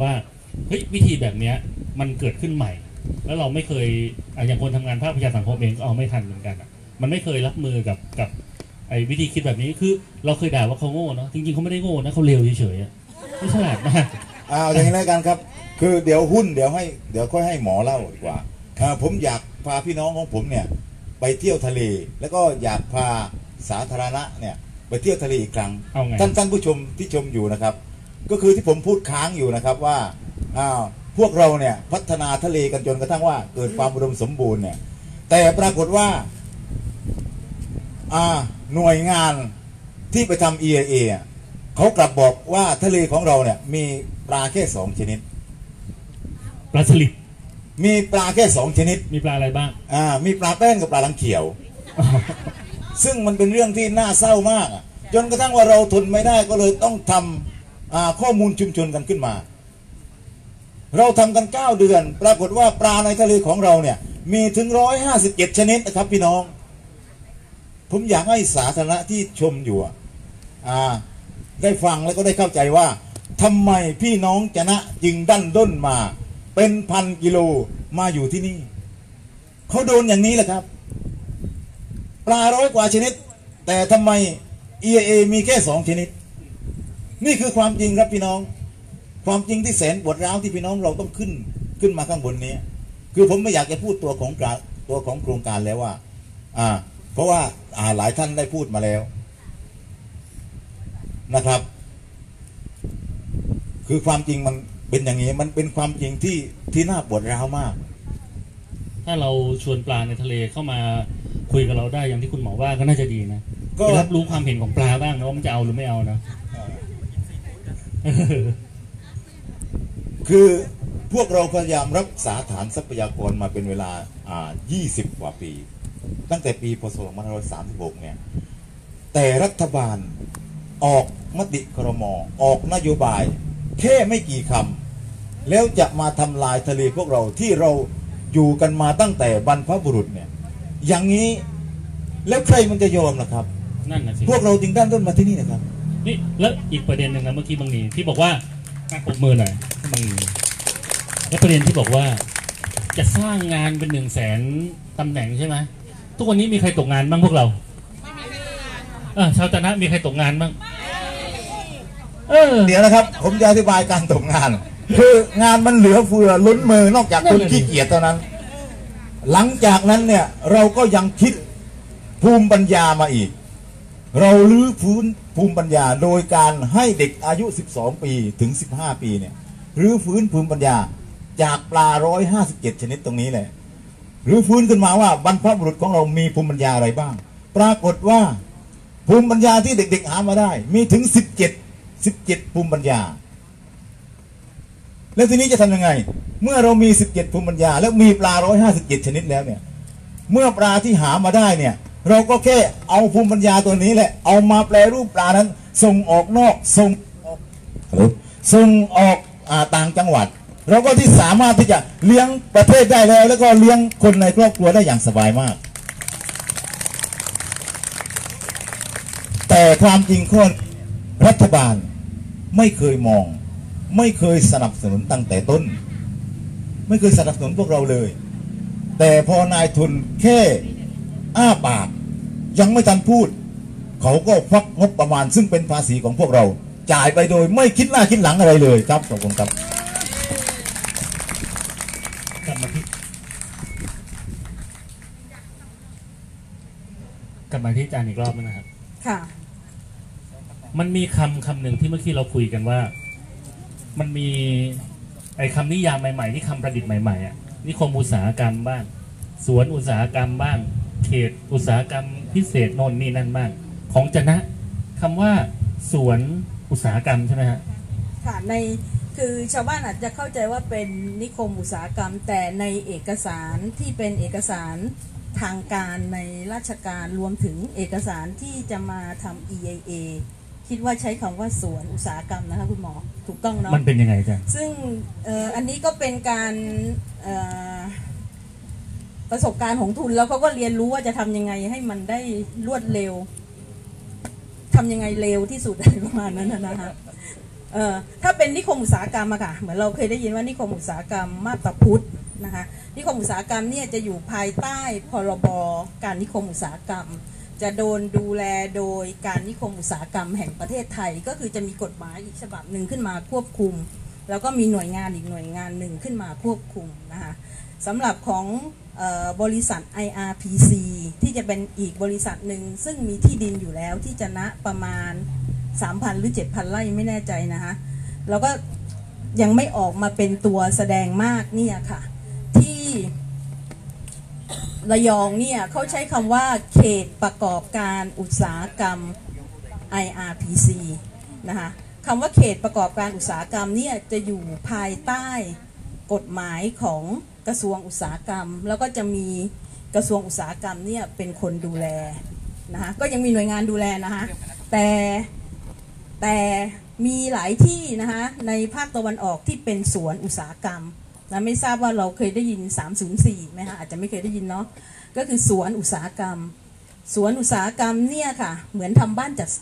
เฮ้ยวิธีแบบเนี้ยมันเกิดขึ้นใหม่ แล้วเราไม่เคยอย่างคนทำงานภาคประชาสังคมเองก็เอาไม่ทันเหมือนกันมันไม่เคยรับมือกับไอ้วิธีคิดแบบนี้คือเราเคยด่าว่าเขาโง่เนาะจริงๆเขาไม่ได้โง่นะเขาเลวเฉยๆไม่ฉลาดมากเอาอย่างนี้แล้วกันครับ คือเดี๋ยวเดี๋ยวค่อยให้หมอเล่าดีกว่าผมอยากพาพี่น้องของผมเนี่ยไปเที่ยวทะเลแล้วก็อยากพาสาธารณะเนี่ยไปเที่ยวทะเลอีกครั้งท่านผู้ชมที่ชมอยู่นะครับ ก็คือที่ผมพูดค้างอยู่นะครับว่าพวกเราเนี่ยพัฒนาทะเลกันจนกระทั่งว่าเกิดความอุดมสมบูรณ์เนี่ยแต่ปรากฏว่าหน่วยงานที่ไปทำ EIA เขากลับบอกว่าทะเลของเราเนี่ยมีปลาแค่2 ชนิดปลาสลิดมีปลาแค่2 ชนิดมีปลาอะไรบ้างมีปลาแป้นกับปลาลังเขียว ซึ่งมันเป็นเรื่องที่น่าเศร้ามากจนกระทั่งว่าเราทนไม่ได้ก็เลยต้องทำข้อมูลชุมชนกันขึ้นมาเราทำกัน9 เดือนปรากฏว่าปลาในทะเลของเราเนี่ยมีถึง157 ชนิดนะครับพี่น้องผมอยากให้สาธารณะที่ชมอยู่ได้ฟังแล้วก็ได้เข้าใจว่าทำไมพี่น้องจะนะจึงดันด้นมาเป็น1,000 กิโลมาอยู่ที่นี่เขาโดนอย่างนี้แหละครับปลา100 กว่าชนิดแต่ทำไม EIA มีแค่2 ชนิดนี่คือความจริงครับพี่น้องความจริงที่แสนปวดร้าวที่พี่น้องเราต้องขึ้นมาข้างบนนี้คือผมไม่อยากจะพูดตัวของโครงการแล้วว่าเพราะว่าหลายท่านได้พูดมาแล้วนะครับคือความจริงมันเป็นอย่างนี้มันเป็นความจริงที่น่าปวดร้าวมากถ้าเราชวนปลาในทะเลเข้ามาคุยกับเราได้อย่างที่คุณหมอว่าก็น่าจะดีนะก็รับรู้ความเห็นของปลาบ้างนะว่ามันจะเอาหรือไม่เอานะคือพวกเราพยายามรักษาฐานทรัพยากรมาเป็นเวลา20 กว่าปีตั้งแต่ปีพ.ศ. 2536เนี่ยแต่รัฐบาลออกมติครม.ออกนโยบายแค่ไม่กี่คำแล้วจะมาทำลายทะเลพวกเราที่เราอยู่กันมาตั้งแต่บรรพบุรุษเนี่ยอย่างนี้แล้วใครมันจะยอมล่ะครับนั่นนะสิพวกเราจึงด้านต้นมาที่นี่นะครับนี่แล้วอีกประเด็นหนึ่งนะเมื่อกี้บางนีที่บอกว่าปรบมือหน่อยบางนีแล้วประเด็นที่บอกว่าจะสร้างงานเป็น100,000 ตำแหน่งใช่ไหมทุกวันนี้มีใครตกงานบ้างพวกเราชาวตนะมีใครตกงานบ้างเดี๋ยวนะครับผมจะอธิบายการตกงานคืองานมันเหลือเฟือล้นมือนอกจากคนขี้เกียจเท่านั้นหลังจากนั้นเนี่ยเราก็ยังคิดภูมิปัญญามาอีกเราลื้อฟื้นภูมิปัญญาโดยการให้เด็กอายุ12 ปีถึง15 ปีเนี่ยรื้อฟื้นภูมิปัญญาจากปลา157 ชนิดตรงนี้เลยรื้อฟื้นขึ้นมาว่าบรรพบุรุษของเรามีภูมิปัญญาอะไรบ้างปรากฏว่าภูมิปัญญาที่เด็กๆหามาได้มีถึง17 ภูมิปัญญาแล้วทีนี้จะทำยังไงเมื่อเรามี17 ภูมิปัญญาแล้วมีปลา157 ชนิดแล้วเนี่ยเมื่อปลาที่หามาได้เนี่ยเราก็แค่เอาภูมิปัญญาตัวนี้แหละเอามาแปลรูปปลานั้นส่งออกนอกส่งออกต่างจังหวัดเราก็ที่สามารถที่จะเลี้ยงประเทศได้แล้วก็เลี้ยงคนในครอบครัวได้อย่างสบายมากแต่ความจริงข้อรัฐบาลไม่เคยมองไม่เคยสนับสนุนตั้งแต่ต้นไม่เคยสนับสนุนพวกเราเลยแต่พอนายทุนแค่อ้าปากยังไม่ทันพูดเขาก็ควักงบประมาณซึ่งเป็นภาษีของพวกเราจ่ายไปโดยไม่คิดหน้าคิดหลังอะไรเลยครับขอบคุณครับกลับมาที่อาจารย์อีกรอบนึงนะครับค่ะมันมีคำหนึ่งที่เมื่อกี้เราคุยกันว่ามันมีไอ้คำนิยามใหม่ๆที่คำประดิษฐ์ใหม่ๆนิคมอุตสาหกรรมบ้างสวนอุตสาหกรรมบ้างเขตอุตสาหกรรมพิเศษโน่นนี่นั่นบ้างของจะนะคำว่าสวนอุตสาหกรรมใช่ไหมฮะค่ะคือชาวบ้านอาจจะเข้าใจว่าเป็นนิคมอุตสาหกรรมแต่ในเอกสารที่เป็นเอกสารทางการในราชการรวมถึงเอกสารที่จะมาทำ EIA คิดว่าใช้คำว่าสวนอุตสาหกรรมนะคะคุณหมอถูกต้องเนาะมันเป็นยังไงจ๊ะซึ่งอันนี้ก็เป็นการประสบการณ์ของทุนแล้วเขาก็เรียนรู้ว่าจะทำยังไงให้มันได้รวดเร็วทำยังไงเร็วที่สุดอะไรประมาณนั้นนะคะถ้าเป็นนิคมอุตสาหกรรมอะค่ะเหมือนเราเคยได้ยินว่านิคมอุตสาหกรรมมาบตาพุธนะคะนิคมอุตสาหกรรมเนี่ยจะอยู่ภายใต้พรบการนิคมอุตสาหกรรมจะโดนดูแลโดยการนิคมอุตสาหกรรมแห่งประเทศไทยก็คือจะมีกฎหมายอีกฉบับหนึ่งขึ้นมาควบคุมแล้วก็มีหน่วยงานอีกหน่วยงานหนึ่งขึ้นมาควบคุมนะคะสำหรับของบริษัท IRPC ที่จะเป็นอีกบริษัทหนึ่งซึ่งมีที่ดินอยู่แล้วที่จะณประมาณ 3,000 หรือ 7,000 ไร่ไม่แน่ใจนะคะแล้วก็ยังไม่ออกมาเป็นตัวแสดงมากเนี่ยค่ะที่ระยองเนี่ยเขาใช้คำว่าเขตประกอบการอุตสาหกรรม IRPC นะคะคำว่าเขตประกอบการอุตสาหกรรมเนี่ยจะอยู่ภายใต้กฎหมายของกระทรวงอุตสาหกรรมแล้วก็จะมีกระทรวงอุตสาหกรรมเนี่ยเป็นคนดูแลนะคะก็ยังมีหน่วยงานดูแลนะคะแต่มีหลายที่นะคะในภาคตะวันออกที่เป็นสวนอุตสาหกรรมนะไม่ทราบว่าเราเคยได้ยิน304ไหมคะอาจจะไม่เคยได้ยินเนาะก็คือสวนอุตสาหกรรมเนี่ยค่ะเหมือนทำบ้านจัด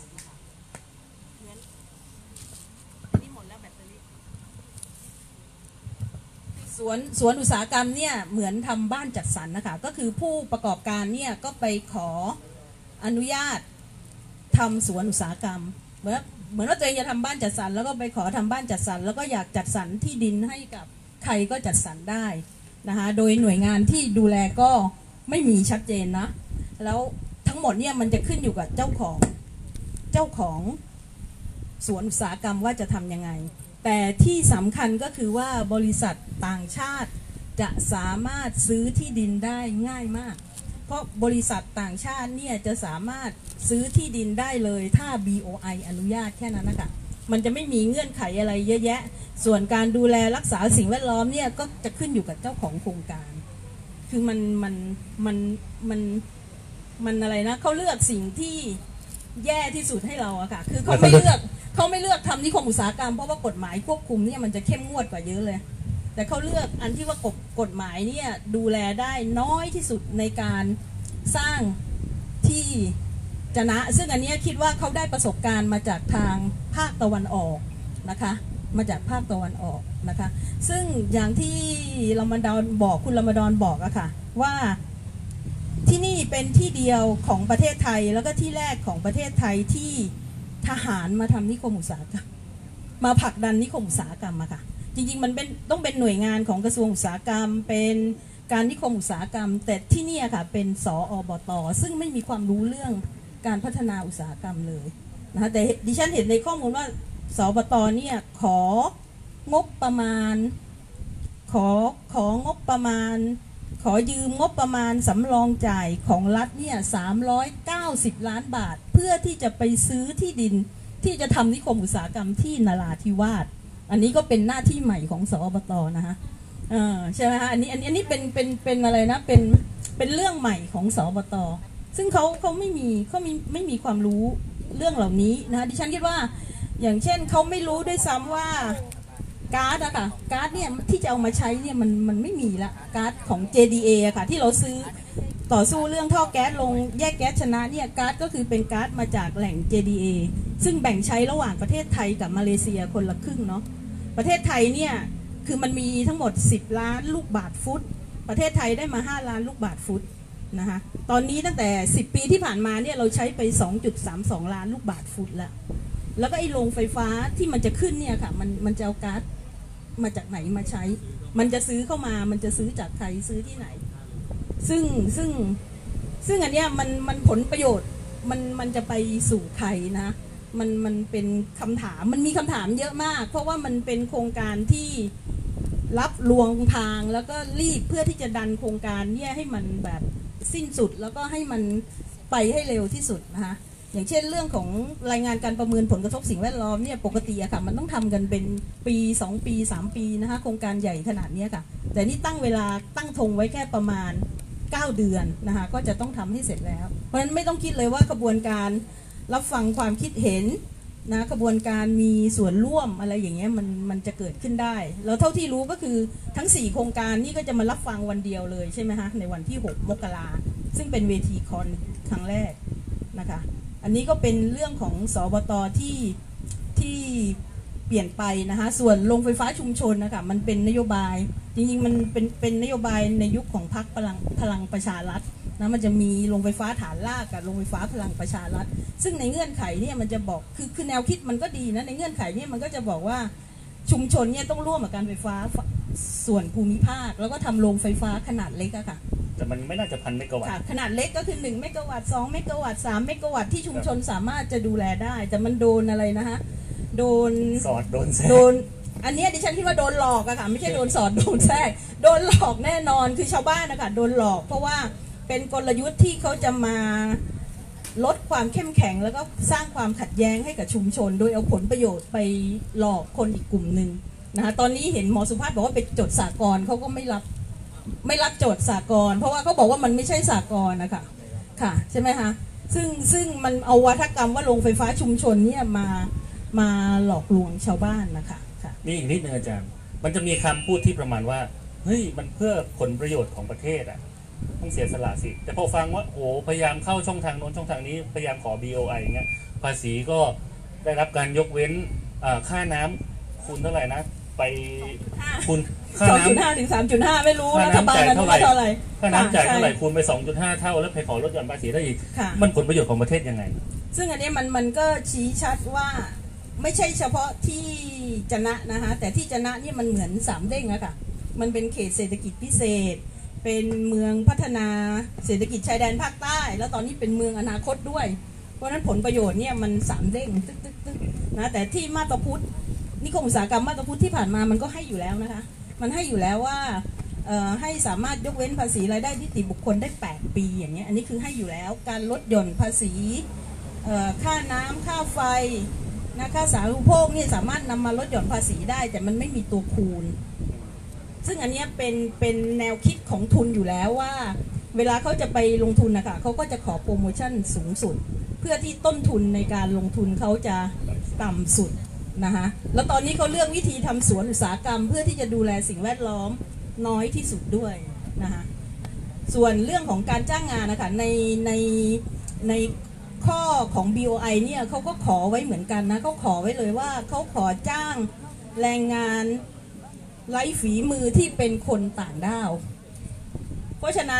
สวนอุตสาหกรรมเนี่ยเหมือนทำบ้านจัดสรรนะคะก็คือผู้ประกอบการเนี่ยก็ไปขออนุญาตทำสวนอุตสาหกรรมเหมือนว่าตัวเองจะทำบ้านจัดสรรแล้วก็ไปขอทำบ้านจัดสรรแล้วก็อยากจัดสรรที่ดินให้กับใครก็จัดสรรได้นะคะโดยหน่วยงานที่ดูแลก็ไม่มีชัดเจนนะแล้วทั้งหมดเนี่ยมันจะขึ้นอยู่กับเจ้าของสวนอุตสาหกรรมว่าจะทำยังไงแต่ที่สำคัญก็คือว่าบริษัทต่างชาติจะสามารถซื้อที่ดินได้ง่ายมากเพราะบริษัทต่างชาติเนี่ยจะสามารถซื้อที่ดินได้เลยถ้า BOI อนุญาตแค่นั้นนะคะมันจะไม่มีเงื่อนไขอะไรเยอะแยะส่วนการดูแลรักษาสิ่งแวดล้อมเนี่ยก็จะขึ้นอยู่กับเจ้าของโครงการคือมันอะไรนะเขาเลือกสิ่งที่แย่ที่สุดให้เราอะค่ะคือเขาไม่เลือกทำนิคมอุตสาหกรรมเพราะว่ากฎหมายควบคุมเนี่ยมันจะเข้มงวดกว่าเยอะเลยแต่เขาเลือกอันที่ว่ากฎหมายเนี่ยดูแลได้น้อยที่สุดในการสร้างที่จะนะซึ่งอันนี้คิดว่าเขาได้ประสบการณ์มาจากทางภาคตะวันออกนะคะมาจากภาคตะวันออกนะคะซึ่งอย่างที่คุณรมฎอนบอกอะค่ะว่าที่นี่เป็นที่เดียวของประเทศไทยแล้วก็ที่แรกของประเทศไทยที่ทหารมาทำนิคมอุตสาหกรรมมาผลักดันนิคมอุตสาหกรรมอะค่ะจริงๆมันต้องเป็นหน่วยงานของกระทรวงอุตสาหกรรมเป็นการนิคมอุตสาหกรรมแต่ที่นี่ค่ะเป็นสอบต.ซึ่งไม่มีความรู้เรื่องการพัฒนาอุตสาหกรรมเลยนะคะแต่ดิฉันเห็นในข้อมูลว่าสอบต.เนี่ยของบประมาณขอยืมงบประมาณสำรองจ่ายของรัฐเนี่ย390 ล้านบาทเพื่อที่จะไปซื้อที่ดินที่จะทำนิคมอุตสาหกรรมที่นราธิวาสอันนี้ก็เป็นหน้าที่ใหม่ของสอบต.นะคะใช่ไหมคะอันนี้เป็นอะไรนะเป็นเรื่องใหม่ของสอบต.ซึ่งเขาไม่มีความรู้เรื่องเหล่านี้นะดิฉันคิดว่าอย่างเช่นเขาไม่รู้ด้วยซ้ำว่าก๊าซอะค่ะก๊าซเนี่ยที่จะเอามาใช้เนี่ยมันไม่มีละก๊าซของ JDA อะค่ะที่เราซื้อต่อสู้เรื่องท่อแก๊สลงแยกแก๊สชนะเนี่ยก๊าซก็คือเป็นก๊าซมาจากแหล่ง JDA ซึ่งแบ่งใช้ระหว่างประเทศไทยกับมาเลเซียคนละครึ่งเนาะประเทศไทยเนี่ยคือมันมีทั้งหมด10 ล้านลูกบาศก์ฟุตประเทศไทยได้มา5 ล้านลูกบาศก์ฟุตนะคะตอนนี้ตั้งแต่10 ปีที่ผ่านมาเนี่ยเราใช้ไป 2.32 ล้านลูกบาศก์ฟุตแล้วก็ไอ้โรงไฟฟ้าที่มันจะขึ้นเนี่ยค่ะมันจะเอาก๊าซมาจากไหนมาใช้มันจะซื้อเข้ามามันจะซื้อจากใครซื้อที่ไหนซึ่งอันเนี้ยมันผลประโยชน์มันจะไปสู่ใครนะมันเป็นคำถามมันมีคำถามเยอะมากเพราะว่ามันเป็นโครงการที่รับลวงทางแล้วก็รีบเพื่อที่จะดันโครงการเนี่ยให้มันแบบสิ้นสุดแล้วก็ให้มันไปให้เร็วที่สุดนะคะอย่างเช่นเรื่องของรายงานการประเมินผลกระทบสิ่งแวดล้อมเนี่ยปกติอะค่ะมันต้องทำกันเป็นปี2 ปี 3 ปีนะคะโครงการใหญ่ขนาดนี้ค่ะแต่นี่ตั้งเวลาตั้งธงไว้แค่ประมาณ9 เดือนนะคะก็จะต้องทำให้เสร็จแล้วเพราะฉะนั้นไม่ต้องคิดเลยว่ากระบวนการรับฟังความคิดเห็นนะกระบวนการมีส่วนร่วมอะไรอย่างเงี้ยมันจะเกิดขึ้นได้แล้วเท่าที่รู้ก็คือทั้ง4โครงการนี่ก็จะมารับฟังวันเดียวเลยใช่ไหมคะในวันที่6 มกราซึ่งเป็นเวทีคอนครั้งแรกนะคะอันนี้ก็เป็นเรื่องของสบตที่เปลี่ยนไปนะคะส่วนโรงไฟฟ้าชุมชนนะคะมันเป็นนโยบายจริงๆมันเป็นนโยบายในยุคของพรรคพลังประชารัฐนะมันจะมีโรงไฟฟ้าฐานรากกับโรงไฟฟ้าพลังประชารัฐซึ่งในเงื่อนไขเนี่ยมันจะบอกคือแนวคิดมันก็ดีนะในเงื่อนไขเนี่ยมันก็จะบอกว่าชุมชนเนี่ยต้องร่วมกับการไฟฟ้าส่วนภูมิภาคแล้วก็ทำโรงไฟฟ้าขนาดเล็กอะค่ะแต่มันไม่น่าจะ1,000 เมกะวัตต์ขนาดเล็กก็คือ1 เมกะวัตต์2 เมกะวัตต์3 เมกะวัตต์ที่ชุมชนสามารถจะดูแลได้แต่มันโดนอะไรนะคะโดนสอดโดนแทรกอันนี้ดิฉันคิดว่าโดนหลอกอะค่ะไม่ใช่โดนสอดโดนแทรกโดนหลอกแน่นอนคือชาวบ้านนะคะโดนหลอกเพราะว่าเป็นกลยุทธ์ที่เขาจะมาลดความเข้มแข็งแล้วก็สร้างความขัดแย้งให้กับชุมชนโดยเอาผลประโยชน์ไปหลอกคนอีกกลุ่มหนึ่งนะคะตอนนี้เห็นหมอสุภาพบอกว่าไปจดสหกรณ์เขาก็ไม่รับโจทย์สหกรณ์เพราะว่าเขาบอกว่ามันไม่ใช่สหกรณ์นะคะค่ะใช่ไหมคะซึ่งมันเอาวัฒกรรมว่าโรงไฟฟ้าชุมชนเนี่ยมาหลอกลวงชาวบ้านนะคะค่ะนี่อีกนิดนึงอาจารย์มันจะมีคำพูดที่ประมาณว่าเฮ้ยมันเพื่อผลประโยชน์ของประเทศอ่ะต้องเสียสละสิแต่พอฟังว่าโอ้พยายามเข้าช่องทางโน้นช่องทางนี้พยายามขอ BOI อย่างเงี้ยภาษีก็ได้รับการยกเว้นค่าน้ำคุณเท่าไหร่นะไปคุณค่าน้ำ 2.5 ถึง 3.5 ไม่รู้รัฐบาลนั้นเท่าไหร่ค่าน้ำจ่ายเท่าไหร่คูณไป 2.5 เท่าแล้วไปขอลดหย่อนภาษีได้อีกมันผลประโยชน์ของประเทศยังไงซึ่งอันนี้มันก็ชี้ชัดว่าไม่ใช่เฉพาะที่จะนะคะแต่ที่จะนี่มันเหมือน3 เด้งอะค่ะมันเป็นเขตเศรษฐกิจพิเศษเป็นเมืองพัฒนาเศรษฐกิจชายแดนภาคใต้แล้วตอนนี้เป็นเมืองอนาคตด้วยเพราะฉะนั้นผลประโยชน์เนี่ยมัน3 เด้งตึ๊กนะแต่ที่มาตาพุธนิคมอุตสาหกรรมมาตาพุธที่ผ่านมามันก็ให้อยู่แล้วนะคะมันให้อยู่แล้วว่าให้สามารถยกเว้นภาษีรายได้นิติบุคคลได้8 ปีอย่างเงี้ยอันนี้คือให้อยู่แล้วการลดหย่อนภาษีค่าน้ำค่าไฟนะค่าสาธารณูปโภคนี่สามารถนำมาลดหย่อนภาษีได้แต่มันไม่มีตัวคูณซึ่งอันนี้เป็นแนวคิดของทุนอยู่แล้วว่าเวลาเขาจะไปลงทุนนะคะเขาก็จะขอโปรโมชั่นสูงสุดเพื่อที่ต้นทุนในการลงทุนเขาจะต่ำสุดนะคะแล้วตอนนี้เขาเลือกวิธีทำสวนอุตสาหกรรมเพื่อที่จะดูแลสิ่งแวดล้อมน้อยที่สุดด้วยนะคะส่วนเรื่องของการจ้างงานนะคะในข้อของ BOI เนี่ยเขาก็ขอไว้เหมือนกันนะเขาขอไว้เลยว่าเขาขอจ้างแรงงานไร้ฝีมือที่เป็นคนต่างด้าวเพราะฉะนั้น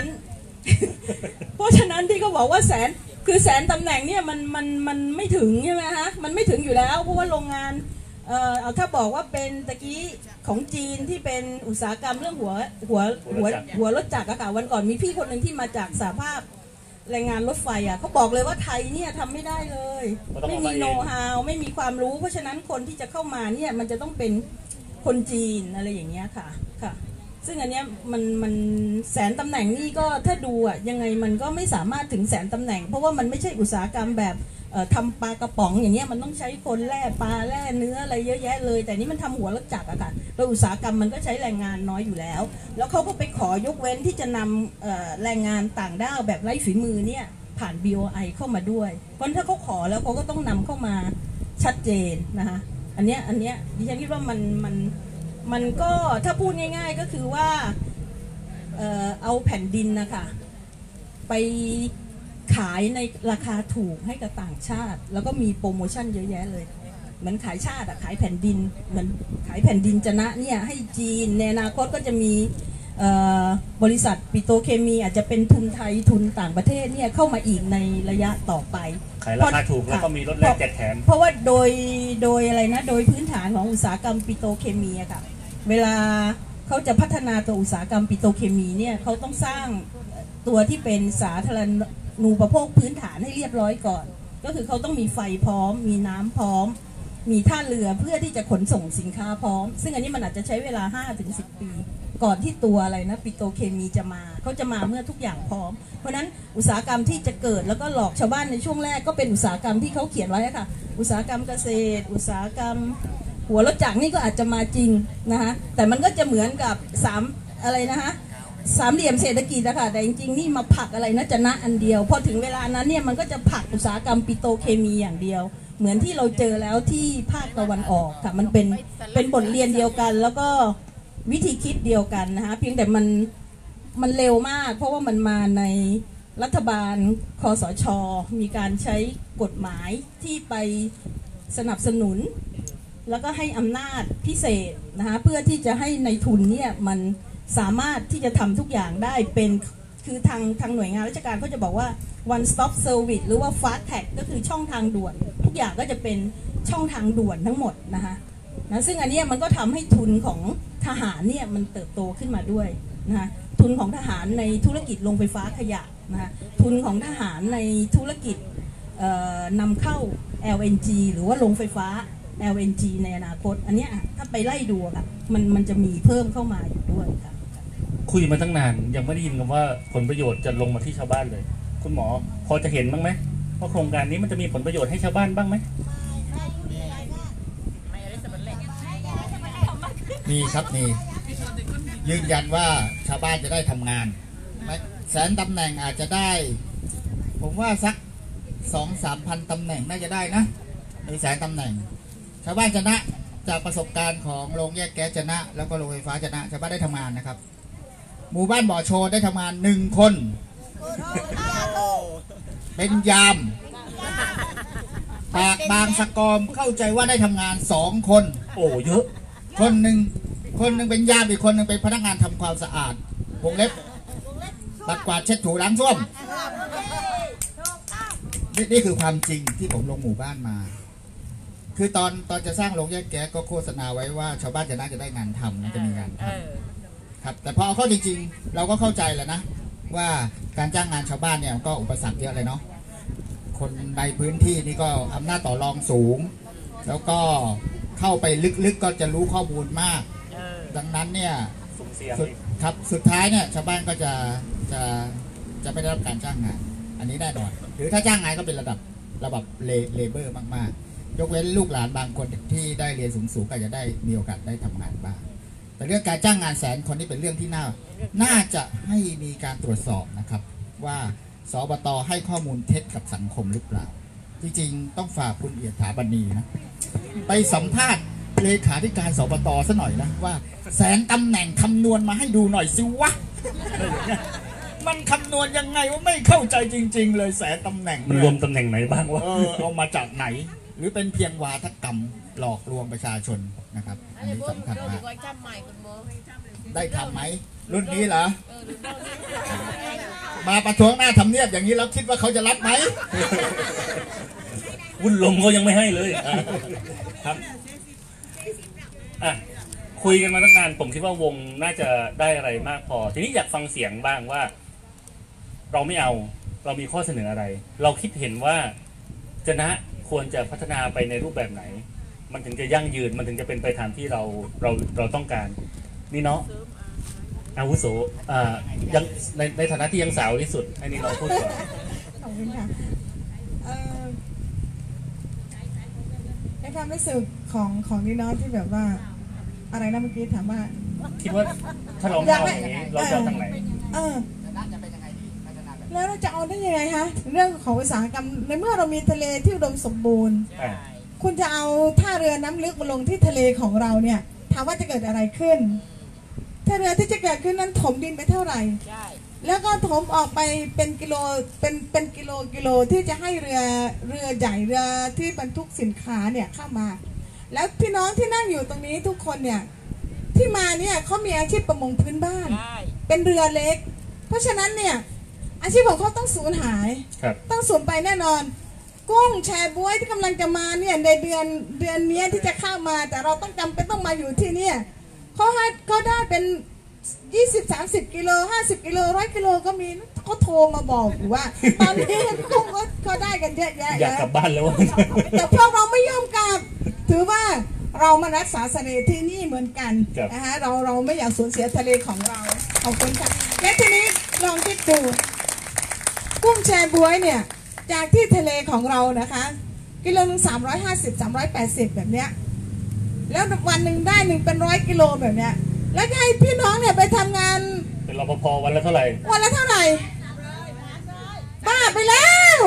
ที่เขาบอกว่าแสนตำแหน่งเนี่ยมันไม่ถึงใช่ไหมฮะมันไม่ถึงอยู่แล้วเพราะว่าโรงงานถ้าบอกว่าเป็นตะกี้ของจีนที่เป็นอุตสาหกรรมเรื่องหัวรถจักรอะค่ะวันก่อนมีพี่คนหนึ่งที่มาจากสหภาพแรงงานรถไฟอะเขาบอกเลยว่าไทยเนี่ยทำไม่ได้เลยไม่มีโน้ตฮาวไม่มีความรู้เพราะฉะนั้นคนที่จะเข้ามาเนี่ยมันจะต้องเป็นคนจีนอะไรอย่างเงี้ยค่ะซึ่งอันเนี้ยมันแสนตำแหน่งนี่ก็ถ้าดูอะยังไงมันก็ไม่สามารถถึงแสนตำแหน่งเพราะว่ามันไม่ใช่อุตสาหกรรมแบบทำปลากระป๋องอย่างเงี้ยมันต้องใช้คนแล่ปลาแล่เนื้ออะไรเยอะแยะเลยแต่นี่มันทำหัวรถจักรอะค่ะโดยอุตสาหกรรมมันก็ใช้แรงงานน้อยอยู่แล้วแล้วเขาก็ไปขอยกเว้นที่จะนำแรงงานต่างด้าวแบบไร้ฝีมือเนี่ยผ่าน BOI เข้ามาด้วยเพราะถ้าเขาขอแล้วเขาก็ต้องนำเข้ามาชัดเจนนะคะอันเนี้ยดิฉันคิดว่ามันก็ถ้าพูดง่ายๆก็คือว่าเอาแผ่นดินนะคะไปขายในราคาถูกให้กับต่างชาติแล้วก็มีโปรโมชั่นเยอะแยะเลยเหมือนขายชาติขายแผ่นดินเหมือนขายแผ่นดินจะนะเนี่ยให้จีนในอนาคตก็จะมีบริษัทปิโตรเคมีอาจจะเป็นทุนไทยทุนต่างประเทศเนี่ยเข้ามาอีกในระยะต่อไปขายราคาถูกแล้วก็มีลดแลกแจกแถมเพราะว่าโดยอะไรนะโดยพื้นฐานของอุตสาหกรรมปิโตรเคมีอะค่ะเวลาเขาจะพัฒนาตัวอุตสาหกรรมปิโตรเคมีเนี่ยเขาต้องสร้างตัวที่เป็นสาธารณูปโภคพื้นฐานให้เรียบร้อยก่อนก็คือเขาต้องมีไฟพร้อมมีน้ำพร้อมมีท่าเรือเพื่อที่จะขนส่งสินค้าพร้อมซึ่งอันนี้มันอาจจะใช้เวลา 5-10 ปีก่อนที่ตัวอะไรนะปิโตรเคมีจะมาเขาจะมาเมื่อทุกอย่างพร้อมเพราะนั้นอุตสาหกรรมที่จะเกิดแล้วก็หลอกชาวบ้านในช่วงแรกก็เป็นอุตสาหกรรมที่เขาเขียนไว้ค่ะอุตสาหกรรมเกษตรอุตสาหกรรมหัวรถจักรนี่ก็อาจจะมาจริงนะคะแต่มันก็จะเหมือนกับอะไรนะคะ3 เหลี่ยมเศรษฐกิจนะคะแต่จริงๆนี่มาผลักอะไรนะจะนะอันเดียวพอถึงเวลานั้นเนี่ยมันก็จะผลักอุตสาหกรรมปิโตรเคมีอย่างเดียวเหมือนที่เราเจอแล้วที่ภาคตะวันออกค่ะมันเป็นบทเรียนเดียวกันแล้วก็วิธีคิดเดียวกันนะคะเพียงแต่มันเร็วมากเพราะว่ามันมาในรัฐบาลคสช.มีการใช้กฎหมายที่ไปสนับสนุนแล้วก็ให้อำนาจพิเศษนะคะเพื่อที่จะให้ในทุนเนี่ยมันสามารถที่จะทำทุกอย่างได้เป็นคือทางหน่วยงานราชการก็จะบอกว่า one stop service หรือว่า fast track ก็คือช่องทางด่วนทุกอย่างก็จะเป็นช่องทางด่วนทั้งหมดนะคะซึ่งอันนี้มันก็ทำให้ทุนของทหารเนี่ยมันเติบโตขึ้นมาด้วยนะคะทุนของทหารในธุรกิจโรงไฟฟ้าขยะนะคะทุนของทหารในธุรกิจนำเข้า LNG หรือว่าโรงไฟฟ้า LNG ในอนาคตอันนี้ถ้าไปไล่ดูค่ะมันจะมีเพิ่มเข้ามาอยู่ด้วยค่ะคุยมาตั้งนานยังไม่ได้ยินคำว่าผลประโยชน์จะลงมาที่ชาวบ้านเลยคุณหมอพอจะเห็นบ้างไหมว่าโครงการนี้มันจะมีผลประโยชน์ให้ชาวบ้านบ้างไหมมีครับมียืนยันว่าชาวบ้านจะได้ทำงานแสนตำแหน่งอาจจะได้ผมว่าสัก 2-3 พันตำแหน่งน่าจะได้นะในแสนตำแหน่งชาวบ้านชนะจากประสบการณ์ของโรงแยกแก๊สชนะแล้วก็โรงไฟฟ้าชนะชาวบ้านได้ทำงานนะครับหมู่บ้านบ่อโชว์ได้ทำงาน1 คนเป็นยามปากบางสะกอมเข้าใจว่าได้ทำงาน2 คนโอ้เยอะคนหนึ่งเป็นยามอีกคนหนึ่งเป็นพนักงานทำความสะอาดวงเล็บปัดกวาดเช็ดถูล้างส้วมนี่คือความจริงที่ผมลงหมู่บ้านมาคือตอนจะสร้างโรงแยกแก๊สก็โฆษณาไว้ว่าชาวบ้านจะน่าจะได้งานทำนะจะมีงานทำครับแต่พอเอาเข้าจริงๆเราก็เข้าใจแล้วนะว่าการจ้างงานชาวบ้านเนี่ยก็อุปสรรคเยอะเลยเนาะคนในพื้นที่นี่ก็อำนาจต่อรองสูงแล้วก็เข้าไปลึกๆก็จะรู้ข้อมูลมากดังนั้นเนี่ยครับสุดท้ายเนี่ยชาวบ้านก็จะไม่ได้รับการจ้างงานอันนี้แน่นอนหรือถ้าจ้างงานก็เป็นระดับเลเบอร์มากๆยกเว้นลูกหลานบางคนที่ได้เรียนสูงๆก็จะได้มีโอกาสได้ทำงานบ้างแต่เรื่องการจ้างงานแสนคนนี่เป็นเรื่องที่น่าจะให้มีการตรวจสอบนะครับว่าสบต.ให้ข้อมูลเท็จกับสังคมหรือเปล่าจริงๆต้องฝากคุณเอียดถาบณีนะไปสัมภาษณ์เลขาธิการสบต.ซะหน่อยนะว่าแสนตำแหน่งคำนวณมาให้ดูหน่อยสิวะมันคำนวณยังไงว่าไม่เข้าใจจริงๆเลยแสนตำแหน่งมันรวมตำแหน่งไหนบ้างวะเอามาจากไหนหรือเป็นเพียงวาทกรรมหลอกลวงประชาชนนะครับอันนี้สำคัญมากได้ทำไหมรุ่นนี้เหรอมาประท้วงหน้าทำเนียบอย่างนี้แล้วคิดว่าเขาจะรับไหมวุ่นลมเขายังไม่ให้เลยครับคุยกันมาตั้งนานผมคิดว่าวงน่าจะได้อะไรมากพอทีนี้อยากฟังเสียงบ้างว่าเราไม่เอาเรามีข้อเสนออะไรเราคิดเห็นว่าจะนะควรจะพัฒนาไปในรูปแบบไหนมันถึงจะยั่งยืนมันถึงจะเป็นไปตามที่เราต้องการนี่เนาะอาวุโสยังในฐานะที่ยังสาวที่สุดอันนี้เราพูดก่อนขอบคุณค่ะในความรู้สึกของนี่เนาะที่แบบว่าอะไรนะเมื่อกี้ถามว่าคิดว่าถ้าเราไม่เอาอย่างนี้เราจะทางไหนแล้วเราจะเอาได้ยังไงคะเรื่องของอุตสาหกรรมในเมื่อเรามีทะเลที่อุดมสมบูรณ์คุณจะเอาท่าเรือน้ำลึกมาลงที่ทะเลของเราเนี่ยถามว่าจะเกิดอะไรขึ้นท่าเรือที่จะเกิดขึ้นนั้นถมดินไปเท่าไหร่แล้วก็ถมออกไปเป็นกิโลเป็นกิโลที่จะให้เรือใหญ่เรือที่บรรทุกสินค้าเนี่ยเข้ามาแล้วพี่น้องที่นั่งอยู่ตรงนี้ทุกคนเนี่ยที่มาเนี่ยเขามีอาชีพประมงพื้นบ้านเป็นเรือเล็กเพราะฉะนั้นเนี่ยอาชีพของเขาต้องสูญหายต้องสูญไปแน่นอนกุ้งแชบ๊วยที่กำลังจะมาเนี่ยในเดือนนี้ที่จะเข้ามาแต่เราต้องจำเป็นต้องมาอยู่ที่เนี่ยเขาได้เป็น20-30 กิโล50 กิโล100 กิโลก็มีเขาโทรมาบอกว่าตอนนี้กุ้งเขาได้กันเยอะแยะอยากกลับบ้านแล้วแต่พวกเราไม่ยอมกลับถือว่าเรามารักษาทะเลที่นี่เหมือนกันนะคะเราไม่อยากสูญเสียทะเลของเราขอบคุณค่ะและทีนี้ลองคิดดูกุ้งแชบ๊วยเนี่ยจากที่ทะเลของเรานะคะกิโลนึง350-380แบบเนี้ยแล้ววันหนึ่งได้เป็น100 กิโลแบบเนี้ยแล้วให้พี่น้องเนี่ยไปทำงานเป็นรปภวันละเท่าไหร่บ้าไปแล้ว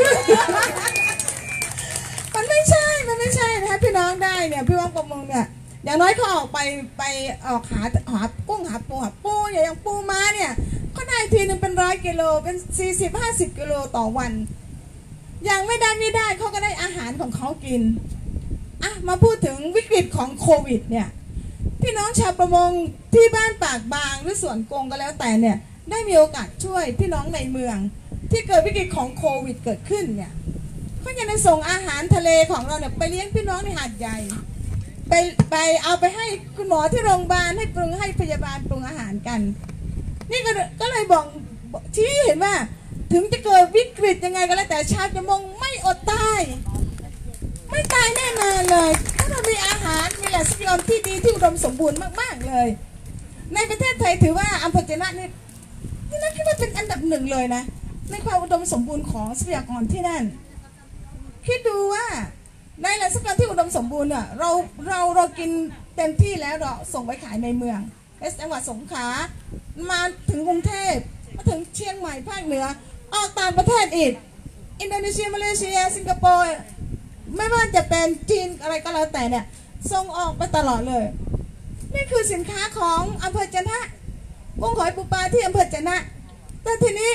มันไม่ใช่นะคะพี่น้องได้เนี่ยพี่น้องประมงเนี่ยอย่างน้อยเขาออกไปออกหากุ้งหาปูอย่างปูม้าเนี่ยเขาได้ทีนึงเป็น100 กิโลเป็น40-50 กิโลต่อวันอย่างไม่ได้เขาก็ได้อาหารของเขากินมาพูดถึงวิกฤตของโควิดเนี่ยพี่น้องชาวประมงที่บ้านปากบางหรือสวนกงก็แล้วแต่เนี่ยได้มีโอกาสช่วยพี่น้องในเมืองที่เกิดวิกฤตของโควิดเกิดขึ้นเนี่ยเขาจะได้ส่งอาหารทะเลของเราเนี่ยไปเลี้ยงพี่น้องในหาดใหญ่ไปเอาไปให้คุณหมอที่โรงพยาบาลให้ปรุงให้พยาบาลปรุงอาหารกันนี่ก็เลยบอกชี้เห็นว่าถึงจะเกิดวิกฤตยังไงก็แล้วแต่ชาวประมงไม่อดตายไม่ตายแน่นอนเลยถ้าเรามีอาหารมีแหล่งทรัพยากรที่ดีที่อุดมสมบูรณ์มากๆเลยในประเทศไทยถือว่าอำเภอจะนะนี่น่าคิดว่าเป็นอันดับหนึ่งเลยนะในความอุดมสมบูรณ์ของทรัพยากรที่นั่นคิดดูว่าในแหล่งทรัพยากรที่อุดมสมบูรณ์เนี่ยเรากินเต็มที่แล้วเราส่งไปขายในเมืองจังหวัดสงขลามาถึงกรุงเทพมาถึงเชียงใหม่ภาคเหนือออกต่างประเทศอีกอินโดนีเซียมาเลเซียสิงคโปร์ไม่ว่าจะเป็นจีนอะไรก็แล้วแต่เนี่ยส่งออกไปตลอดเลยนี่คือสินค้าของอำเภอจะนะกุ้งหอยปูปลาที่อำเภอจะนะแต่ทีนี้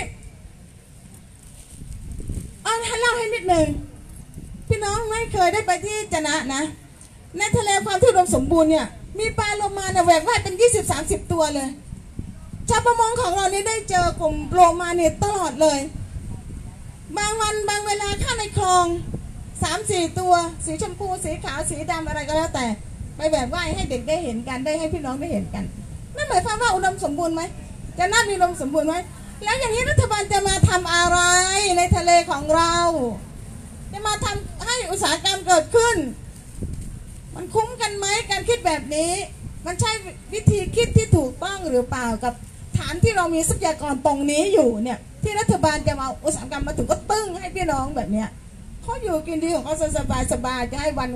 เล่าให้นิดหนึ่งพี่น้องไม่เคยได้ไปที่จะนะในทะเลความที่อุดมสมบูรณ์เนี่ยมีปลาโลมาเนี่ยแหวกว่ายเป็น 20-30 ตัวเลยชาวประมงของเรานี่ได้เจอกลุ่มโลมาเนี่ยตลอดเลยบางวันบางเวลาเข้าในคลอง 3-4 ตัวสีชมพูสีขาวสีดำอะไรก็แล้วแต่ไปแหวกว่ายให้เด็กได้เห็นกันได้ให้พี่น้องได้เห็นกันนั่นหมายความว่าอุดมสมบูรณ์ไหมจะน่ามีอุดมสมบูรณ์ไหมแล้วอย่างนี้รัฐบาลจะมาทำอะไรในทะเลของเราจะมาทำให้อุตสาหกรรมเกิดขึ้นมันคุ้มกันไหมการคิดแบบนี้มันใช่วิธีคิดที่ถูกต้องหรือเปล่ากับฐานที่เรามีทรัพยากรตรงนี้อยู่เนี่ยที่รัฐบาลจะมาอุตสาหกรรมมาถึงก็ตึ้งให้พี่น้องแบบเนี้ยเขาอยู่กินดีของเขาสบายจะให้วัน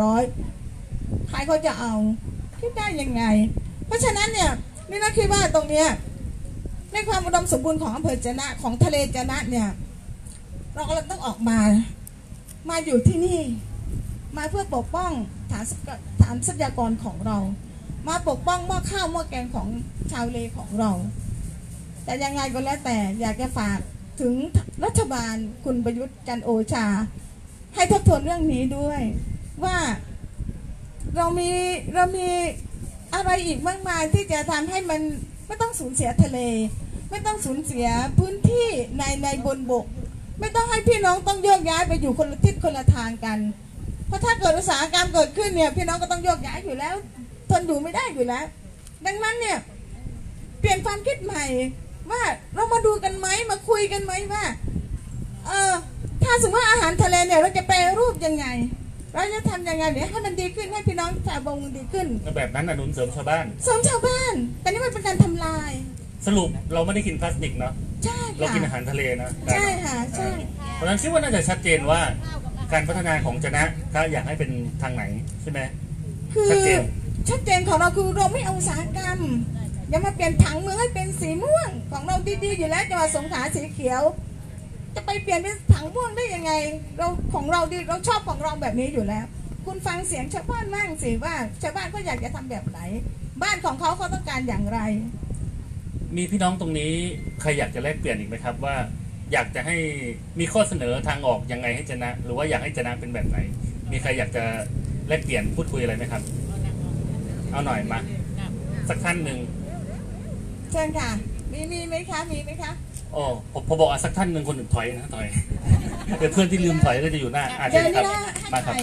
300ใครเขาจะเอาคิดได้ยังไงเพราะฉะนั้นเนี่ยนี่นะคิดว่าตรงเนี้ยในความอุดมสมบูรณ์ของอำเภอจะนะของทะเลจะนะเนี่ยเราก็ต้องออกมาอยู่ที่นี่มาเพื่อปกป้องฐานทรัพยากรของเรามาปกป้องหม้อข้าวหม้อแกงของชาวเลของเราแต่ยังไงก็แล้วแต่อยากจะฝากถึงรัฐบาลคุณประยุทธ์จันทร์โอชาให้ทบทวนเรื่องนี้ด้วยว่าเรามีอะไรอีกมากมายที่จะทำให้มันไม่ต้องสูญเสียทะเลไม่ต้องสูญเสียพื้นที่ในบนบกไม่ต้องให้พี่น้องต้องโยกย้ายไปอยู่คนละทิศคนละทางกันเพราะถ้าเกิดอุตสาหกรรมเกิดขึ้นเนี่ยพี่น้องก็ต้องโยกย้ายอยู่แล้วทนอยู่ไม่ได้อยู่แล้วดังนั้นเนี่ยเปลี่ยนความคิดใหม่ว่าเรามาดูกันไหมมาคุยกันไหมว่าถ้าสมมติว่าอาหารทะเลเนี่ยเราจะแปรรูปยังไงเราจะทำยังไงเดี๋ยวให้มันดีขึ้นให้พี่น้องชาวประมงดีขึ้นแบบนั้นอนุนเสริมชาวบ้านแต่นี่มันเป็นการทำลายสรุปเราไม่ได้กินพลาสติกเนาะใช่ค่ะเรากินอาหารทะเลนะใช่ค่ะใช่เพราะฉะนั้นคิดว่าน่าจะชัดเจนว่าการพัฒนาของจะนะถ้าอยากให้เป็นทางไหนใช่ไหมคือชัดเจนของเราคือเราไม่เอาอุตสาหกรรมอย่ามาเปลี่ยนผังเมืองให้เป็นสีม่วงของเราดีๆอยู่แล้วจังหวัดสงขลาสีเขียวจะไปเปลี่ยนเป็นผังม่วงได้ยังไงเราของเราดีเราชอบของเราแบบนี้อยู่แล้วคุณฟังเสียงชาวบ้านบ้างสิว่าชาวบ้านเขาอยากจะทำแบบไหนบ้านของเขาต้องการอย่างไรมีพี่น้องตรงนี้ใครอยากจะแลกเปลี่ยนอีกไหมครับว่าอยากจะให้มีข้อเสนอทางออกยังไงให้จะนะหรือว่าอยากให้จะนะเป็นแบบไหนมีใครอยากจะแลกเปลี่ยนพูดคุยอะไรไหมครับเอาหน่อยมาสักท่านหนึ่งเชิญค่ะมีไหมคะอ๋อผมบอกสักท่านหนึ่งคนอื่นถอยนะถอยเดี๋ยวเพื่อนที่ลืมถอยก็จะอยู่หน้าอาจจะครับมาครับ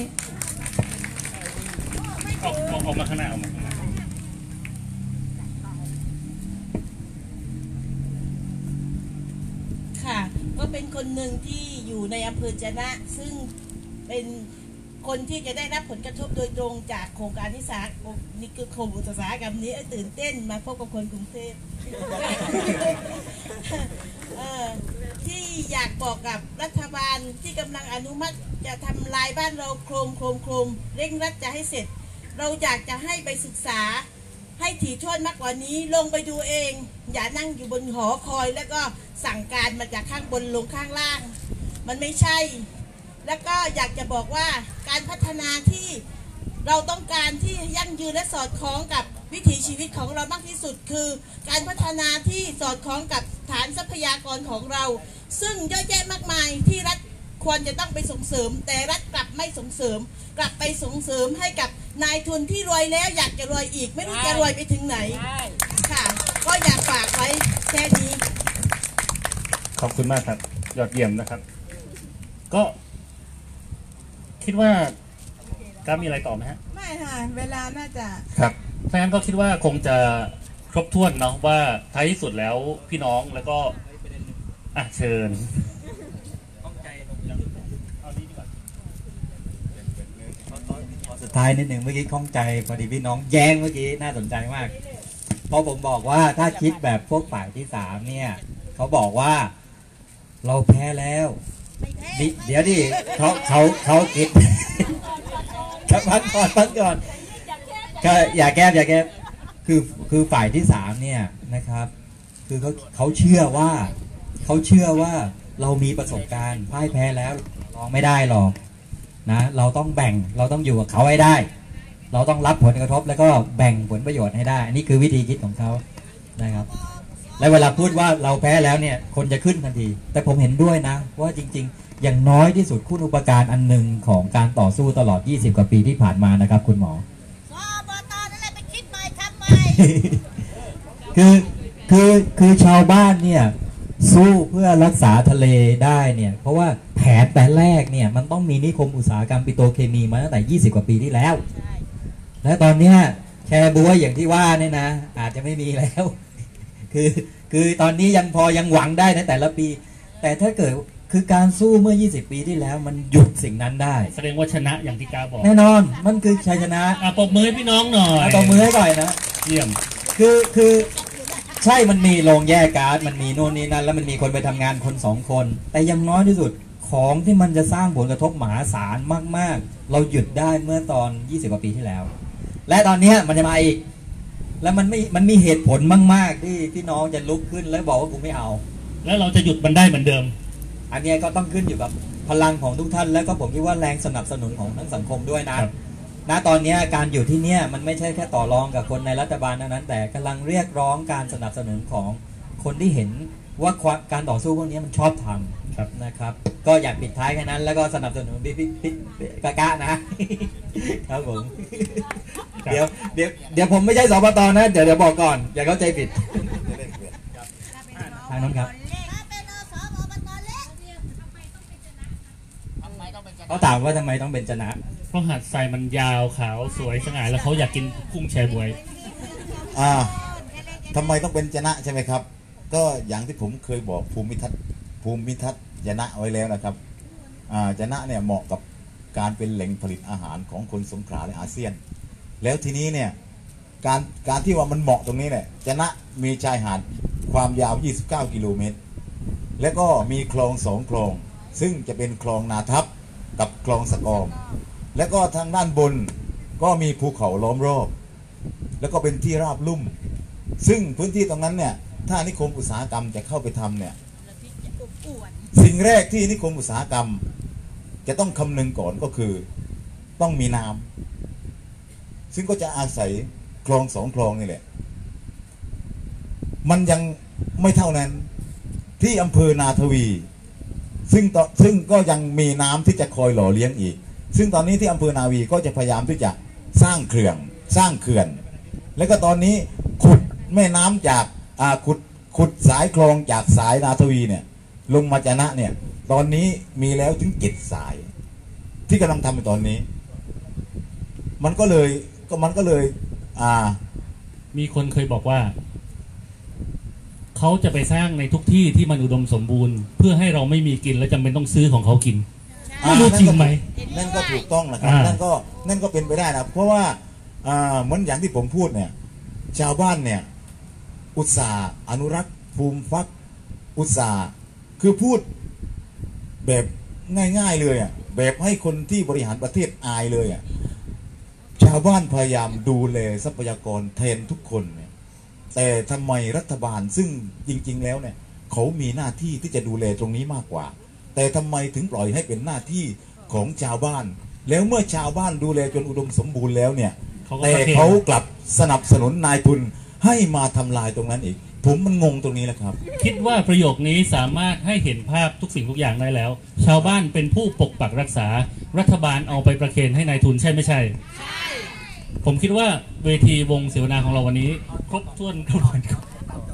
ออกมาข้างหน้าค่ะก็เป็นคนหนึ่งที่อยู่ในอำเภอจะนะซึ่งเป็นคนที่จะได้รับผลกระทบโดยตรงจากโครงการที่นี่คือโครงอุตสาหกรรมนี้ตื่นเต้นมาพบกับคนกรุงเทพ ที่อยากบอกกับรัฐบาลที่กำลังอนุมัติจะทำลายบ้านเราโครมเร่งรัดจะให้เสร็จเราอยากจะให้ไปศึกษาให้ถี่ถ้วนมากกว่านี้ลงไปดูเองอย่านั่งอยู่บนหอคอยแล้วก็สั่งการมาจากข้างบนลงข้างล่างมันไม่ใช่แล้วก็อยากจะบอกว่าการพัฒนาที่เราต้องการที่ยั่งยืนและสอดคล้องกับวิถีชีวิตของเรามากที่สุดคือการพัฒนาที่สอดคล้องกับฐานทรัพยากรของเราซึ่งเยอะแยะมากมายที่รัฐควรจะต้องไปส่งเสริม แต่รัฐกลับไม่ส่งเสริม กลับไปส่งเสริมให้กับนายทุนที่รวยแล้วอยากจะรวยอีก ไม่รู้จะรวยไปถึงไหนค่ะก็อยากฝากไว้แค่นี้ขอบคุณมากครับยอดเยี่ยมนะครับ ก็คิดว่าก็มีอะไรต่อไหมฮะไม่ค่ะเวลาน่าจะครับเพราะงั้นก็คิดว่าคงจะครบถ้วนเนาะว่าท้ายที่สุดแล้วพี่น้องแล้วก็เชิญสุดท้ายนิดหนึ่งเมื่อกี้ข้องใจพอดีพี่น้องแย้งเมื่อกี้น่าสนใจมากเพราะผมบอกว่าถ้าคิดแบบพวกฝ่ายที่3เนี่ยเขาบอกว่าเราแพ้แล้วเดี๋ยวดิเขาคิดครับพักก่อนก็อย่าแก้คือฝ่ายที่3เนี่ยนะครับ คือเขาเชื่อว่าเรามีประสบการณ์พ่ายแพ้แล้วลองไม่ได้หรอกนะเราต้องแบ่งเราต้องอยู่กับเขาให้ได้ เราต้องรับผลกระทบแล้วก็แบ่งผลประโยชน์ให้ได้อันนี้คือวิธีคิดของเขานะครับและเวลาพูดว่าเราแพ้แล้วเนี่ยคนจะขึ้นทันทีแต่ผมเห็นด้วยนะว่าจริงๆอย่างน้อยที่สุดคุณอุปการอันหนึ่งของการต่อสู้ตลอด20 กว่าปีที่ผ่านมานะครับคุณหมออบตนั่นแหละไปคิดใหม่ทำใหม่คือชาวบ้านเนี่ยสู้เพื่อรักษาทะเลได้เนี่ยเพราะว่าแผนแต่แรกเนี่ยมันต้องมีนิคมอุตสาหกรรมปิโตรเคมีมาตั้งแต่20 กว่าปีที่แล้วและตอนเนี้ยแชร์บัวอย่างที่ว่าเนี่ยนะอาจจะไม่มีแล้วคือตอนนี้ยังหวังได้ในแต่ละปีแต่ถ้าเกิดคือการสู้เมื่อ20 ปีที่แล้วมันหยุดสิ่งนั้นได้แสดงว่าชนะอย่างที่กาบอกแน่นอนมันคือชัยชนะปรบมือให้พี่น้องหน่อยปรบมือให้ก่อนนะเยี่ยมคือใช่มันมีโรงแยกก๊าซมันมีโน่นนี่นั่นแล้วมันมีคนไปทำงานคน2 คนแต่ยังน้อยที่สุดของที่มันจะสร้างผลกระทบมหาศาลมากๆเราหยุดได้เมื่อตอน20 กว่าปีที่แล้วและตอนนี้มันจะมาอีกแล้วมันมีเหตุผลมากๆที่พี่น้องจะลุกขึ้นแล้วบอกว่ากูไม่เอาแล้วเราจะหยุดมันได้เหมือนเดิมอันนี้ก็ต้องขึ้นอยู่กับพลังของทุกท่านแล้วก็ผมคิดว่าแรงสนับสนุนของทั้งสังคมด้วยนะตอนนี้การอยู่ที่นี่มันไม่ใช่แค่ต่อรองกับคนในรัฐบาลนั้นแต่กำลังเรียกร้องการสนับสนุนของคนที่เห็นว่าการต่อสู้พวกนี้มันชอบทำนะครับก็อยากปิดท้ายแค่นั้นแล้วก็สนับสนุนพี่กะนะครับผมเดี๋ยวผมไม่ใช่สปต.นะเดี๋ยวบอกก่อนอย่าเข้าใจผิดทางนั้นครับเขาถามว่าทำไมต้องเป็นชนะเพราะหาดทรายมันยาวขาวสวยสง่าแล้วเขาอยากกินกุ้งแชบวยทำไมต้องเป็นชนะใช่ไหมครับก็อย่างที่ผมเคยบอกภูมิทัศน์ชนะไว้แล้วนะครับชนะเนี่ยเหมาะกับการเป็นแหล่งผลิตอาหารของคนสงขลาและอาเซียนแล้วทีนี้เนี่ยการที่ว่ามันเหมาะตรงนี้เนี่ยชนะมีชายหาดความยาว29 กิโลเมตรแล้วก็มีคลอง2 คลองซึ่งจะเป็นคลองนาทับกับคลองสะกอมแล้วก็ทางด้านบนก็มีภูเขาล้อมรอบแล้วก็เป็นที่ราบลุ่มซึ่งพื้นที่ตรงนั้นเนี่ยถ้านิคมอุตสาหกรรมจะเข้าไปทำเนี่ยสิ่งแรกที่นิคมอุตสาหกรรมจะต้องคำนึงก่อนก็คือต้องมีน้ำซึ่งก็จะอาศัยคลอง2 คลองนี่แหละมันยังไม่เท่านั้นที่อำเภอนาทวีซึ่งก็ยังมีน้ำที่จะคอยหล่อเลี้ยงอีกซึ่งตอนนี้ที่อำเภอนาวีก็จะพยายามที่จะสร้างเขื่อนแล้วก็ตอนนี้ขุดแม่น้ำจากขุดสายคลองจากสายนาทวีเนี่ยลงมาจะนะเนี่ยตอนนี้มีแล้วถึง7 สายที่กำลังทำในตอนนี้มันก็เลยมีคนเคยบอกว่าเขาจะไปสร้างในทุกที่ที่มันอุดมสมบูรณ์เพื่อให้เราไม่มีกินและจำเป็นต้องซื้อของเขากินไม่รู้จริงไหมนั่นก็ถูกต้องนะครับนั่นก็เป็นไปได้นะเพราะว่าเหมือนอย่างที่ผมพูดเนี่ยชาวบ้านเนี่ยอุตสาห์อนุรักษ์ภูมิฟักอุตสาห์คือพูดแบบง่ายๆเลยอ่ะแบบให้คนที่บริหารประเทศอายเลยอ่ะชาวบ้านพยายามดูแลทรัพยากรแทนทุกคนเนี่ยแต่ทำไมรัฐบาลซึ่งจริงๆแล้วเนี่ยเขามีหน้าที่ที่จะดูแลตรงนี้มากกว่าแต่ทำไมถึงปล่อยให้เป็นหน้าที่ของชาวบ้านแล้วเมื่อชาวบ้านดูแลจนอุดมสมบูรณ์แล้วเนี่ยแต่เขากลับสนับสนุนนายทุนให้มาทำลายตรงนั้นอีกผมมันงงตรงนี้แหละครับคิดว่าประโยคนี้สามารถให้เห็นภาพทุกสิ่งทุกอย่างได้แล้ว ชาวบ้านเป็นผู้ปกปักรักษารัฐบาลเอาไปประเคนให้นายทุนใช่ไม่ใช่ ผมคิดว่าเวทีวงเสวนาของเราวันนี้ครบถ้วนกระบวนการ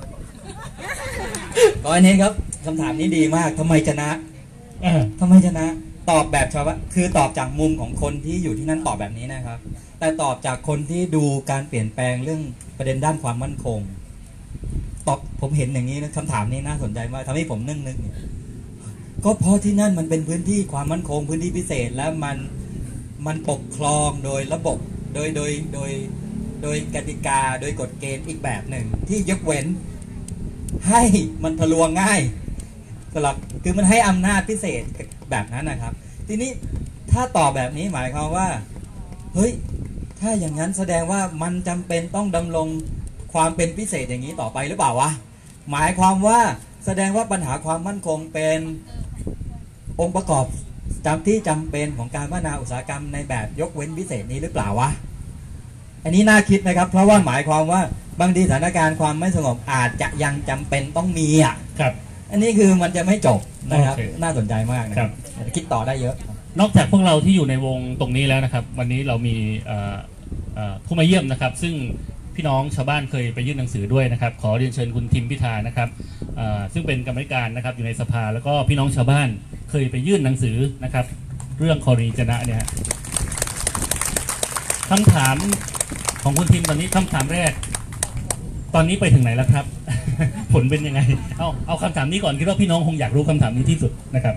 ก่อนนี้ครับคำถามนี้ดีมากทำไมชนะทำไมชนะ ตอบแบบชาวบ้านคือตอบจากมุมของคนที่อยู่ที่นั่นตอบแบบนี้นะครับ แต่ตอบจากคนที่ดูการเปลี่ยนแปลงเรื่องประเด็นด้านความมั่นคงตอบผมเห็นอย่างนี้นะคำถามนี้น่าสนใจมากทำให้ผมนึกเนี่ยก็เพราะที่นั่นมันเป็นพื้นที่ความมั่นคงพื้นที่พิเศษและมันปกครองโดยระบบโดยกติกาโดยกฎเกณฑ์อีกแบบหนึ่งที่ยกเว้นให้มันทะลวงง่ายสำหรับคือมันให้อำนาจพิเศษแบบนั้นนะครับ ทีนี้ถ้าตอบแบบนี้หมายความว่าเฮ้ยถ้าอย่างนั้นแสดงว่ามันจำเป็นต้องดำรงความเป็นพิเศษอย่างนี้ต่อไปหรือเปล่าวะหมายความว่าแสดงว่าปัญหาความมั่นคงเป็นองค์ประกอบที่จำเป็นของการพัฒนาอุตสาหกรรมในแบบยกเว้นพิเศษนี้หรือเปล่าวะอันนี้น่าคิดนะครับเพราะว่าหมายความว่าบางทีสถานการณ์ความไม่สงบอาจจะยังจำเป็นต้องมีอ่ะครับอันนี้คือมันจะไม่จบนะครับน่าสนใจมากนะครับคิดต่อได้เยอะนอกจากพวกเราที่อยู่ในวงตรงนี้แล้วนะครับวันนี้เรามีผู้มาเยี่ยมนะครับซึ่งพี่น้องชาวบ้านเคยไปยื่นหนังสือด้วยนะครับขอเรียนเชิญคุณทิมพิธานะครับซึ่งเป็นกรรมการนะครับอยู่ในสภาแล้วก็พี่น้องชาวบ้านเคยไปยื่นหนังสือนะครับเรื่องคอรีจนะเนี่ยคำถามของคุณทิมตอนนี้คำถามแรกตอนนี้ไปถึงไหนแล้วครับ ผลเป็นยังไงเอาคำถามนี้ก่อนคิดว่าพี่น้องคงอยากรู้คำถามนี้ที่สุดนะครับ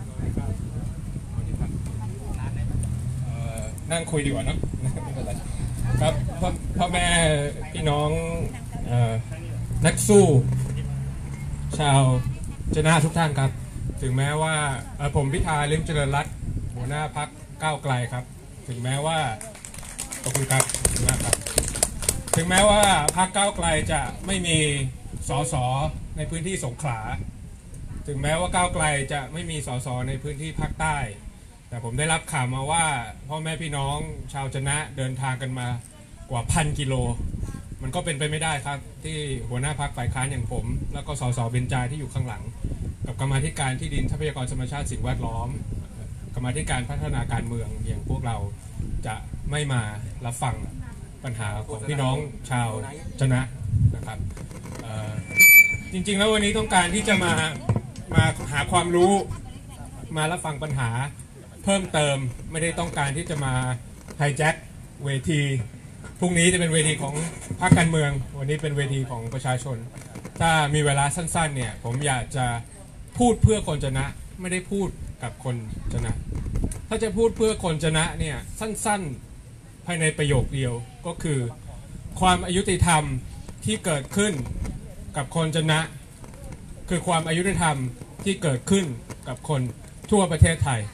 นั่งคุยดีกว่าเนาะครับพ่อแม่พี่น้องนักสู้ชาวจนะทุกท่านครับถึงแม้ว่าผมพิธาลิ้มเจริญรัตน์หัวหน้าพรรคก้าวไกลครับถึงแม้ว่าขอบคุณครับถึงแม้ว่าพรรคก้าวไกลจะไม่มีสสในพื้นที่สงขลาถึงแม้ว่าก้าวไกลจะไม่มีสสในพื้นที่ภาคใต้แต่ผมได้รับข่าวมาว่าพ่อแม่พี่น้องชาวจนะเดินทางกันมากว่า1,000 กิโลมันก็เป็นไปไม่ได้ครับที่หัวหน้าพรรคฝ่ายค้านอย่างผมแล้วก็สสเบญจาที่อยู่ข้างหลังกับกรรมาธิการที่ดินทรัพยากรธรรมชาติสิ่งแวดล้อมกรรมาธิการพัฒนาการเมืองอย่างพวกเราจะไม่มารับฟังปัญหาของพี่น้องชาวจนะนะครับจริงๆแล้ววันนี้ต้องการที่จะมาหาความรู้มารับฟังปัญหาเพิ่มเติมไม่ได้ต้องการที่จะมาไฮแจ็คเวทีพรุ่งนี้จะเป็นเวทีของพรรคการเมืองวันนี้เป็นเวทีของประชาชนถ้ามีเวลาสั้นๆเนี่ยผมอยากจะพูดเพื่อคนจนะไม่ได้พูดกับคนจนะถ้าจะพูดเพื่อคนจนะเนี่ยสั้นๆภายในประโยคเดียวก็คือความอยุติธรรมที่เกิดขึ้นกับคนจนะคือความอยุติธรรมที่เกิดขึ้นกับคนทั่วประเทศไทย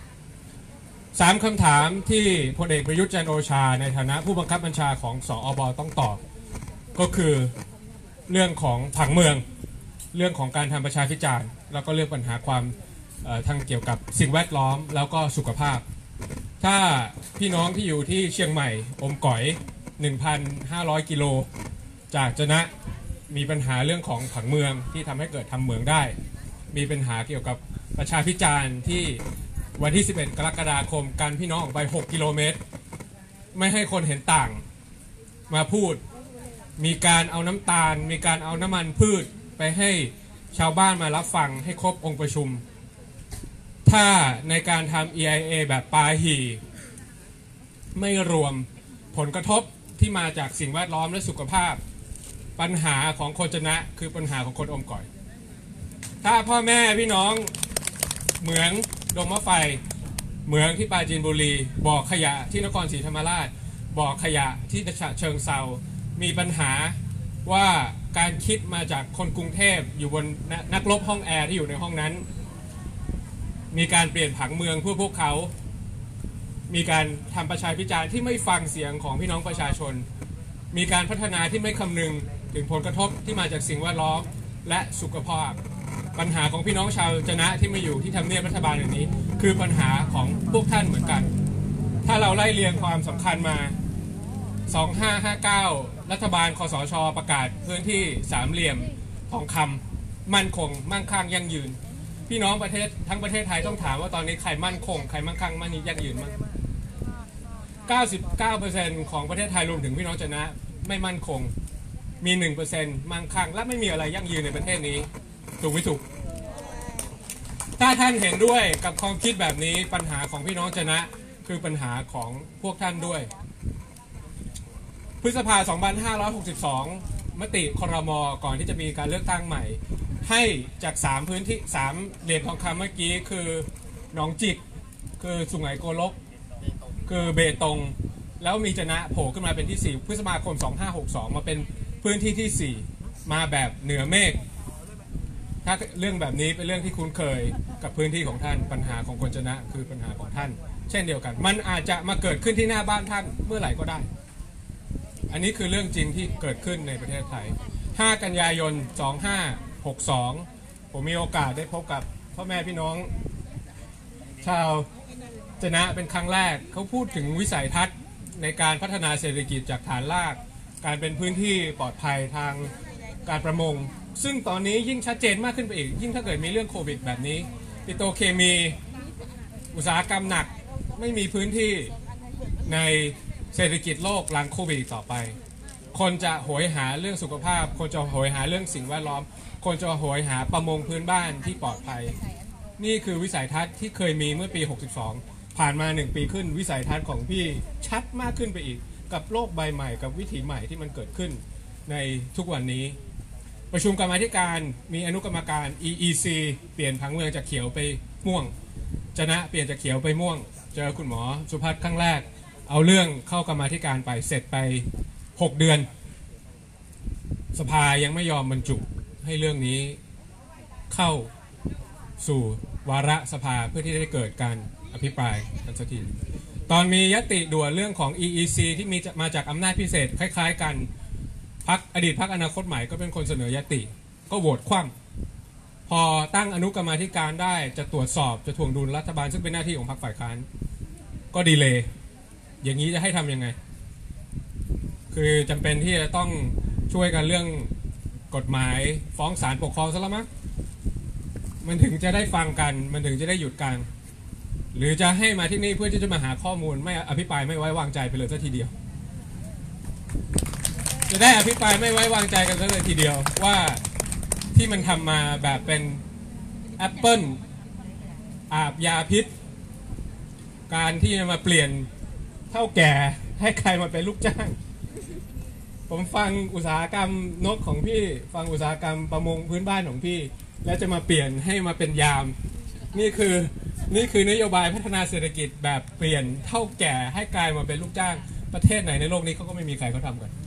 3 คำถามที่พลเอกประยุทธ์จันทร์โอชาในฐานะผู้บังคับบัญชาของสอบต้องตอบก็คือเรื่องของผังเมืองเรื่องของการทำประชาพิจารณ์แล้วก็เรื่องปัญหาความทางเกี่ยวกับสิ่งแวดล้อมแล้วก็สุขภาพถ้าพี่น้องที่อยู่ที่เชียงใหม่อมก๋อย 1,500 กิโลจากจนะมีปัญหาเรื่องของผังเมืองที่ทำให้เกิดทำเหมืองได้มีปัญหาเกี่ยวกับประชาพิจารณ์ที่วันที่11 กรกฎาคมการพี่น้องออกไป6 กิโลเมตรไม่ให้คนเห็นต่างมาพูดมีการเอาน้ำตาลมีการเอาน้ำมันพืชไปให้ชาวบ้านมารับฟังให้ครบองค์ประชุมถ้าในการทำ EIA แบบปาหี่ไม่รวมผลกระทบที่มาจากสิ่งแวดล้อมและสุขภาพปัญหาของคนจนะคือปัญหาของคนอมก๋อยถ้าพ่อแม่พี่น้องเหมืองดงมะไฟเหมืองที่ปราจีนบุรีบ่อขยะที่นครศรีธรรมราชบ่อขยะที่ฉะเชิงเทรามีปัญหาว่าการคิดมาจากคนกรุงเทพอยู่บนนักรบห้องแอร์ที่อยู่ในห้องนั้นมีการเปลี่ยนผังเมืองเพื่อพวกเขามีการทำประชาพิจารณ์ที่ไม่ฟังเสียงของพี่น้องประชาชนมีการพัฒนาที่ไม่คำนึงถึงผลกระทบที่มาจากสิ่งแวดล้อมและสุขภาพปัญหาของพี่น้องชาวจนะที่มาอยู่ที่ทำเนียบรัฐบาลอย่างนี้คือปัญหาของพวกท่านเหมือนกันถ้าเราไล่เรียงความสำคัญมา2559รัฐบาลคสช.ประกาศพื้นที่สามเหลี่ยมทองคำมั่นคงมั่งคั่งยั่งยืนพี่น้องประเทศทั้งประเทศไทยต้องถามว่าตอนนี้ใครมั่นคงใครมั่งคั่งมั่นยั่งยืนมั้ง 99% ของประเทศไทยรวมถึงพี่น้องจะนะไม่มั่นคงมี 1% มั่งคั่งและไม่มีอะไรยั่งยืนในประเทศนี้ถูกไม่ถูกถ้าท่านเห็นด้วยกับความคิดแบบนี้ปัญหาของพี่น้องจะนะคือปัญหาของพวกท่านด้วยพฤษภา 2562 มติครม.ก่อนที่จะมีการเลือกตั้งใหม่ให้จาก3พื้นที่3เหรียญทองคำเมื่อกี้คือหนองจิกคือสุไหงโกลกคือเบตงแล้วมีจะนะโผล่ขึ้นมาเป็นที่4พฤษภาคม 2562 มาเป็นพื้นที่ที่4มาแบบเหนือเมฆถ้าเรื่องแบบนี้เป็นเรื่องที่คุ้นเคยกับพื้นที่ของท่านปัญหาของคนจะนะคือปัญหาของท่านเช่นเดียวกันมันอาจจะมาเกิดขึ้นที่หน้าบ้านท่านเมื่อไหร่ก็ได้อันนี้คือเรื่องจริงที่เกิดขึ้นในประเทศไทย5 กันยายน 2562 ผมมีโอกาสได้พบกับพ่อแม่พี่น้องชาวจะนะเป็นครั้งแรกเขาพูดถึงวิสัยทัศน์ในการพัฒนาเศรษฐกิจจากฐานรากการเป็นพื้นที่ปลอดภัยทางการประมงซึ่งตอนนี้ยิ่งชัดเจนมากขึ้นไปอีกยิ่งถ้าเกิดมีเรื่องโควิดแบบนี้ปิโตรเคมีอุตสาหกรรมหนักไม่มีพื้นที่ในเศรษฐกิจโลกหลังโควิดต่อไปคนจะโหยหาเรื่องสุขภาพคนจะโหยหาเรื่องสิ่งแวดล้อมคนจะโหยหาประมงพื้นบ้านที่ปลอดภัยนี่คือวิสัยทัศน์ที่เคยมีเมื่อปี 62 ผ่านมา1 ปีขึ้นวิสัยทัศน์ของพี่ชัดมากขึ้นไปอีกกับโลกใบใหม่กับวิถีใหม่ที่มันเกิดขึ้นในทุกวันนี้ประชุมกรรมาธิการมีอนุกรรมการ EEC เปลี่ยนผังเมืองจากเขียวไปม่วงจะนะเปลี่ยนจากเขียวไปม่วงเจอคุณหมอสุพัฒน์ครั้งแรกเอาเรื่องเข้ากรรมาธิการไปเสร็จไป6 เดือนสภายังไม่ยอมบรรจุให้เรื่องนี้เข้าสู่วาระสภาเพื่อที่จะได้เกิดการอภิปรายกันสักทีตอนมียติด่วนเรื่องของ EEC ที่มีมาจากอำนาจพิเศษคล้ายๆกันพรรคอดีตพรรคอนาคตใหม่ก็เป็นคนเสนอยติก็โหวตคว่ำพอตั้งอนุกรรมาธิการได้จะตรวจสอบจะทวงดุลรัฐบาลซึ่งเป็นหน้าที่ของพรรคฝ่ายค้านก็ดีเลย์อย่างนี้จะให้ทำยังไงคือจำเป็นที่จะต้องช่วยกันเรื่องกฎหมายฟ้องศาลปกครองซะแล้วมั้งมันถึงจะได้ฟังกันมันถึงจะได้หยุดกันหรือจะให้มาที่นี่เพื่อที่จะมาหาข้อมูลไม่อภิปรายไม่ไว้วางใจไปเลยซะทีเดียวจะได้อภิปรายไม่ไว้วางใจกันซะเลยทีเดียวว่าที่มันทำมาแบบเป็นแอปเปิลอาบยาพิษการที่จะมาเปลี่ยนเท่าแก่ให้ใครมาเป็นลูกจ้างผมฟังอุตสาหกรรมนกของพี่ฟังอุตสาหกรรมประมงพื้นบ้านของพี่แล้วจะมาเปลี่ยนให้มาเป็นยามนี่คือนโยบายพัฒนาเศรษฐกิจแบบเปลี่ยนเท่าแก่ให้กลายมาเป็นลูกจ้างประเทศไหนในโลกนี้เขาก็ไม่มีใครเขาทำกัน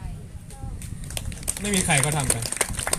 ไม่มีใครเขาทำกัน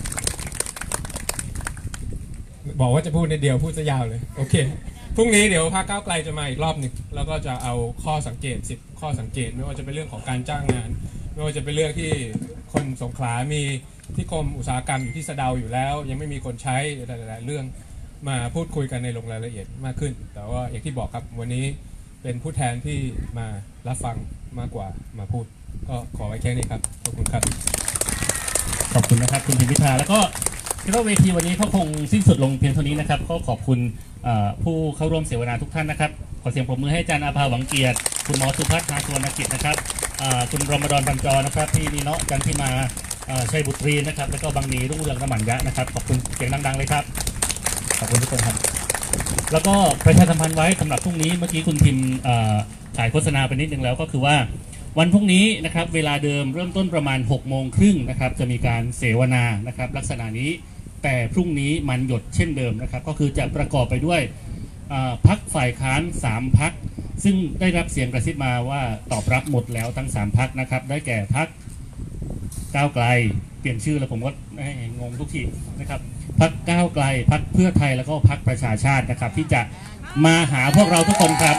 บอกว่าจะพูดในเดียวพูดซะยาวเลยโอเคพรุ่งนี้เดี๋ยวพรรคก้าวไกลจะมาอีกรอบหนึ่งแล้วก็จะเอาข้อสังเกต10 ข้อสังเกตไม่ว่าจะเป็นเรื่องของการจ้างงานไม่ว่าจะเป็นเรื่องที่คนสงขลามีที่กรมอุตสาหกรรมอยู่ที่สะเดาอยู่แล้วยังไม่มีคนใช้หลายๆเรื่องมาพูดคุยกันในลงรายละเอียดมากขึ้นแต่ว่าอย่างที่บอกครับวันนี้เป็นผู้แทนที่มารับฟังมากกว่ามาพูดก็ขอไว้แค่นี้ครับขอบคุณครับขอบคุณนะครับคุณพิมพิธาแล้วก็คิดว่าเวทีวันนี้เขาคงสิ้นสุดลงเพียงเท่านี้นะครับก็ขอบคุณผู้เข้าร่วมเสวนาทุกท่านนะครับขอเสียงปรบมือให้อาจารย์อาภาหวังเกียรติคุณหมอสุพัฒน์ นาสุวรรณกิจนะครับคุณรมฎอน บรรจรนะครับพี่นีเนาะจันทิมาชัยบุตรีนะครับแล้วก็บางนีรุ่งเรือง สมันยะนะครับขอบคุณเสียงดังๆเลยครับขอบคุณทุกคนครับแล้วก็ประชาสัมพันธ์ไว้สำหรับพรุ่งนี้เมื่อกี้คุณพิมพ์ถ่ายโฆษณาไปนิดนึงแล้วก็คือว่าวันพรุ่งนี้นะครับเวลาเดิมเริ่มต้นประมาณ6:30นะครับจะมีการเสวนานะครับลักษณะนี้แต่พรุ่งนี้มันหยดเช่นเดิมนะครับก็คือจะประกอบไปด้วยพรรคฝ่ายค้าน3 พรรคซึ่งได้รับเสียงกระซิบมาว่าตอบรับหมดแล้วทั้ง3 พรรคนะครับได้แก่พรรคก้าวไกลเปลี่ยนชื่อแล้วผมก็งงทุกทีนะครับพรรคก้าวไกลพรรคเพื่อไทยแล้วก็พรรคประชาชาตินะครับที่จะมาหาพวกเราทุกคนครับ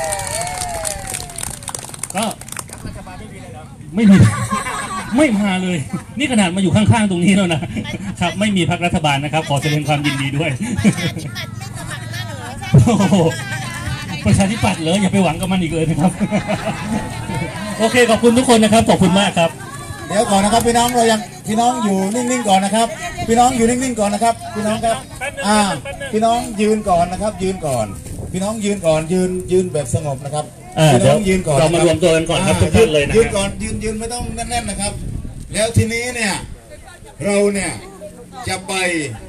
ก็ไม่มีไม่มาเลยนี่ขนาดมาอยู่ข้างๆตรงนี้แล้วนะครับไม่มีพรรครัฐบาลนะครับขอแสดงความยินดีด้วยประชาธิปัตย์เลยอย่าไปหวังกับมันอีกเลยนะครับโอเคขอบคุณทุกคนนะครับขอบคุณมากครับเดี๋ยวก่อนนะครับพี่น้องเรายังพี่น้องอยู่นิ่งๆก่อนนะครับพี่น้องอยู่นิ่งๆก่อนนะครับพี่น้องครับพี่น้องยืนก่อนนะครับ ยืนก่อน พี่น้องยืนก่อนยืนแบบสงบนะครับพี่น้องยืนก่อนเรามารวมตัวกันก่อนครับทุกท่านเลยนะยืนก่อนยืนไม่ต้องแน่นๆนะครับ แล้วทีนี้เนี่ยเราเนี่ยจะไป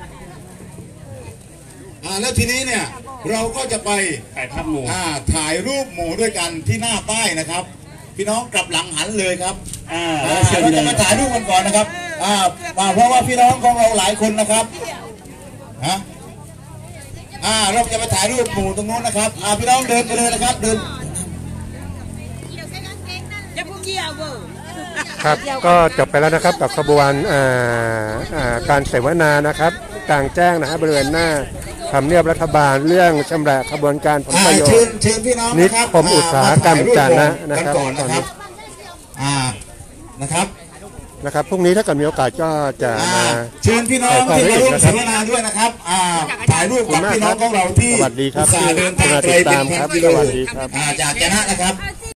แล้วทีนี้เนี่ยเราก็จะไปถ่ายภาพหมู่ถ่ายรูปหมู่ด้วยกันที่หน้าป้ายนะครับ พี่น้องกลับหลังหันเลยครับเราจะมาถ่ายรูปกันก่อนนะครับเพราะว่าพี่น้องของเราหลายคนนะครับเราจะมาถ่ายรูปหมู่ตรงนู้นนะครับพี่น้องเดินไปเลยนะครับเดินครับก็จบไปแล้วนะครับกับขบวนการเสวนานะครับกลางแจ้งนะครับบริเวณหน้าทำเนียบรัฐบาลเรื่องชำระขบวนการผลประโยชน์นิคมอุตสาหกรรมจานะนะครับนะครับพรุ่งนี้ถ้าเกิดมีโอกาสก็จะเชิญพี่น้องที่มาร่วมเสวนาด้วยนะครับถ่ายรูปกับพี่น้องของเราที่อุตส่าห์เดินทางไกลเป็นพันกิโลจากจนะนะครับ